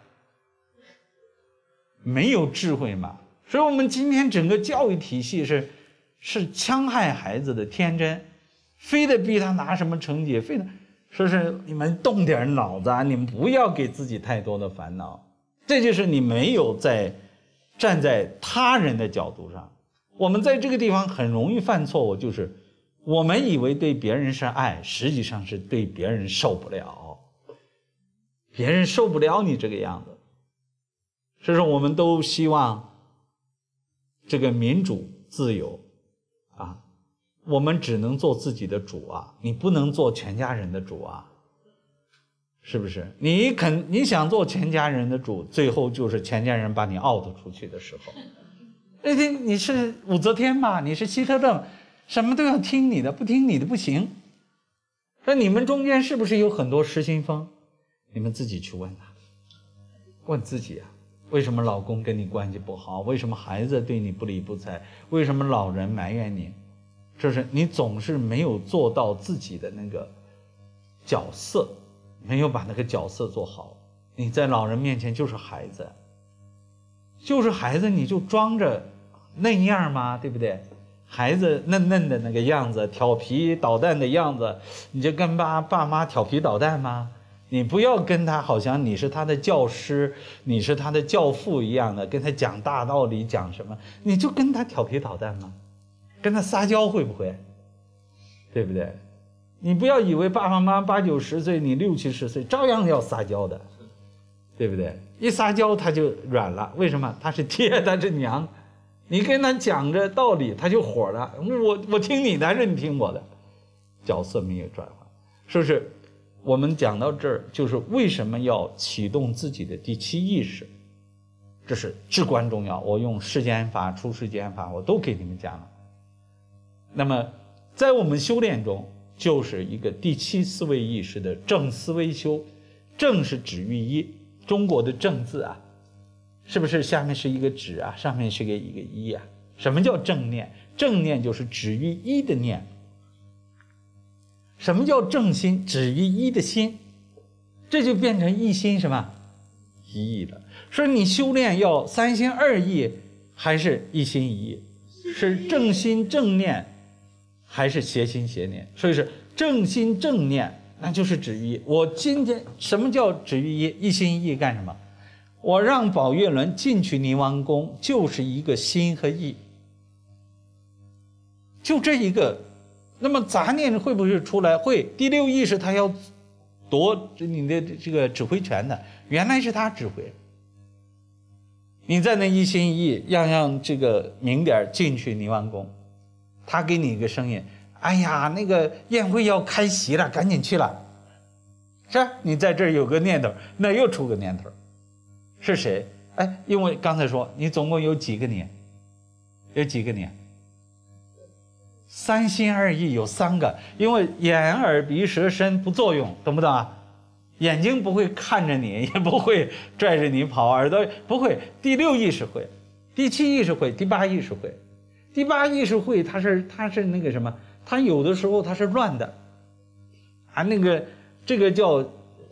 没有智慧嘛。所以我们今天整个教育体系是。是戕害孩子的天真，非得逼他拿什么成绩，非得说是你们动点脑子啊，你们不要给自己太多的烦恼。这就是你没有在站在他人的角度上。我们在这个地方很容易犯错误，就是我们以为对别人是爱，实际上是对别人受不了，别人受不了你这个样子。所以说我们都希望这个民主自由啊，我们只能做自己的主啊，你不能做全家人的主啊，是不是？你肯你想做全家人的主，最后就是全家人把你 out 出去的时候。那天你是武则天嘛，你是希特勒，什么都要听你的，不听你的不行。那你们中间是不是有很多失心疯？你们自己去问他，问自己啊。为什么老公跟你关系不好？为什么孩子对你不理不睬？为什么老人埋怨你？就是你总是没有做到自己的那个角色，没有把那个角色做好。你在老人面前就是孩子，就是孩子，你就装着嫩样吗？对不对？孩子嫩嫩的那个样子，调皮捣蛋的样子，你就跟爸爸妈调皮捣蛋吗？你不要跟他好像你是他的教师，你是他的教父一样的，跟他讲大道理，讲什么，你就跟他调皮捣蛋吗？跟他撒娇会不会？对不对？你不要以为爸爸妈妈八九十岁，你六七十岁照样要撒娇的，对不对？一撒娇他就软了，为什么？他是爹，他是娘，你跟他讲着道理，他就火了。我我听你的还是你听我的？角色没有转换，是不是？我们讲到这儿，就是为什么要启动自己的第七意识，这是至关重要。我用世间法、出世间法，我都给你们讲了。那么，在我们修炼中，就是一个第七思维意识的正思维修。正是止于一，中国的正字啊，是不是下面是一个止啊，上面是个一个一啊？什么叫正念？正念就是止于一的念。什么叫正心？止于一的心，这就变成一心什么一意了。说你修炼要三心二意，还是一心一意？是正心正念，还是邪心邪念？所以是正心正念，那就是止于一。我今天什么叫止于一？一心一意干什么？我让宝月轮进去泥王宫，就是一个心和意，就这一个。那么杂念会不会出来？会。第六意识他要夺你的这个指挥权的，原来是他指挥。你在那一心一意，样样这个明点进去泥王宫，他给你一个声音，哎呀，那个宴会要开席了，赶紧去了。是你在这儿有个念头，那又出个念头，是谁？哎，因为刚才说你总共有几个念？有几个念？三心二意有三个，因为眼耳鼻舌身不作用，懂不懂啊？眼睛不会看着你，也不会拽着你跑，耳朵不会。第六意识会，第七意识会，第八意识会。第八意识会，它是它是那个什么？它有的时候它是乱的，啊，那个这个叫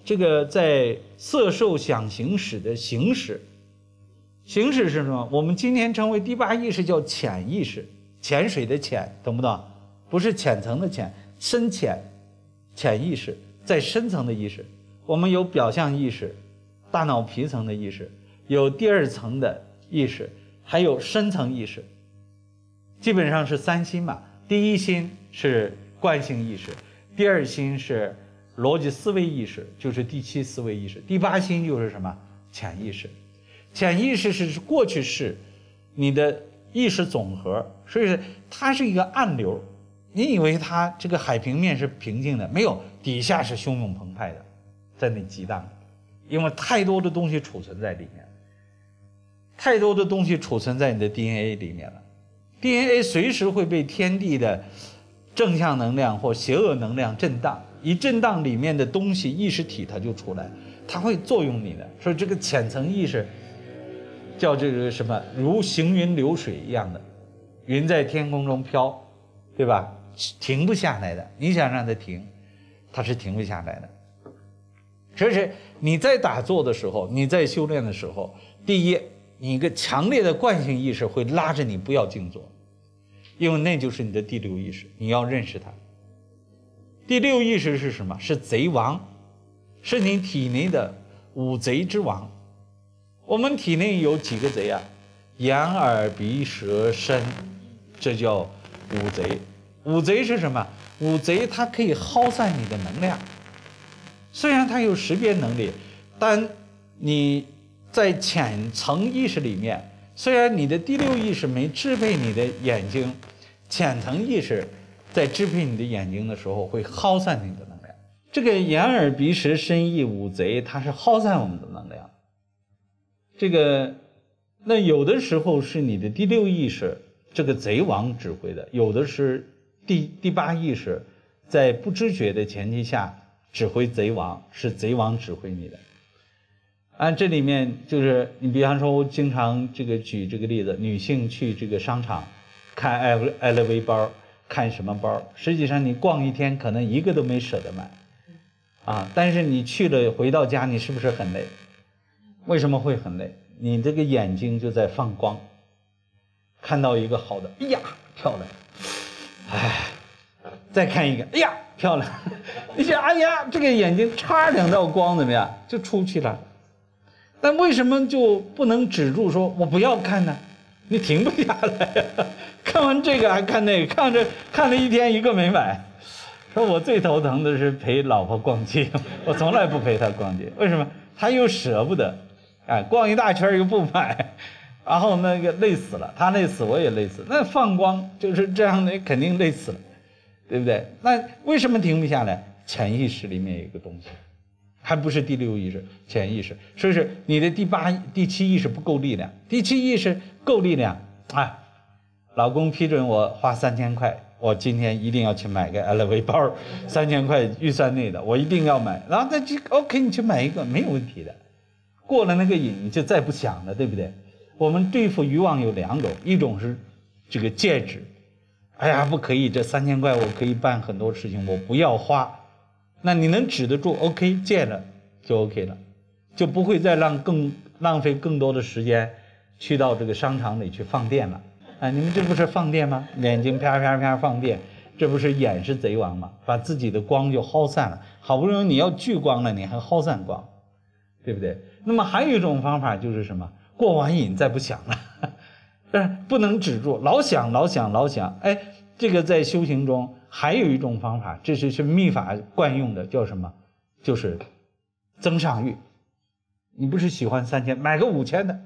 这个在色受想行识的行识，行识是什么？我们今天称为第八意识，叫潜意识，潜水的潜，懂不懂？不是浅层的浅，深浅，潜意识，在深层的意识，我们有表象意识，大脑皮层的意识，有第二层的意识，还有深层意识，基本上是三心嘛。第一心是惯性意识，第二心是逻辑思维意识，就是第七思维意识，第八心就是什么？潜意识。潜意识是过去式你的意识总和，所以它是一个暗流。你以为它这个海平面是平静的，没有，底下是汹涌澎湃的，在那激荡，因为太多的东西储存在里面，太多的东西储存在你的 D N A 里面了。D N A 随时会被天地的正向能量或邪恶能量震荡，一震荡里面的东西意识体它就出来，它会作用你的。所以这个浅层意识叫这个什么，如行云流水一样的，云在天空中飘，对吧？停不下来的，你想让它停，它是停不下来的。所以是你在打坐的时候，你在修炼的时候，第一，你一个强烈的惯性意识会拉着你不要静坐，因为那就是你的第六意识，你要认识它。第六意识是什么？是贼王，是你体内的五贼之王。我们体内有几个贼啊？眼耳鼻舌身，这叫五贼。五贼是什么？五贼它可以耗散你的能量，虽然它有识别能力，但你在浅层意识里面，虽然你的第六意识没支配你的眼睛，浅层意识在支配你的眼睛的时候会耗散你的能量。这个眼耳鼻舌身意五贼，它是耗散我们的能量。这个那有的时候是你的第六意识这个贼王指挥的，有的是第第八意识在不知觉的前提下指挥贼王，是贼王指挥你的。按这里面就是你比方说我经常这个举这个例子，女性去这个商场看 L V 包，看什么包，实际上你逛一天可能一个都没舍得买啊，但是你去了回到家你是不是很累？为什么会很累？你这个眼睛就在放光，看到一个好的，哎呀漂亮，哎，再看一个，哎呀漂亮，你想哎呀这个眼睛差两道光怎么样就出去了。但为什么就不能止住说我不要看呢？你停不下来呀、啊！看完这个还看那个，看着看了一天一个没买。说我最头疼的是陪老婆逛街，我从来不陪她逛街，为什么？她又舍不得，哎，逛一大圈又不买，然后那个累死了，她累死我也累死。那放光就是这样的，肯定累死了，对不对？那为什么停不下来？潜意识里面有一个东西。还不是第六意识，潜意识，所以是你的第八、第七意识不够力量，第七意识够力量，哎，老公批准我花三千块，我今天一定要去买个 L V 包，三千块预算内的，我一定要买，然后那就 OK， 你去买一个没有问题的，过了那个瘾你就再不想了，对不对？我们对付欲望有两种，一种是这个戒指，哎呀不可以，这三千块我可以办很多事情，我不要花。那你能止得住 OK 戒了就 OK 了，就不会再让更浪费更多的时间去到这个商场里去放电了啊！你们这不是放电吗？眼睛啪啪啪放电，这不是眼是贼王吗？把自己的光就耗散了，好不容易你要聚光了，你还耗散光，对不对？那么还有一种方法就是什么？过完瘾再不想了，但是不能止住，老想老想老想，哎，这个在修行中。还有一种方法，这是是密法惯用的，叫什么？就是增上欲。你不是喜欢三千，买个五千的。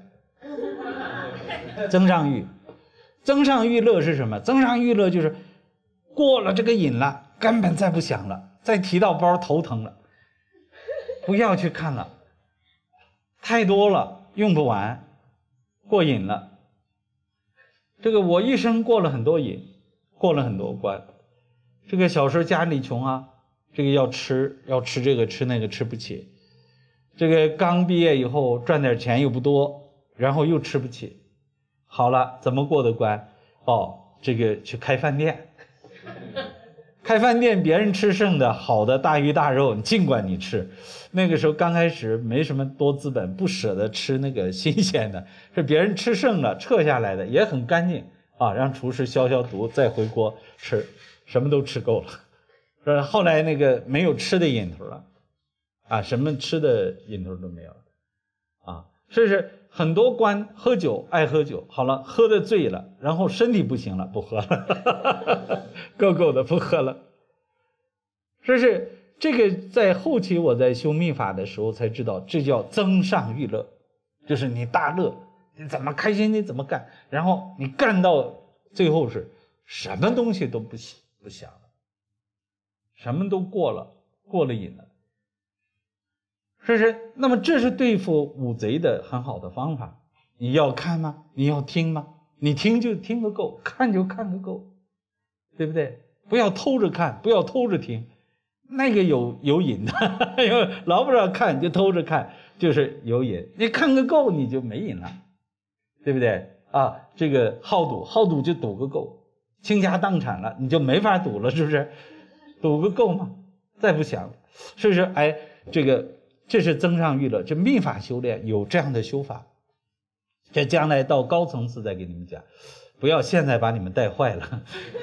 增上欲，增上欲乐是什么？增上欲乐就是过了这个瘾了，根本再不想了，再提到包头疼了，不要去看了，太多了，用不完，过瘾了。这个我一生过了很多瘾，过了很多关。这个小时候家里穷啊，这个要吃要吃这个吃那个吃不起，这个刚毕业以后赚点钱又不多，然后又吃不起，好了怎么过的关？哦，这个去开饭店， 开饭店别人吃剩的好的大鱼大肉，尽管你吃。那个时候刚开始没什么多资本，不舍得吃那个新鲜的，是别人吃剩了撤下来的，也很干净啊，让厨师消消毒再回锅吃，什么都吃够了。是后来那个没有吃的瘾头了，啊，什么吃的瘾头都没有了，啊，这是很多官喝酒爱喝酒，好了，喝的醉了，然后身体不行了，不喝了，够够的不喝了。这是这个在后期我在修密法的时候才知道，这叫增上欲乐，就是你大乐，你怎么开心你怎么干，然后你干到最后是什么东西都不不想了，什么都过了，过了瘾了。是不是？那么这是对付五贼的很好的方法。你要看吗？你要听吗？你听就听个够，看就看个够，对不对？不要偷着看，不要偷着听，那个有有瘾的，老不知道看就偷着看，就是有瘾。你看个够，你就没瘾了，对不对？啊，这个好赌，好赌就赌个够，倾家荡产了，你就没法赌了，是不是？赌个够吗？再不想，是不是？哎，这个。这是增上欲乐，这密法修炼有这样的修法，这将来到高层次再给你们讲，不要现在把你们带坏了。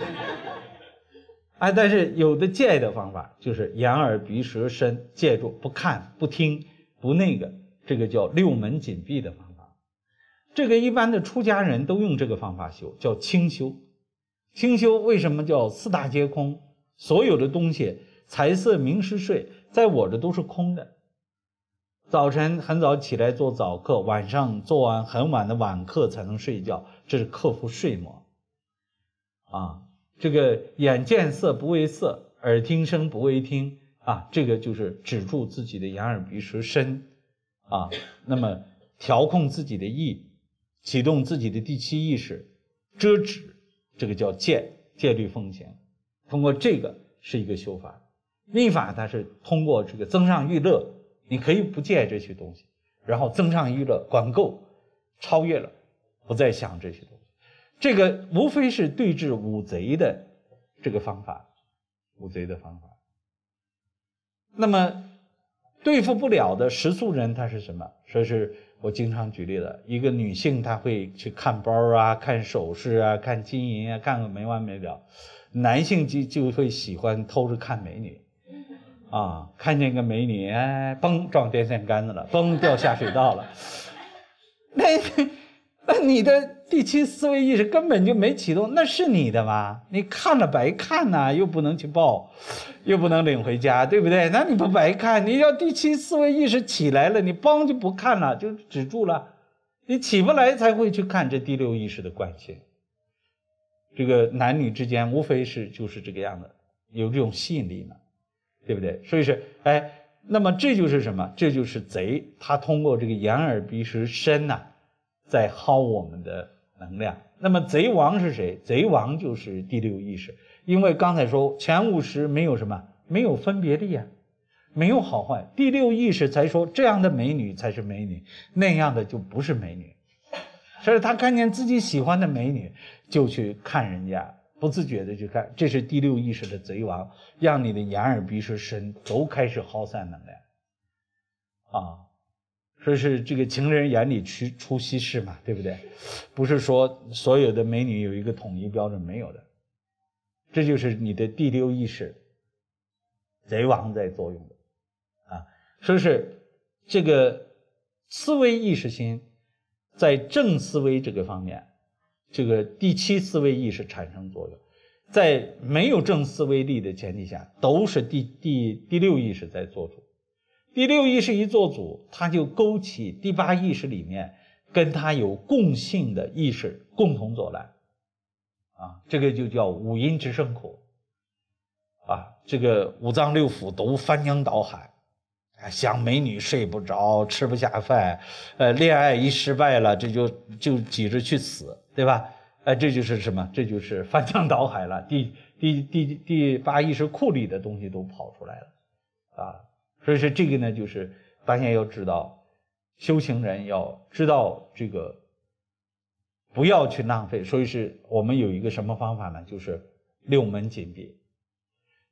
哎，但是有的戒的方法，就是眼耳鼻舌身戒住，不看不听不那个，这个叫六门紧闭的方法。这个一般的出家人都用这个方法修，叫清修。清修为什么叫四大皆空？所有的东西，财色名食睡，在我这都是空的。早晨很早起来做早课，晚上做完很晚的晚课才能睡觉，这是克服睡魔。啊，这个眼见色不为色，耳听声不为听啊，这个就是止住自己的眼耳鼻舌身啊，那么调控自己的意，启动自己的第七意识，遮止，这个叫戒，戒律奉行。通过这个是一个修法，密法它是通过这个增上欲乐。你可以不戒这些东西，然后增上欲乐，管够，超越了，不再想这些东西。这个无非是对治五贼的这个方法，五贼的方法。那么对付不了的食宿人，他是什么？说是我经常举例的，一个女性她会去看包啊、看首饰啊、看金银啊，看个没完没了；男性就就会喜欢偷着看美女。啊，看见个美女，哎，嘣撞电线杆子了，嘣掉下水道了。那那你的第七思维意识根本就没启动，那是你的吗？你看了白看呐、啊，又不能去报，又不能领回家，对不对？那你不白看？你要第七思维意识起来了，你嘣就不看了，就止住了。你起不来才会去看这第六意识的惯性。这个男女之间无非是就是这个样的，有这种吸引力嘛。对不对？所以是，哎，那么这就是什么？这就是贼，他通过这个眼耳鼻舌身呐、啊，在耗我们的能量。那么贼王是谁？贼王就是第六意识，因为刚才说前五识没有什么，没有分别力啊，没有好坏。第六意识才说这样的美女才是美女，那样的就不是美女。所以他看见自己喜欢的美女，就去看人家。不自觉的去看，这是第六意识的贼王，让你的眼耳鼻舌身都开始耗散能量啊。说是这个情人眼里出出西施嘛，对不对？不是说所有的美女有一个统一标准，没有的。这就是你的第六意识贼王在作用的啊。说是这个思维意识心在正思维这个方面。这个第七思维意识产生作用，在没有正思维力的前提下，都是第第第六意识在做主。第六意识一做主，它就勾起第八意识里面跟它有共性的意识共同作乱，啊，这个就叫五阴之盛苦，啊，这个五脏六腑都翻江倒海。想美女睡不着，吃不下饭，呃，恋爱一失败了，这就就急着去死，对吧？呃，这就是什么？这就是翻江倒海了。第第第第八意识库里的东西都跑出来了，啊，所以说这个呢，就是大家要知道，修行人要知道这个，不要去浪费。所以是我们有一个什么方法呢？就是六门紧闭。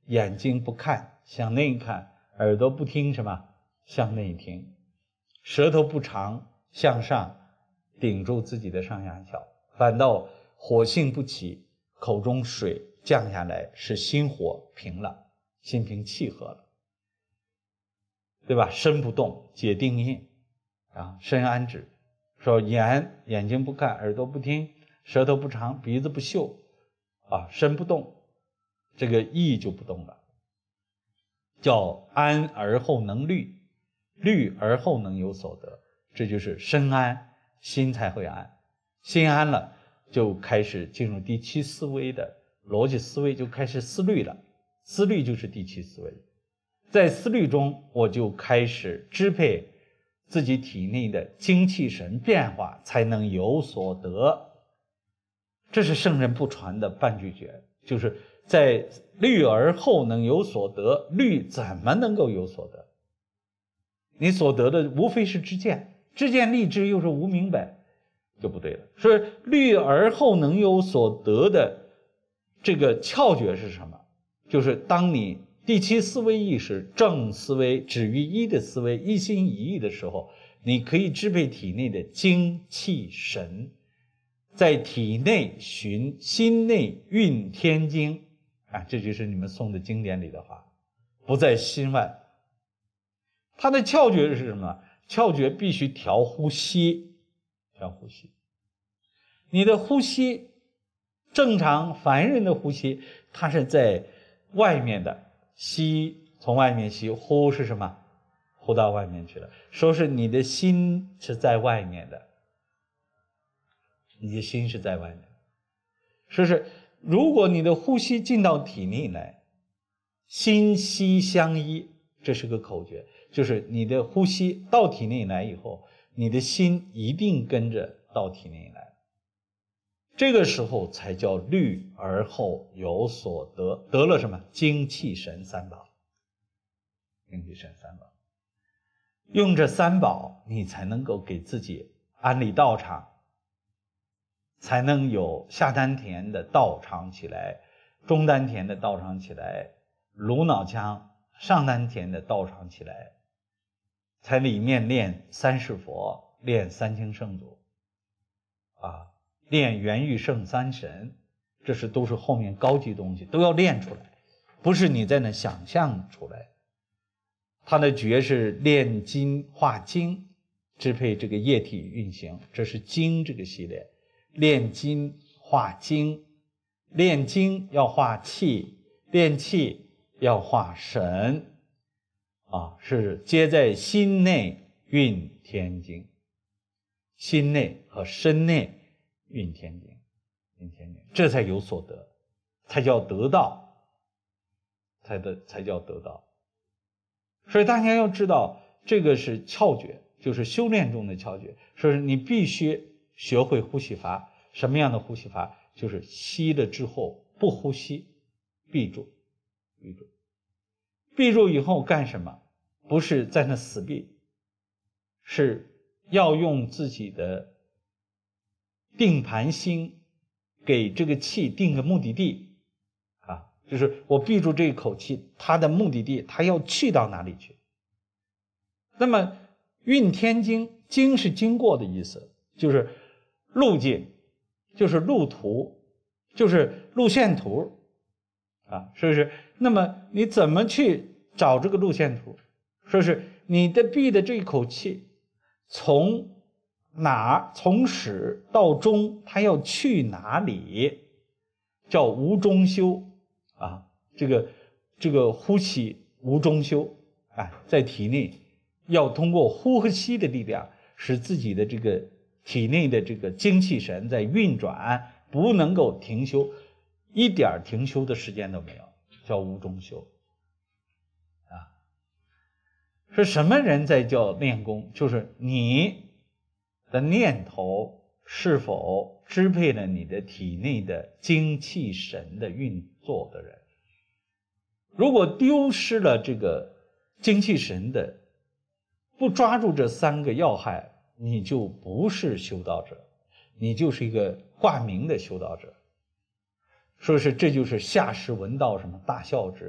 眼睛不看向内看，耳朵不听什么向内听，舌头不长向上顶住自己的上下窍，反倒火性不起，口中水降下来，使心火平了，心平气和了，对吧？身不动解定印啊，身安止。说眼眼睛不看，耳朵不听，舌头不长，鼻子不嗅啊，身不动，这个意就不动了，叫安而后能虑，虑而后能有所得，这就是身安，心才会安。心安了，就开始进入第七思维的逻辑思维，就开始思虑了。思虑就是第七思维，在思虑中，我就开始支配自己体内的精气神变化，才能有所得。这是圣人不传的半句诀，就是在虑而后能有所得。虑怎么能够有所得？你所得的无非是知见，知见立知又是无明白，就不对了。所以虑而后能有所得的这个窍诀是什么？就是当你第七思维意识正思维止于一的思维一心一意的时候，你可以支配体内的精气神，在体内循心内运天经啊，这就是你们诵的经典里的话，不在心外。它的窍诀是什么？窍诀必须调呼吸，调呼吸。你的呼吸正常凡人的呼吸，它是在外面的，吸从外面吸，呼是什么？呼到外面去了。说是你的心是在外面的，你的心是在外面。说是如果你的呼吸进到体内来，心息相依，这是个口诀，就是你的呼吸到体内来以后，你的心一定跟着到体内来。这个时候才叫虑而后有所得，得了什么？精气神三宝。精气神三宝，用这三宝，你才能够给自己安理道场，才能有下丹田的道场起来，中丹田的道场起来，颅脑腔上丹田的道场起来，才里面练三世佛，练三清圣祖啊，练元玉圣三神，这是都是后面高级东西，都要练出来，不是你在那想象出来。它的诀是炼精化精，支配这个液体运行，这是精这个系列。炼精化精，炼精要化气，炼气要化神啊，是皆在心内运天经，心内和身内运天经，运天经，这才有所得，才叫得道，才得才叫得道。所以大家要知道，这个是窍诀，就是修炼中的窍诀。说是你必须学会呼吸法，什么样的呼吸法？就是吸了之后不呼吸，闭住，闭住，闭住以后干什么？不是在那死闭，是要用自己的定盘心给这个气定个目的地。就是我闭住这一口气，它的目的地，它要去到哪里去？那么运天经，经是经过的意思，就是路径，就是路途，就是路线图啊，是不是？那么你怎么去找这个路线图？说是你的闭的这一口气，从哪从始到终，它要去哪里？叫无中修。啊，这个这个呼吸无中修啊，在体内要通过呼和吸的力量，使自己的这个体内的这个精气神在运转，不能够停休，一点停休的时间都没有，叫无中修啊。是什么人在叫练功？就是你的念头是否支配了你的体内的精气神的运作的人。如果丢失了这个精气神的，不抓住这三个要害，你就不是修道者，你就是一个挂名的修道者。说是这就是下士闻道什么大孝之，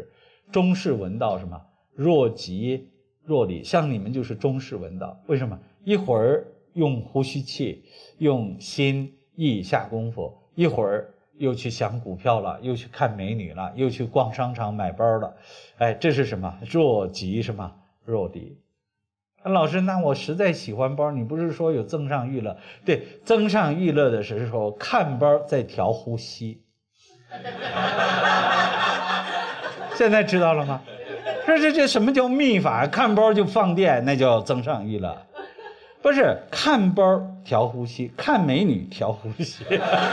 中式文道什么若即若离，像你们就是中式文道。为什么？一会儿用呼吸器，用心意下功夫，一会儿又去想股票了，又去看美女了，又去逛商场买包了。哎，这是什么？若即什么若离。老师，那我实在喜欢包，你不是说有增上娱乐？对，增上娱乐的时候看包在调呼吸。现在知道了吗？这这这什么叫秘法？看包就放电，那叫增上娱乐。不是看包调呼吸，看美女调呼吸。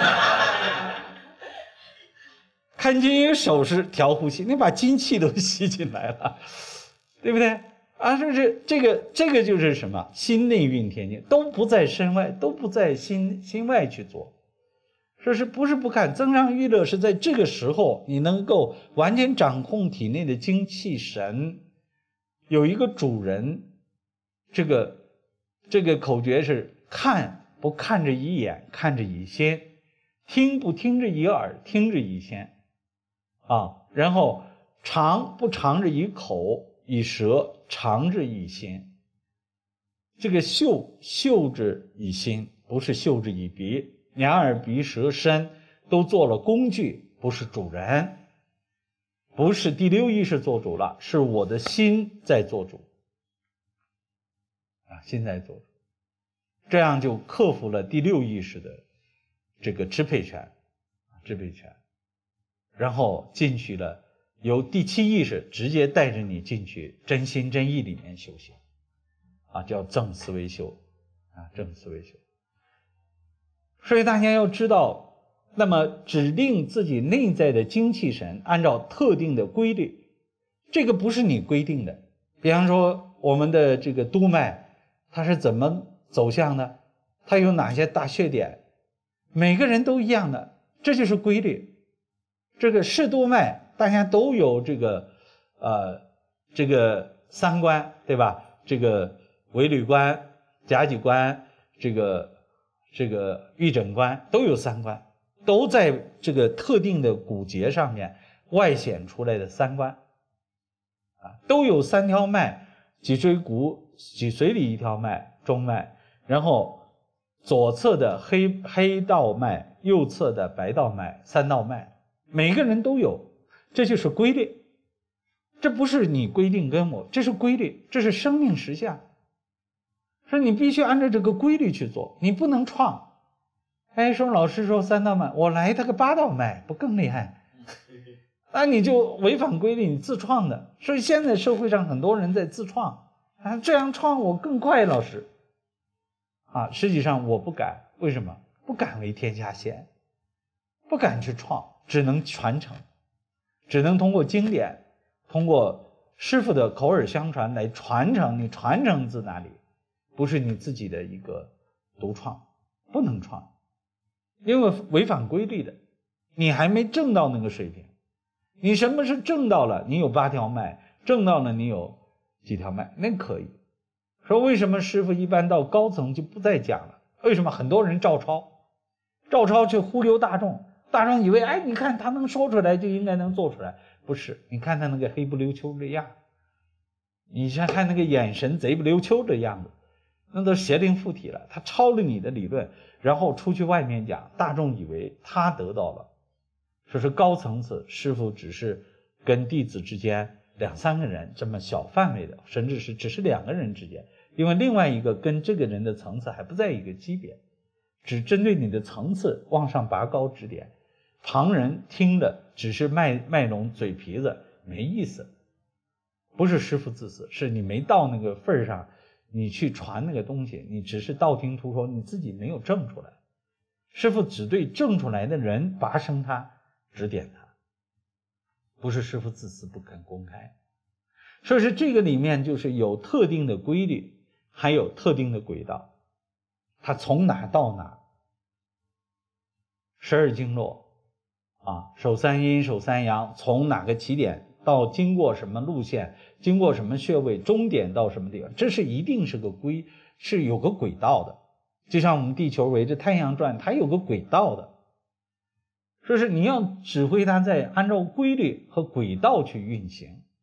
看金银首饰调呼吸，你把金气都吸进来了，对不对？啊，这是这个这个就是什么？心内运天经，都不在身外，都不在心心外去做。说是不是不看增上娱乐，是在这个时候你能够完全掌控体内的精气神，有一个主人。这个这个口诀是看不看着一眼，看着一心；听不听着一耳，听着一心。啊，然后尝不尝着一口，以舌尝着一心。这个嗅嗅着一心，不是嗅着一鼻。眼耳鼻舌身都做了工具，不是主人，不是第六意识做主了，是我的心在做主啊，心在做主，这样就克服了第六意识的这个支配权，支配权，然后进去了，由第七意识直接带着你进去真心真意里面修行啊，叫正思维修啊，正思维修。所以大家要知道，那么指令自己内在的精气神按照特定的规律，这个不是你规定的。比方说我们的这个督脉它是怎么走向的，它有哪些大穴点，每个人都一样的，这就是规律。这个视督脉大家都有这个呃这个三关，对吧？这个尾闾关、夹脊关，这个这个玉枕关都有三关，都在这个特定的骨节上面外显出来的三关啊，都有三条脉，脊椎骨脊髓里一条脉中脉，然后左侧的黑黑道脉，右侧的白道脉，三道脉，每个人都有，这就是规律。这不是你规定跟我，这是规律，这是生命实相。说你必须按照这个规律去做，你不能创。哎，说老师说三道脉，我来他个八道脉，不更厉害？那你就违反规律，你自创的。所以现在社会上很多人在自创啊，这样创我更快，老师啊，实际上我不敢，为什么？不敢为天下先，不敢去创，只能传承，只能通过经典，通过师父的口耳相传来传承。你传承自哪里？不是你自己的一个独创，不能创，因为违反规律的，你还没正到那个水平。你什么是正到了？你有八条脉，正到了你有几条脉，那可以。说为什么师父一般到高层就不再讲了？为什么很多人照抄，照抄去忽悠大众，大众以为哎，你看他能说出来就应该能做出来，不是？你看他那个黑不溜秋的样，你先看那个眼神贼不溜秋的样子，那都邪灵附体了。他抄了你的理论，然后出去外面讲，大众以为他得到了。说是高层次，师父只是跟弟子之间两三个人这么小范围的，甚至是只是两个人之间，因为另外一个跟这个人的层次还不在一个级别，只针对你的层次往上拔高指点，旁人听的只是卖卖弄嘴皮子，没意思。不是师父自私，是你没到那个份上，你去传那个东西，你只是道听途说，你自己没有证出来。师父只对证出来的人拔升他，指点他，不是师父自私不肯公开。所以是这个里面就是有特定的规律，还有特定的轨道，它从哪到哪，十二经络啊，手三阴手三阳，从哪个起点到经过什么路线，经过什么穴位，终点到什么地方，这是一定是个规，是有个轨道的。就像我们地球围着太阳转，它有个轨道的。说是你要指挥它在按照规律和轨道去运行，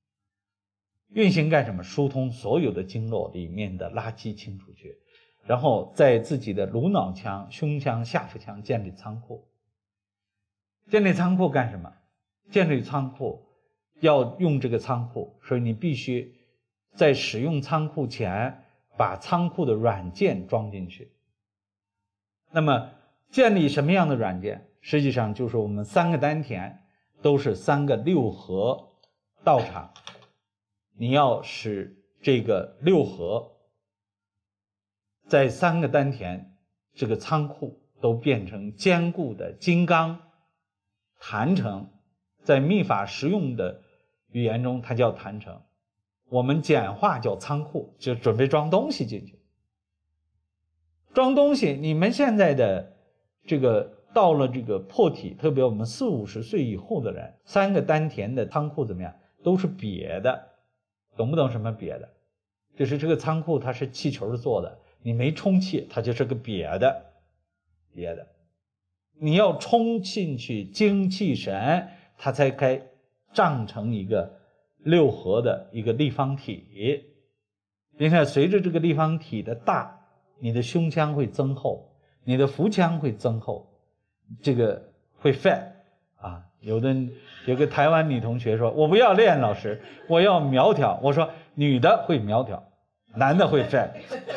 运行干什么？疏通所有的经络里面的垃圾清出去，然后在自己的颅脑腔、胸腔、下腹腔建立仓库。建立仓库干什么？建立仓库要用这个仓库，所以你必须在使用仓库前把仓库的软件装进去。那么建立什么样的软件？实际上就是我们三个丹田都是三个六合道场，你要使这个六合在三个丹田这个仓库都变成坚固的金刚坛城，在密法实用的语言中它叫坛城，我们简化叫仓库，就准备装东西进去。装东西，你们现在的这个到了这个破体，特别我们四五十岁以后的人，三个丹田的仓库怎么样？都是瘪的，懂不懂什么瘪的？就是这个仓库它是气球做的，你没充气，它就是个瘪的，瘪的。你要充进去精气神，它才该胀成一个六合的一个立方体。并且随着这个立方体的大，你的胸腔会增厚，你的腹腔会增厚，这个会 fat 啊。有的有个台湾女同学说，我不要练老师，我要苗条。我说女的会苗条，男的会 fat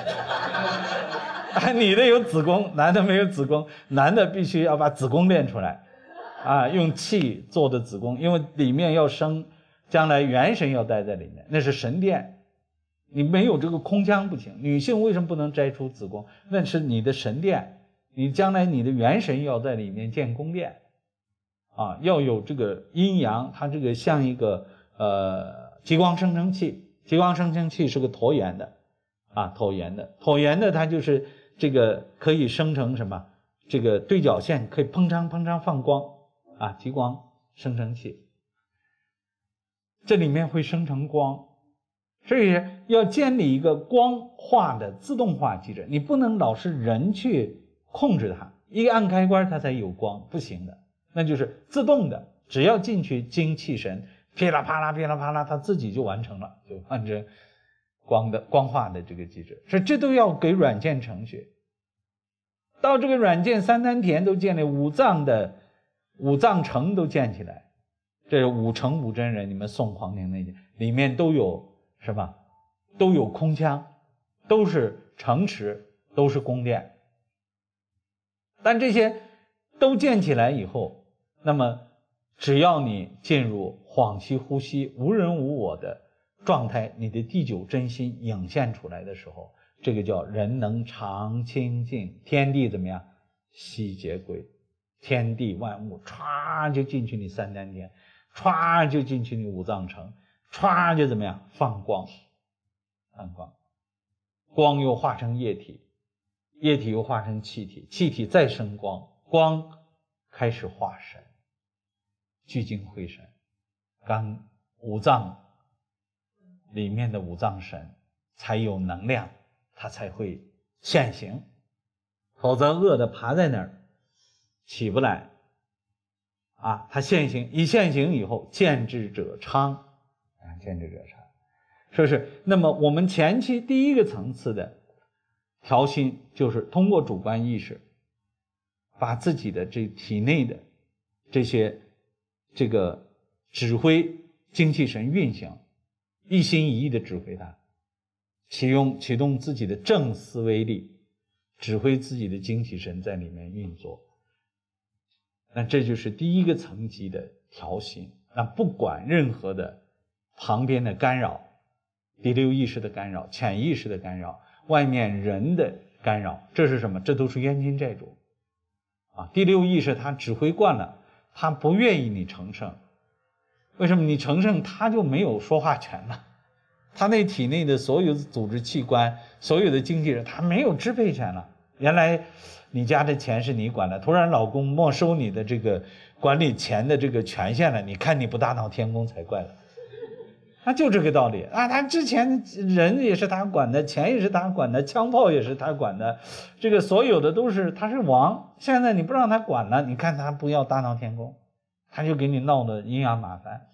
女的有子宫，男的没有子宫，男的必须要把子宫练出来啊，用气做的子宫，因为里面要生，将来元神要待在里面，那是神殿。你没有这个空腔不行。女性为什么不能摘出子宫？那是你的神殿，你将来你的元神要在里面建宫殿啊，要有这个阴阳，它这个像一个呃极光生成器，极光生成器是个椭圆的啊，椭圆的，椭圆的它就是这个可以生成什么？这个对角线可以砰嚓砰嚓放光啊，极光生成器，这里面会生成光。所以要建立一个光化的自动化机制，你不能老是人去控制它，一按开关它才有光，不行的，那就是自动的，只要进去精气神，噼啦啪啦噼啦啪啦，它自己就完成了，就按照光的光化的这个机制。所以这都要给软件程序。到这个软件三丹田都建立，五脏的五脏城都建起来，这五城五真人，你们宋黄庭那里面都有什么？都有空腔，都是城池，都是宫殿。但这些都建起来以后，那么只要你进入恍兮呼吸、无人无我的状态，你的第九真心涌现出来的时候，这个叫人能常清净，天地怎么样？悉皆归，天地万物歘就进去你三丹田，歘就进去你五脏城，歘就怎么样？放光，放光，光又化成液体，液体又化成气体，气体再生光，光开始化神，聚精会神，刚五脏里面的五脏神才有能量，它才会现形，否则饿的爬在那儿起不来啊！它现形，一现形以后，见智者昌啊，见智者昌，是不是？那么我们前期第一个层次的调心，就是通过主观意识，把自己的这体内的这些这个指挥精气神运行，一心一意的指挥它，启用启动自己的正思维力，指挥自己的精气神在里面运作。那这就是第一个层级的调心。那不管任何的旁边的干扰，第六意识的干扰，潜意识的干扰，外面人的干扰，这是什么？这都是冤亲债主啊！第六意识它指挥惯了，他不愿意你成圣。为什么？你成圣他就没有说话权了，他那体内的所有组织器官，所有的经纪人，他没有支配权了。原来你家的钱是你管的，突然老公没收你的这个管理钱的这个权限了，你看你不大闹天宫才怪了。他就这个道理啊！他之前人也是他管的，钱也是他管的，枪炮也是他管的，这个所有的都是他是王。现在你不让他管了，你看他不要大闹天宫，他就给你闹的阴阳麻烦，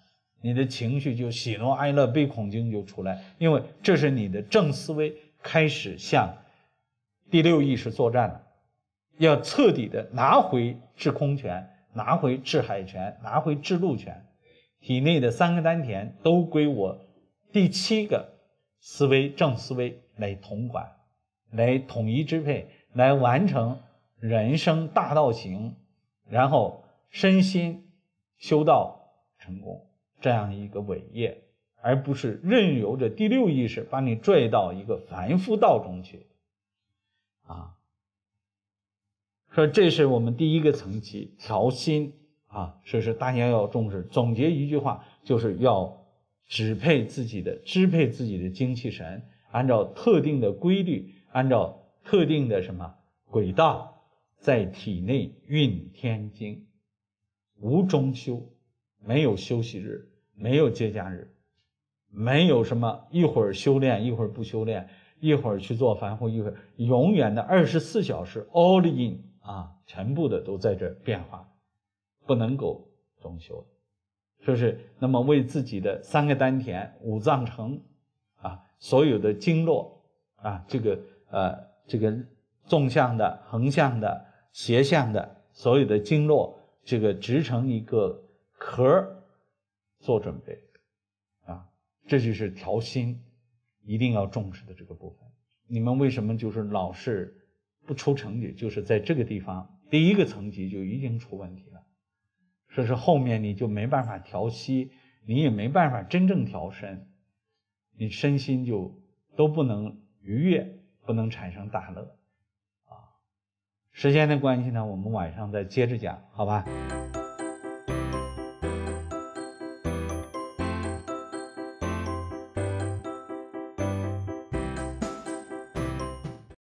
你的情绪就喜怒哀乐悲恐惊就出来，因为这是你的正思维开始向第六意识作战了，要彻底的拿回制空权，拿回制海权，拿回制陆权，体内的三个丹田都归我第七个思维正思维来统管，来统一支配，来完成人生大道行，然后身心修道成功这样一个伟业，而不是任由着第六意识把你拽到一个凡夫道中去啊。说这是我们第一个层级，调心啊，这是大家要重视。总结一句话，就是要支配自己的支配自己的精气神，按照特定的规律，按照特定的什么轨道，在体内运天经，无中休，没有休息日，没有节假日，没有什么一会儿修炼一会儿不修炼，一会儿去做凡夫，一会儿永远的二十四小时 all in 啊，全部的都在这变化，不能够中休，是不是？那么为自己的三个丹田、五脏城啊，所有的经络啊，这个呃这个纵向的、横向的、斜向的所有的经络，这个织成一个壳做准备啊，这就是调心一定要重视的这个部分。你们为什么就是老是不出成绩，就是在这个地方第一个层级就已经出问题了，说是后面你就没办法调息，你也没办法真正调身，你身心就都不能愉悦，不能产生大乐啊。时间的关系呢，我们晚上再接着讲，好吧？